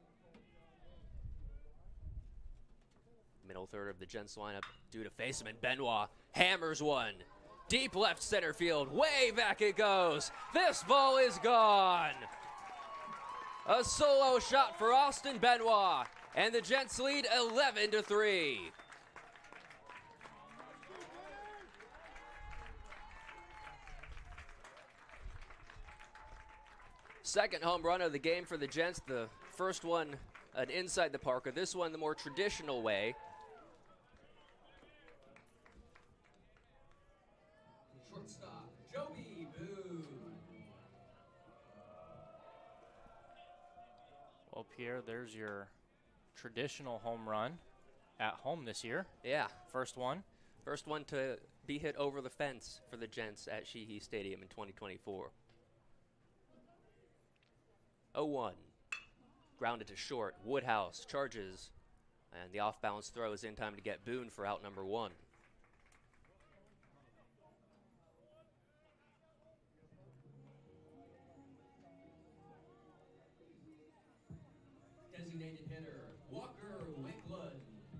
Middle third of the Gents lineup due to face him, and Benoit hammers one. Deep left center field, way back it goes. This ball is gone. A solo shot for Austin Benoit, and the Gents lead eleven to three. Second home run of the game for the Gents. The first one an inside the Parker. This one the more traditional way. Shortstop, Joey Boone. Well, Pierre, there's your traditional home run at home this year. Yeah, First one. first one to be hit over the fence for the Gents at Sheehy Stadium in twenty twenty-four. oh one. Grounded to short. Woodhouse charges. And the off-balance throw is in time to get Boone for out number one. Designated hitter, Walker Wicklund.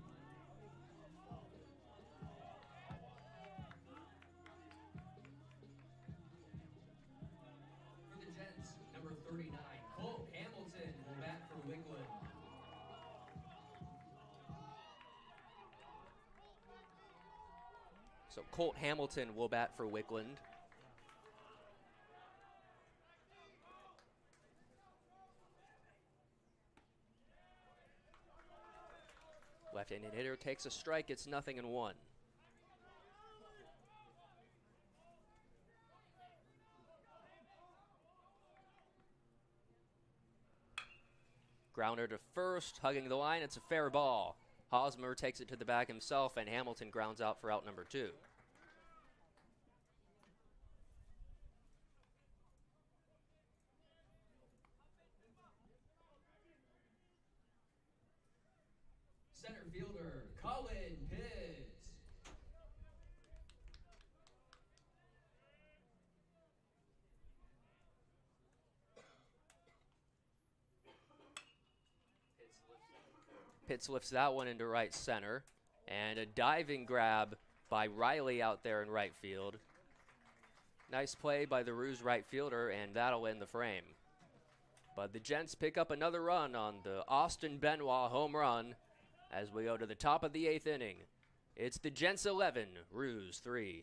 For the Gents, number thirty-nine, Colt Hamilton will bat for Wicklund. So Colt Hamilton will bat for Wicklund. Left-handed hitter takes a strike. It's nothing and one. Grounder to first, hugging the line. It's a fair ball. Hosmer takes it to the bag himself, and Hamilton grounds out for out number two. Center fielder, Colin Pitts. Pitts lifts that one into right center. And a diving grab by Riley out there in right field. Nice play by the Ruse right fielder, and that'll end the frame. But the Gents pick up another run on the Austin Benoit home run as we go to the top of the eighth inning. It's the Gents eleven, Ruse three.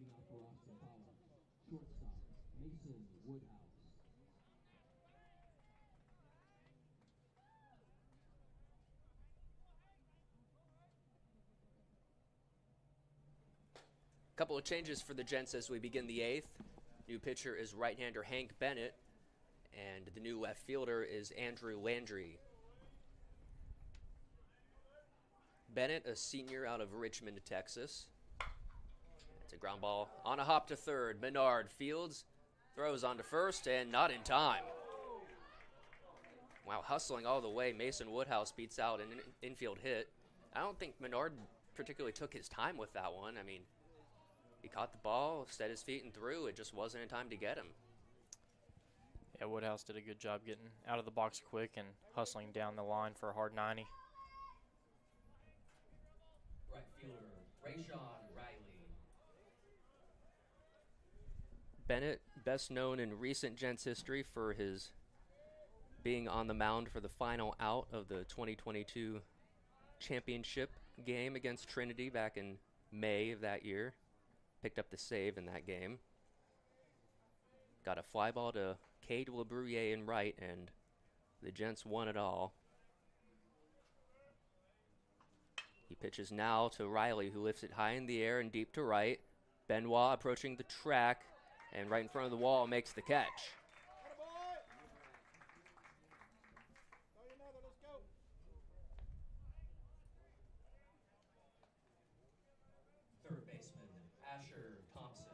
Leading off for Austin College, shortstop, Mason Woodhouse. Couple of changes for the Gents as we begin the eighth. New pitcher is right-hander Hank Bennett, and the new left fielder is Andrew Landry. Bennett, a senior out of Richmond, Texas. It's a ground ball on a hop to third. Menard fields, throws on to first, and not in time. Wow, hustling all the way, Mason Woodhouse beats out an in- infield hit. I don't think Menard particularly took his time with that one. I mean, he caught the ball, set his feet, and threw. It just wasn't in time to get him. Yeah, Woodhouse did a good job getting out of the box quick and hustling down the line for a hard ninety. Right fielder, Rayshawn Riley. Bennett, best known in recent Gents history for his being on the mound for the final out of the twenty twenty-two championship game against Trinity back in May of that year. Picked up the save in that game. Got a fly ball to Cade LeBrouillet in right, and the Gents won it all. He pitches now to Riley, who lifts it high in the air and deep to right. Benoit approaching the track, and right in front of the wall makes the catch. Third baseman, Asher Thompson.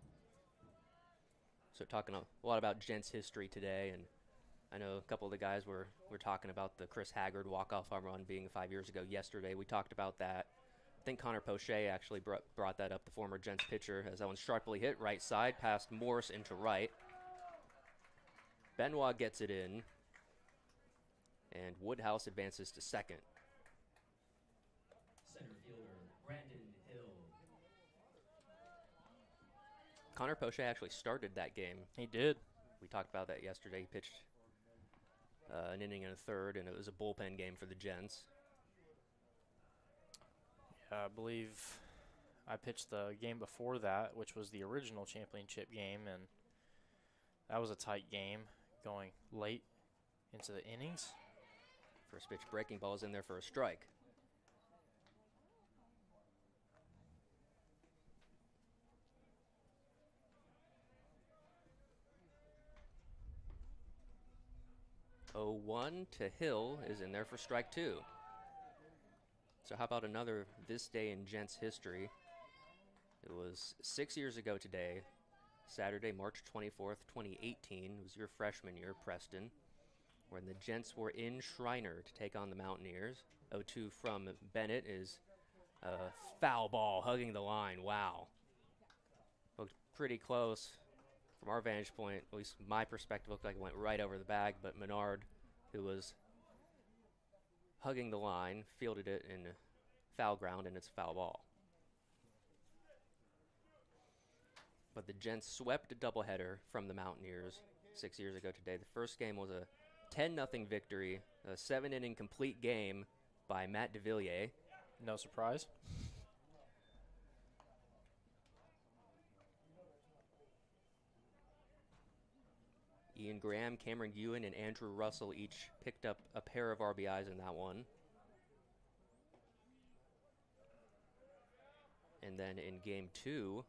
So talking a lot about Gents history today, and I know a couple of the guys were, were talking about the Chris Haggard walk-off home run being five years ago yesterday. We talked about that. I think Connor Pochet actually brought, brought that up, the former Gents pitcher, as that one sharply hit right side, past Morse into right. Benoit gets it in, and Woodhouse advances to second. Center fielder, Brandon Hill. Connor Pochet actually started that game. He did. We talked about that yesterday. He pitched uh, an inning and a third, and it was a bullpen game for the Gents. Yeah, I believe I pitched the game before that, which was the original championship game, and that was a tight game going late into the innings. First pitch breaking ball is in there for a strike. oh one to Hill is in there for strike two. So how about another this day in Gents history? It was six years ago today, Saturday, March twenty-fourth, twenty eighteen. It was your freshman year, Preston, when the Gents were in Shriner to take on the Mountaineers. oh two from Bennett is a foul ball hugging the line. Wow. Looked pretty close. From our vantage point, at least my perspective, looked like it went right over the bag, but Menard, who was hugging the line, fielded it in foul ground, and it's a foul ball. But the Gents swept a doubleheader from the Mountaineers six years ago today. The first game was a ten nothing victory, a seven-inning complete game by Matt DeVilliers. No surprise. Ian Graham, Cameron Ewan, and Andrew Russell each picked up a pair of R B Is in that one. And then in game two,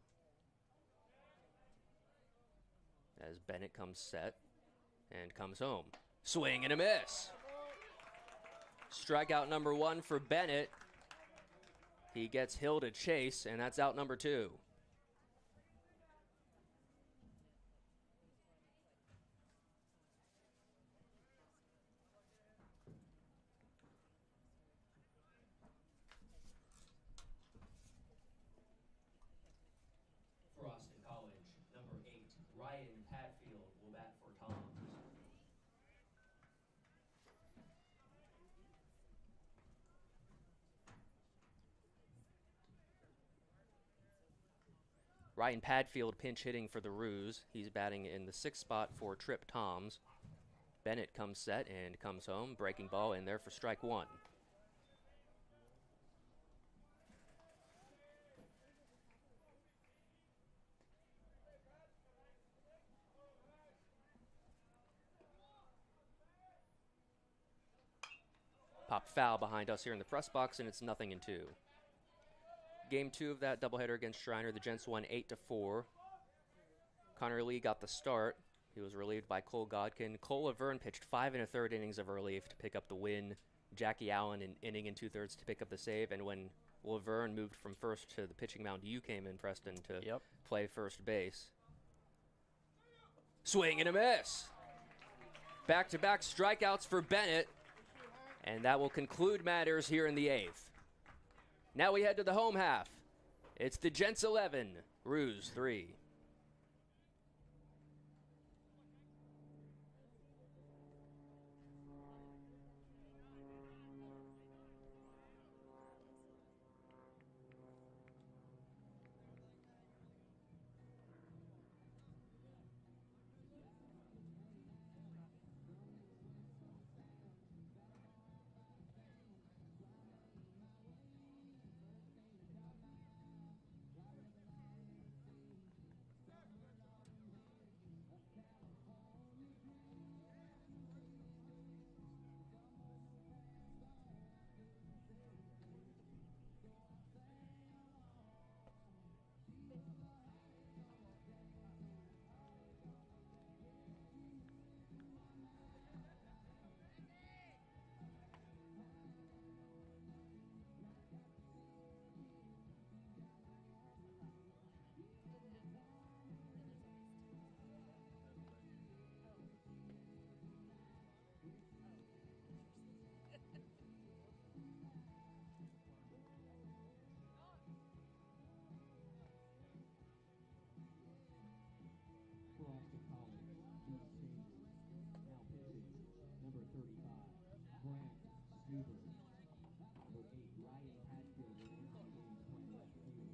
as Bennett comes set and comes home. Swing and a miss. Strikeout number one for Bennett. He gets Hill to chase, and that's out number two. For Austin College, number eight, Ryan Padfield will bat for Toms. Ryan Padfield pinch hitting for the Roos. He's batting in the sixth spot for Trip Toms. Bennett comes set and comes home. Breaking ball in there for strike one. Pop foul behind us here in the press box, and it's nothing in two. Game two of that doubleheader against Shriner, the Gents won eight to four. Connor Lee got the start. He was relieved by Cole Godkin. Cole Laverne pitched five and a third innings of relief to pick up the win. Jackie Allen an inning and two-thirds to pick up the save. And when Laverne moved from first to the pitching mound, you came in, Preston, to Yep. play first base. Swing and a miss. Back-to-back strikeouts for Bennett. And that will conclude matters here in the eighth. Now we head to the home half. It's the Gents eleven, Ruse three. Boston College, East Chambers. Now pitching, number thirty-five, Grant Stuber. Number eight, Ryan Hatfield will enter the game playing left field.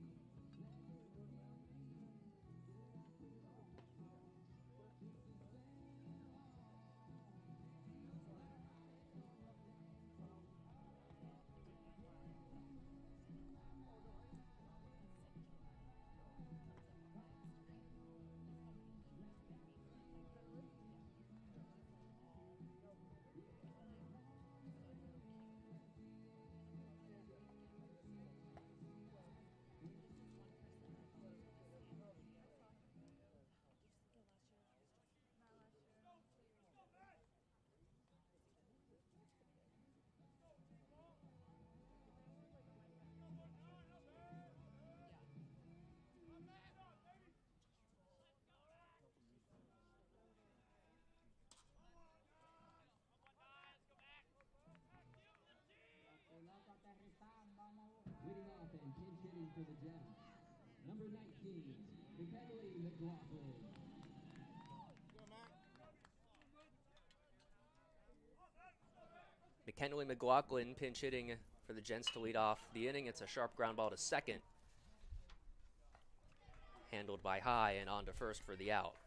Leading off and pinch hitting for the Gents, number nineteen, McKinley McLaughlin. McKinley McLaughlin pinch hitting for the Gents to lead off the inning. It's a sharp ground ball to second. Handled by High and on to first for the out.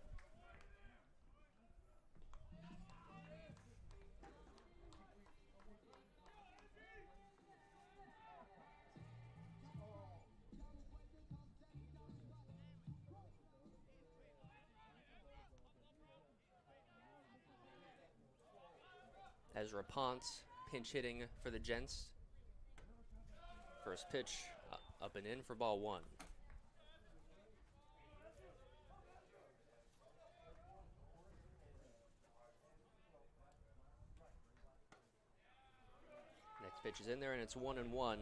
Ezra Ponce pinch hitting for the Gents. First pitch uh, up and in for ball one. Next pitch is in there and it's one and one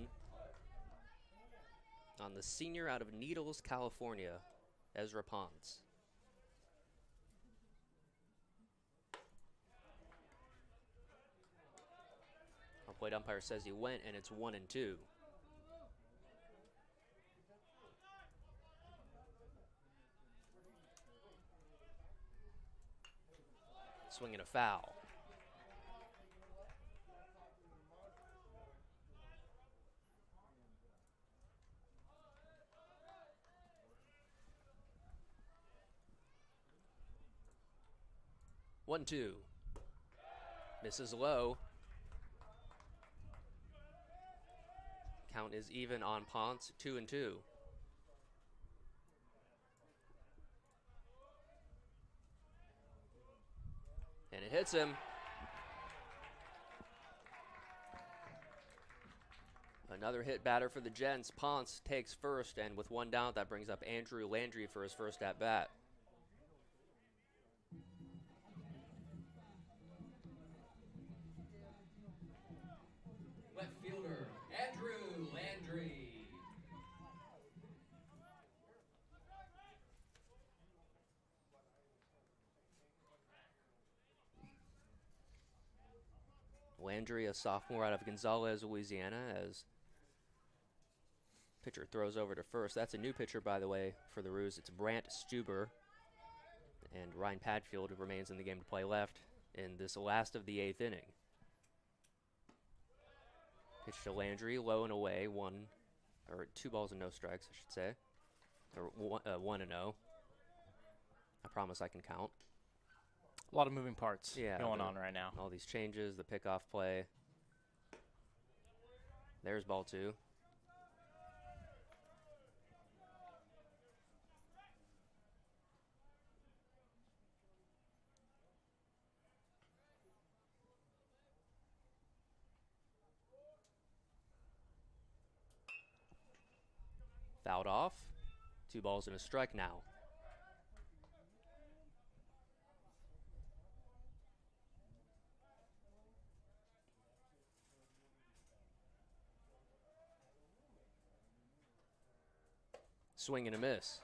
on the senior out of Needles, California, Ezra Ponce. Our plate umpire says he went, and it's one and two. Swinging a foul. One, two. Misses low. Count is even on Ponce, two and two. And it hits him. Another hit batter for the Gents. Ponce takes first, and with one down, that brings up Andrew Landry for his first at bat. Left fielder, Andrew Landry. Landry, a sophomore out of Gonzales, Louisiana, as pitcher throws over to first. That's a new pitcher, by the way, for the Roos. It's Brant Stuber. And Ryan Padfield remains in the game to play left in this last of the eighth inning. Pitch to Landry, low and away, one, or two balls and no strikes, I should say. Or one, uh, one and oh. I promise I can count. A lot of moving parts Yeah, going the- on right now. All these changes, the pickoff play. There's ball two. Fouled off. Two balls and a strike now. Swing and a miss.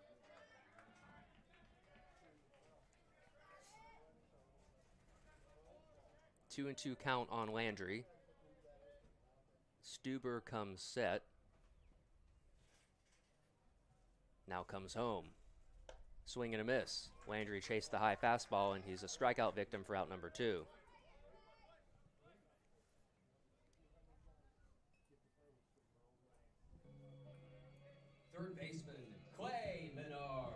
Two and two count on Landry. Stuber comes set. Now comes home. Swing and a miss. Landry chased the high fastball, and he's a strikeout victim for out number two. Third baseman, Clay Menard.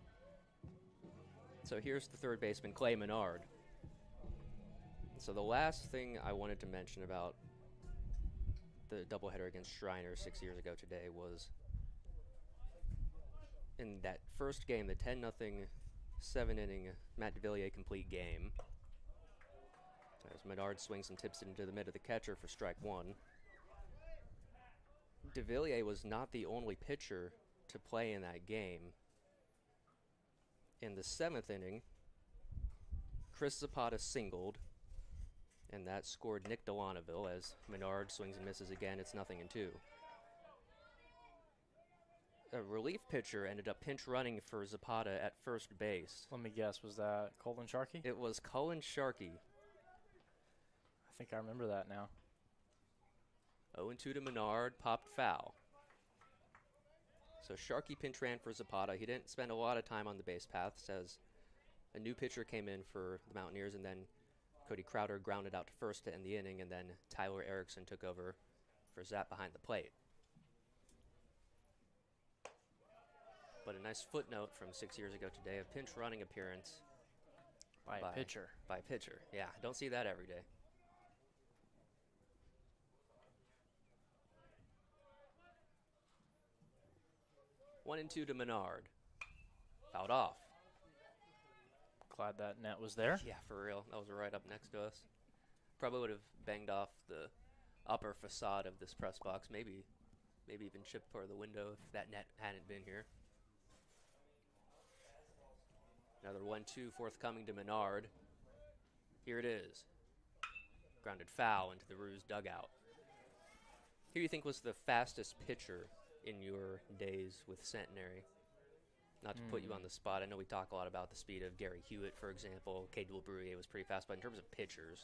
So here's the third baseman, Clay Menard. So the last thing I wanted to mention about the doubleheader against Shriner six years ago today was in that first game, the ten nothing seven inning Matt DeVilliers complete game. As Menard swings and tips it into the mid of the catcher for strike one. DeVilliers was not the only pitcher to play in that game. In the seventh inning, Chris Zapata singled, and that scored Nick Delaneville as Menard swings and misses again. It's nothing in two. A relief pitcher ended up pinch running for Zapata at first base. Let me guess, was that Colton Sharkey? It was Cullen Sharkey. I think I remember that now. oh and two to Menard, popped foul. So Sharkey pinch ran for Zapata. He didn't spend a lot of time on the base paths as a new pitcher came in for the Mountaineers, and then Cody Crowder grounded out to first to end the inning, and then Tyler Erickson took over for Zap behind the plate. But a nice footnote from six years ago today, a pinch running appearance By a by- pitcher. by a pitcher. Yeah, don't see that every day. One and two to Menard. Fouled off. Glad that net was there. Yeah, for real. That was right up next to us. Probably would have banged off the upper facade of this press box. Maybe, maybe even chipped for the window if that net hadn't been here. Another one two forthcoming to Menard. Here it is. Grounded foul into the Roos dugout. Who do you think was the fastest pitcher in your days with Centenary? Not to put you on the spot. I know we talk a lot about the speed of Gary Hewitt, for example. Cade Delbruyere was pretty fast, but in terms of pitchers,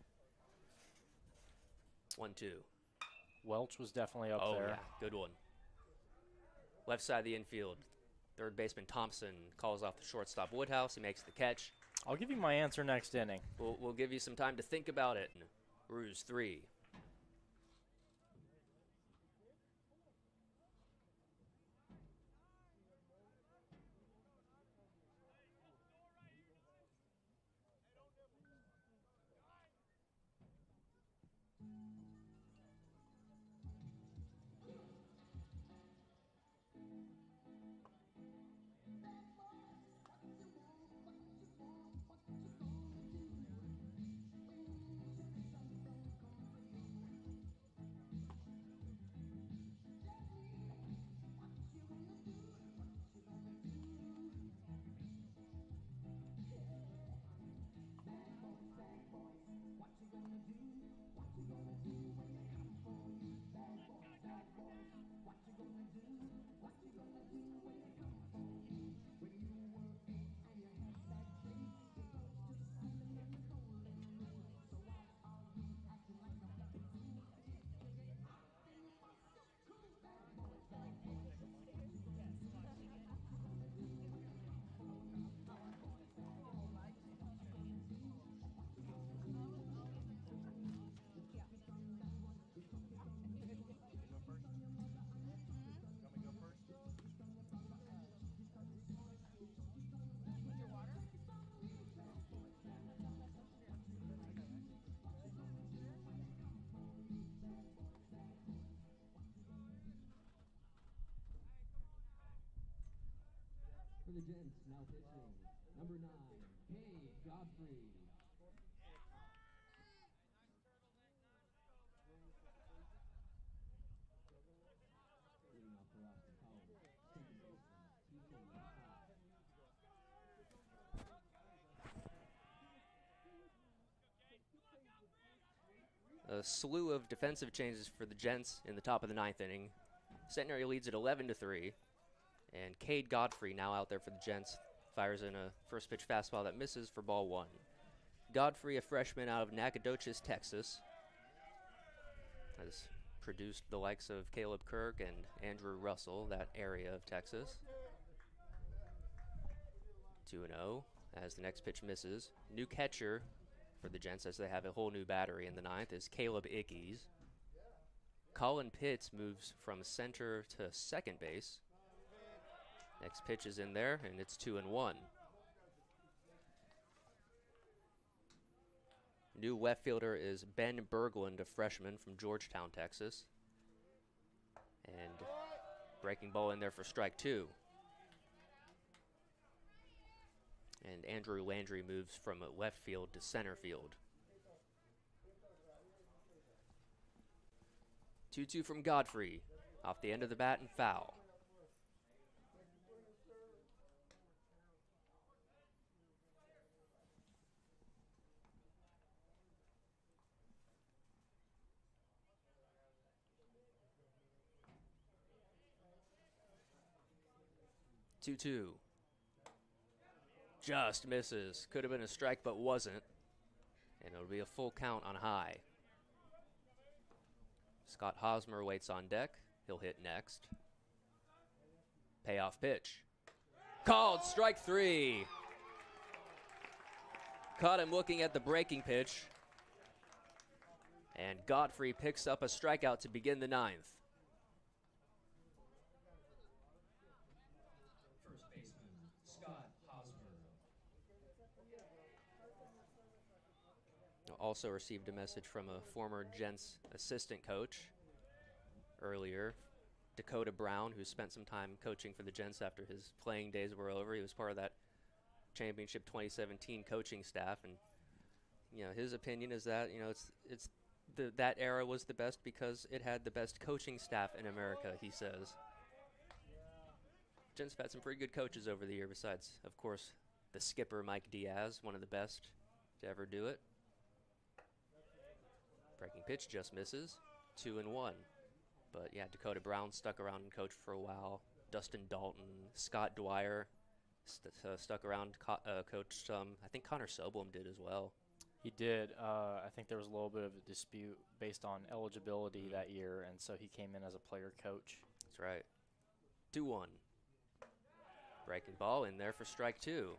one two. Welch was definitely up Oh, there. yeah, good one. Left side of the infield. Third baseman Thompson calls off the shortstop Woodhouse. He makes the catch. I'll give you my answer next inning. We'll, we'll give you some time to think about it. Ruse three. the Gents, now pitching. Number nine, Cade Godfrey. Leading off for Austin Collins, second baseman, T J Scott. A slew of defensive changes for the Gents in the top of the ninth inning. Centenary leads at eleven to three, and Cade Godfrey now out there for the Gents fires in a first pitch fastball that misses for ball one. Godfrey, a freshman out of Nacogdoches, Texas, has produced the likes of Caleb Kirk and Andrew Russell, that area of Texas. two and oh as the next pitch misses. New catcher for the Gents, as they have a whole new battery in the ninth, is Caleb Ickes. Colin Pitts moves from center to second base. Next pitch is in there, and it's two and one. New left fielder is Ben Berglund, a freshman from Georgetown, Texas. And breaking ball in there for strike two. And Andrew Landry moves from left field to center field. two two from Godfrey. Off the end of the bat and foul. two two. Just misses. Could have been a strike, but wasn't. And it'll be a full count on high. Scott Hosmer waits on deck. He'll hit next. Payoff pitch. Called strike three. Caught him looking at the breaking pitch. And Godfrey picks up a strikeout to begin the ninth. First baseman, Scott Hosmer. Also received a message from a former Gents assistant coach earlier, Dakota Brown, who spent some time coaching for the Gents after his playing days were over. He was part of that championship twenty seventeen coaching staff, and you know his opinion is that you know it's it's the that era was the best because it had the best coaching staff in America. He says. Gents have had some pretty good coaches over the year, besides, of course, the skipper Mike Diaz, one of the best to ever do it. Breaking pitch just misses. Two and one. But yeah, Dakota Brown stuck around and coached for a while. Dustin Dalton, Scott Dwyer st uh, stuck around, co uh, coached. Um, I think Connor Soblum did as well. He did. Uh, I think there was a little bit of a dispute based on eligibility mm-hmm. that year, and so he came in as a player coach. That's right. two one. Breaking ball in there for strike two.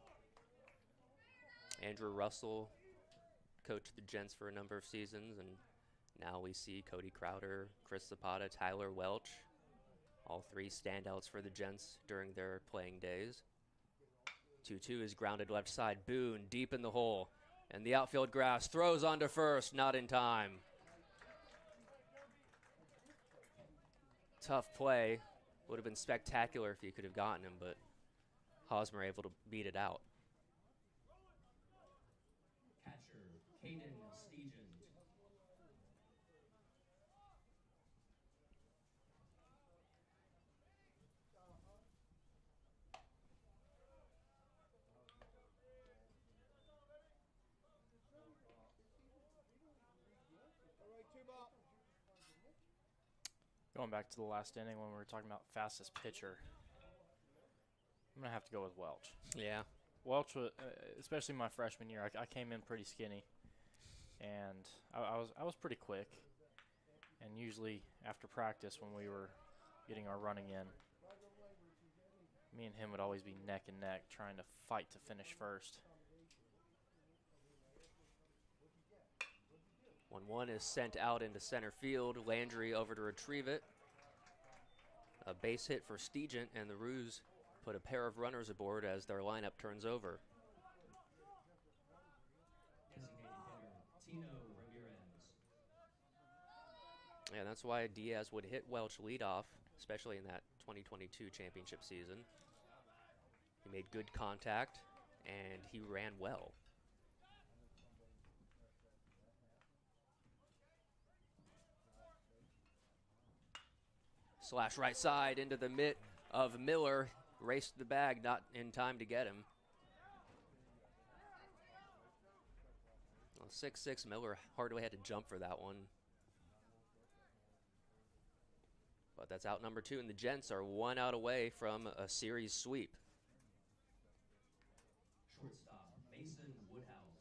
Andrew Russell coached the Gents for a number of seasons, and now we see Cody Crowder, Chris Zapata, Tyler Welch, all three standouts for the Gents during their playing days. two two is grounded left side. Boone deep in the hole, and the outfield grass throws onto first, not in time. Tough play. Would have been spectacular if you could have gotten him, but Hosmer able to beat it out. Catcher, Caden Steegen. Going back to the last inning when we were talking about fastest pitcher, I'm going to have to go with Welch. Yeah. Welch, was, uh, especially my freshman year, I, I came in pretty skinny, and I, I was I was pretty quick. And usually after practice when we were getting our running in, me and him would always be neck and neck trying to fight to finish first. one one is sent out into center field. Landry over to retrieve it. A base hit for Steegent, and the Roos put a pair of runners aboard as their lineup turns over. Designated hitter, Tino Ramirez. Yeah, that's why Diaz would hit Welch leadoff, especially in that twenty twenty-two championship season. He made good contact, and he ran well. Slash right side into the mitt of Miller. Raced the bag, not in time to get him. Well, six six Miller hardly had to jump for that one. But that's out number two, and the Gents are one out away from a series sweep. Shortstop, Mason Woodhouse.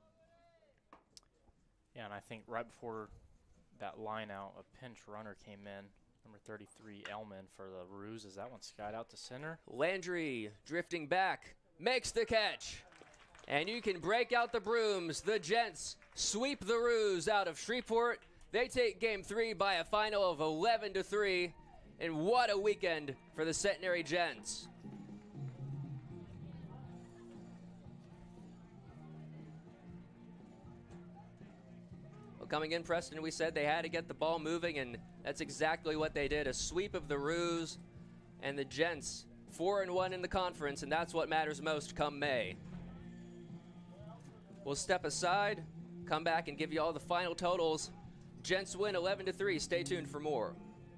Yeah, and I think right before that line out, a pinch runner came in. Number thirty-three, Elman for the Ruse. Is that one skied out to center? Landry drifting back, makes the catch. And you can break out the brooms. The Gents sweep the Ruse out of Shreveport. They take game three by a final of eleven to three. And what a weekend for the Centenary Gents. Well, coming in, Preston, we said they had to get the ball moving, and that's exactly what they did. A sweep of the Ruse, and the Gents four and one in the conference, and that's what matters most come May. We'll step aside, come back and give you all the final totals. Gents win eleven to three. Stay tuned for more.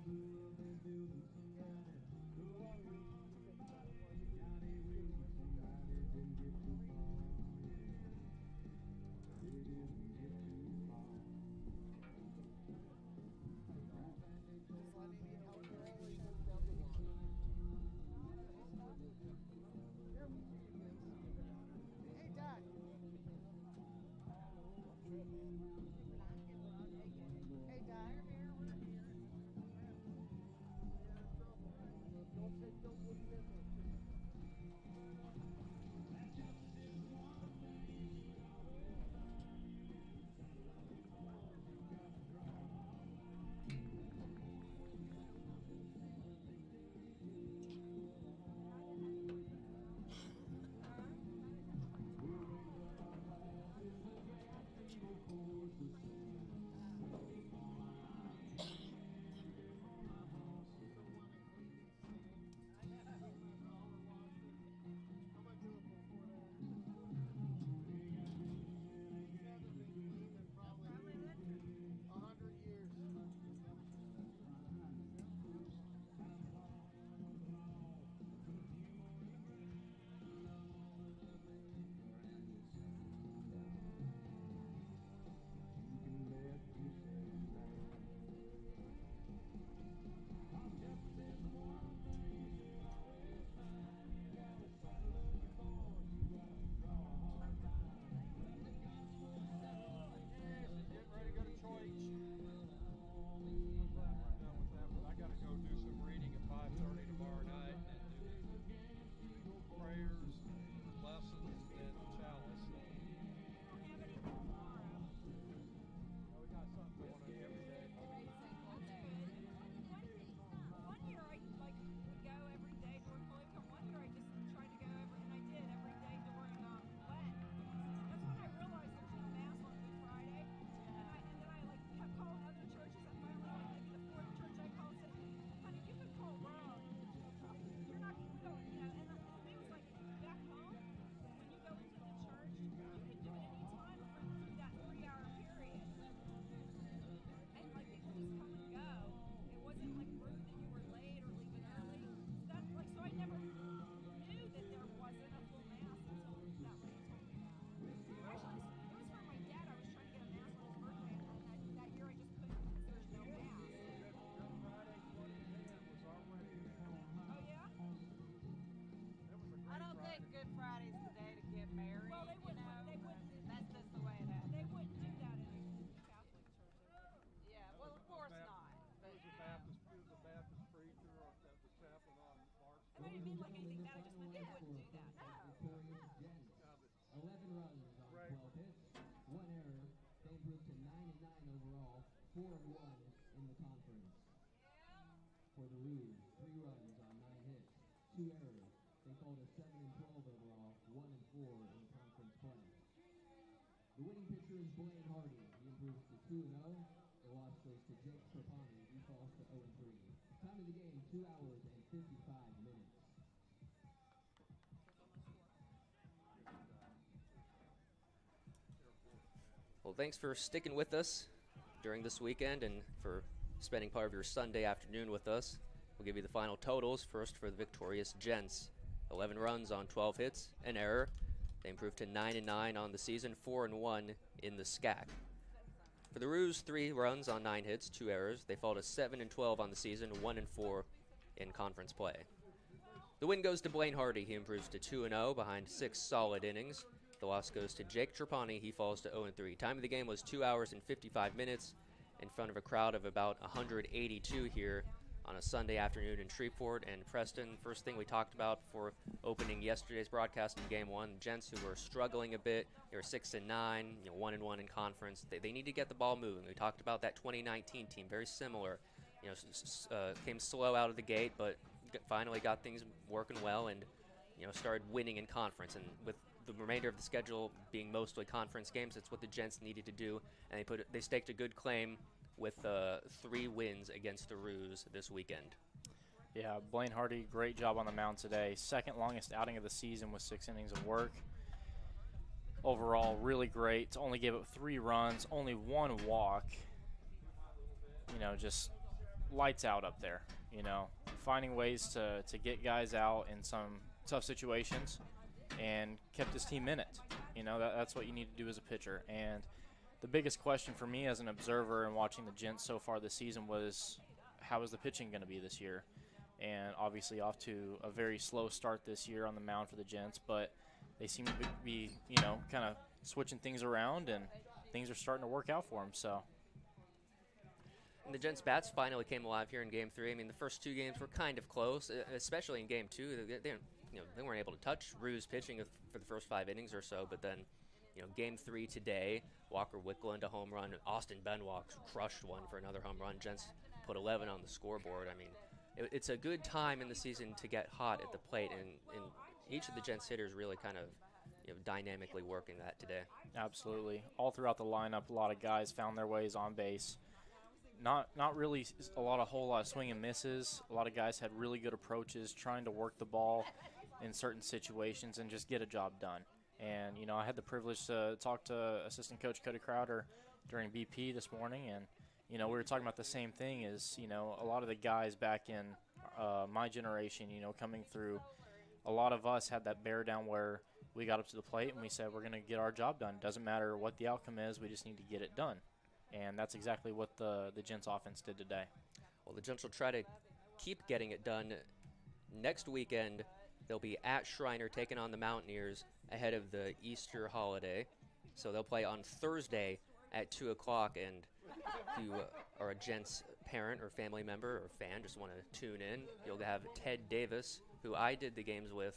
four and one in the conference. For the Ruse, three runs on nine hits, two errors. They fall to seven and twelve overall, one and four in conference play. The winning pitcher is Blaine Hardy. He improves to two and oh. The loss goes to Jake Trapani. He falls to oh and three. Time of the game, two hours and fifty-five minutes. Well, thanks for sticking with us during this weekend and for spending part of your Sunday afternoon with us. We'll give you the final totals. First for the victorious Gents. eleven runs on twelve hits, an error. They improved to nine and nine on the season, four and one in the S C A C. For the Roos, three runs on nine hits, two errors. They fall to seven and twelve on the season, one and four in conference play. The win goes to Blaine Hardy. He improves to two and oh behind six solid innings. The loss goes to Jake Trapani. He falls to oh and three. Time of the game was two hours and fifty-five minutes in front of a crowd of about one hundred eighty-two here on a Sunday afternoon in Shreveport. And Preston, first thing we talked about before opening yesterday's broadcast in game one, Gents who were struggling a bit. They were six and nine, you know, one and one in conference. They, they need to get the ball moving. We talked about that twenty nineteen team, very similar. You know, s uh, came slow out of the gate, but finally got things working well and, you know, started winning in conference. And with the remainder of the schedule being mostly conference games, that's what the Gents needed to do. And they put they staked a good claim with uh, three wins against the Roos this weekend. Yeah, Blaine Hardy, great job on the mound today. Second longest outing of the season with six innings of work. Overall, really great. Only gave up three runs, only one walk. You know, just lights out up there, you know. Finding ways to, to get guys out in some tough situations and kept his team in it. You know, that, that's what you need to do as a pitcher. And the biggest question for me as an observer and watching the Gents so far this season was, how is the pitching going to be this year? And obviously off to a very slow start this year on the mound for the Gents, but they seem to be, you know, kind of switching things around, and things are starting to work out for them. So. And the Gents bats finally came alive here in game three. I mean, the first two games were kind of close, especially in game two. They, they, you know, they weren't able to touch Roos pitching for the first five innings or so, but then, you know, game three today, Walker Wickland a home run, Austin Benoit crushed one for another home run. Gents put eleven on the scoreboard. I mean, it, it's a good time in the season to get hot at the plate, and, and each of the Gents hitters really kind of, you know, dynamically working that today. Absolutely. All throughout the lineup, a lot of guys found their ways on base. Not not really a lot of whole lot of swing and misses. A lot of guys had really good approaches, trying to work the ball in certain situations and just get a job done. And, you know, I had the privilege to talk to assistant coach Cody Crowder during B P this morning, and, you know, we were talking about the same thing. Is, you know, a lot of the guys back in uh, my generation, you know, coming through, a lot of us had that bear down where we got up to the plate and we said, we're going to get our job done. Doesn't matter what the outcome is, we just need to get it done. And that's exactly what the, the Gents offense did today. Well, the Gents will try to keep getting it done. Next weekend, they'll be at Shriner taking on the Mountaineers ahead of the Easter holiday. So they'll play on Thursday at two o'clock. And if you are a Gents parent or family member or fan, just want to tune in, you'll have Ted Davis, who I did the games with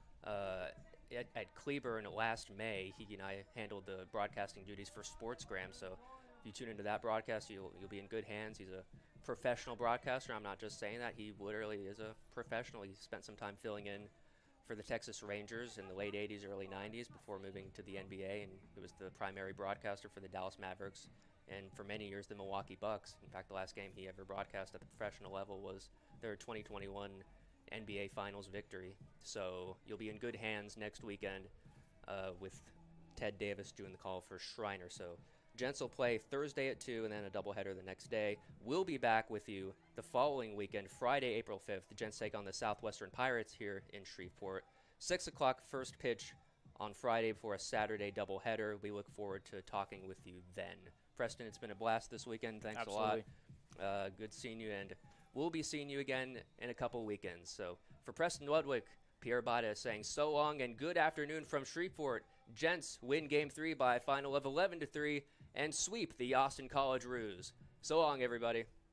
uh, at, at Cleburne last May. He and I handled the broadcasting duties for SportsGram. So if you tune into that broadcast, you'll, you'll be in good hands. He's a professional broadcaster. I'm not just saying that. He literally is a professional. He spent some time filling in for the Texas Rangers in the late eighties, early nineties before moving to the N B A, and he was the primary broadcaster for the Dallas Mavericks and for many years the Milwaukee Bucks. In fact, the last game he ever broadcast at the professional level was their twenty twenty-one N B A Finals victory. So you'll be in good hands next weekend uh, with Ted Davis doing the call for Shriner. So Gents will play Thursday at two and then a doubleheader the next day. We'll be back with you the following weekend, Friday, April fifth. The Gents take on the Southwestern Pirates here in Shreveport. six o'clock first pitch on Friday before a Saturday doubleheader. We look forward to talking with you then. Preston, it's been a blast this weekend. Thanks Absolutely. a lot. Uh, good seeing you, and we'll be seeing you again in a couple weekends. So for Preston Ludwig, Pierre Bada saying so long and good afternoon from Shreveport. Gents win game three by a final of eleven to three and sweep the Austin College Roos. So long, everybody.